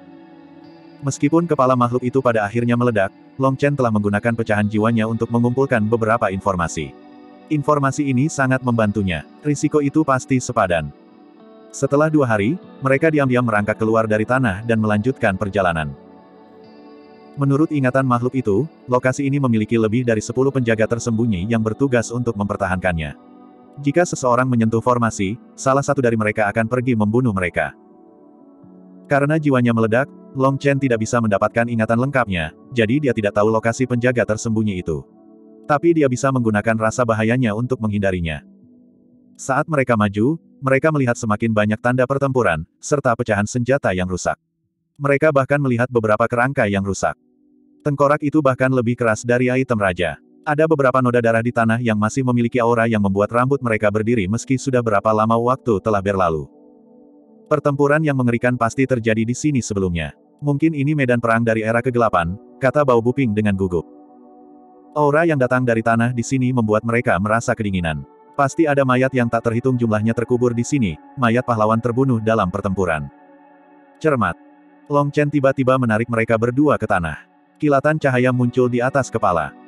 Meskipun kepala makhluk itu pada akhirnya meledak, Long Chen telah menggunakan pecahan jiwanya untuk mengumpulkan beberapa informasi. Informasi ini sangat membantunya. Risiko itu pasti sepadan. Setelah 2 hari, mereka diam-diam merangkak keluar dari tanah dan melanjutkan perjalanan. Menurut ingatan makhluk itu, lokasi ini memiliki lebih dari 10 penjaga tersembunyi yang bertugas untuk mempertahankannya. Jika seseorang menyentuh formasi, salah satu dari mereka akan pergi membunuh mereka. Karena jiwanya meledak, Long Chen tidak bisa mendapatkan ingatan lengkapnya, jadi dia tidak tahu lokasi penjaga tersembunyi itu. Tapi dia bisa menggunakan rasa bahayanya untuk menghindarinya. Saat mereka maju, mereka melihat semakin banyak tanda pertempuran, serta pecahan senjata yang rusak. Mereka bahkan melihat beberapa kerangka yang rusak. Tengkorak itu bahkan lebih keras dari item raja. Ada beberapa noda darah di tanah yang masih memiliki aura yang membuat rambut mereka berdiri meski sudah berapa lama waktu telah berlalu. Pertempuran yang mengerikan pasti terjadi di sini sebelumnya. Mungkin ini medan perang dari era kegelapan, kata Bao Buping dengan gugup. Aura yang datang dari tanah di sini membuat mereka merasa kedinginan. Pasti ada mayat yang tak terhitung jumlahnya terkubur di sini, mayat pahlawan terbunuh dalam pertempuran. Cermat. Long Chen tiba-tiba menarik mereka berdua ke tanah. Kilatan cahaya muncul di atas kepala.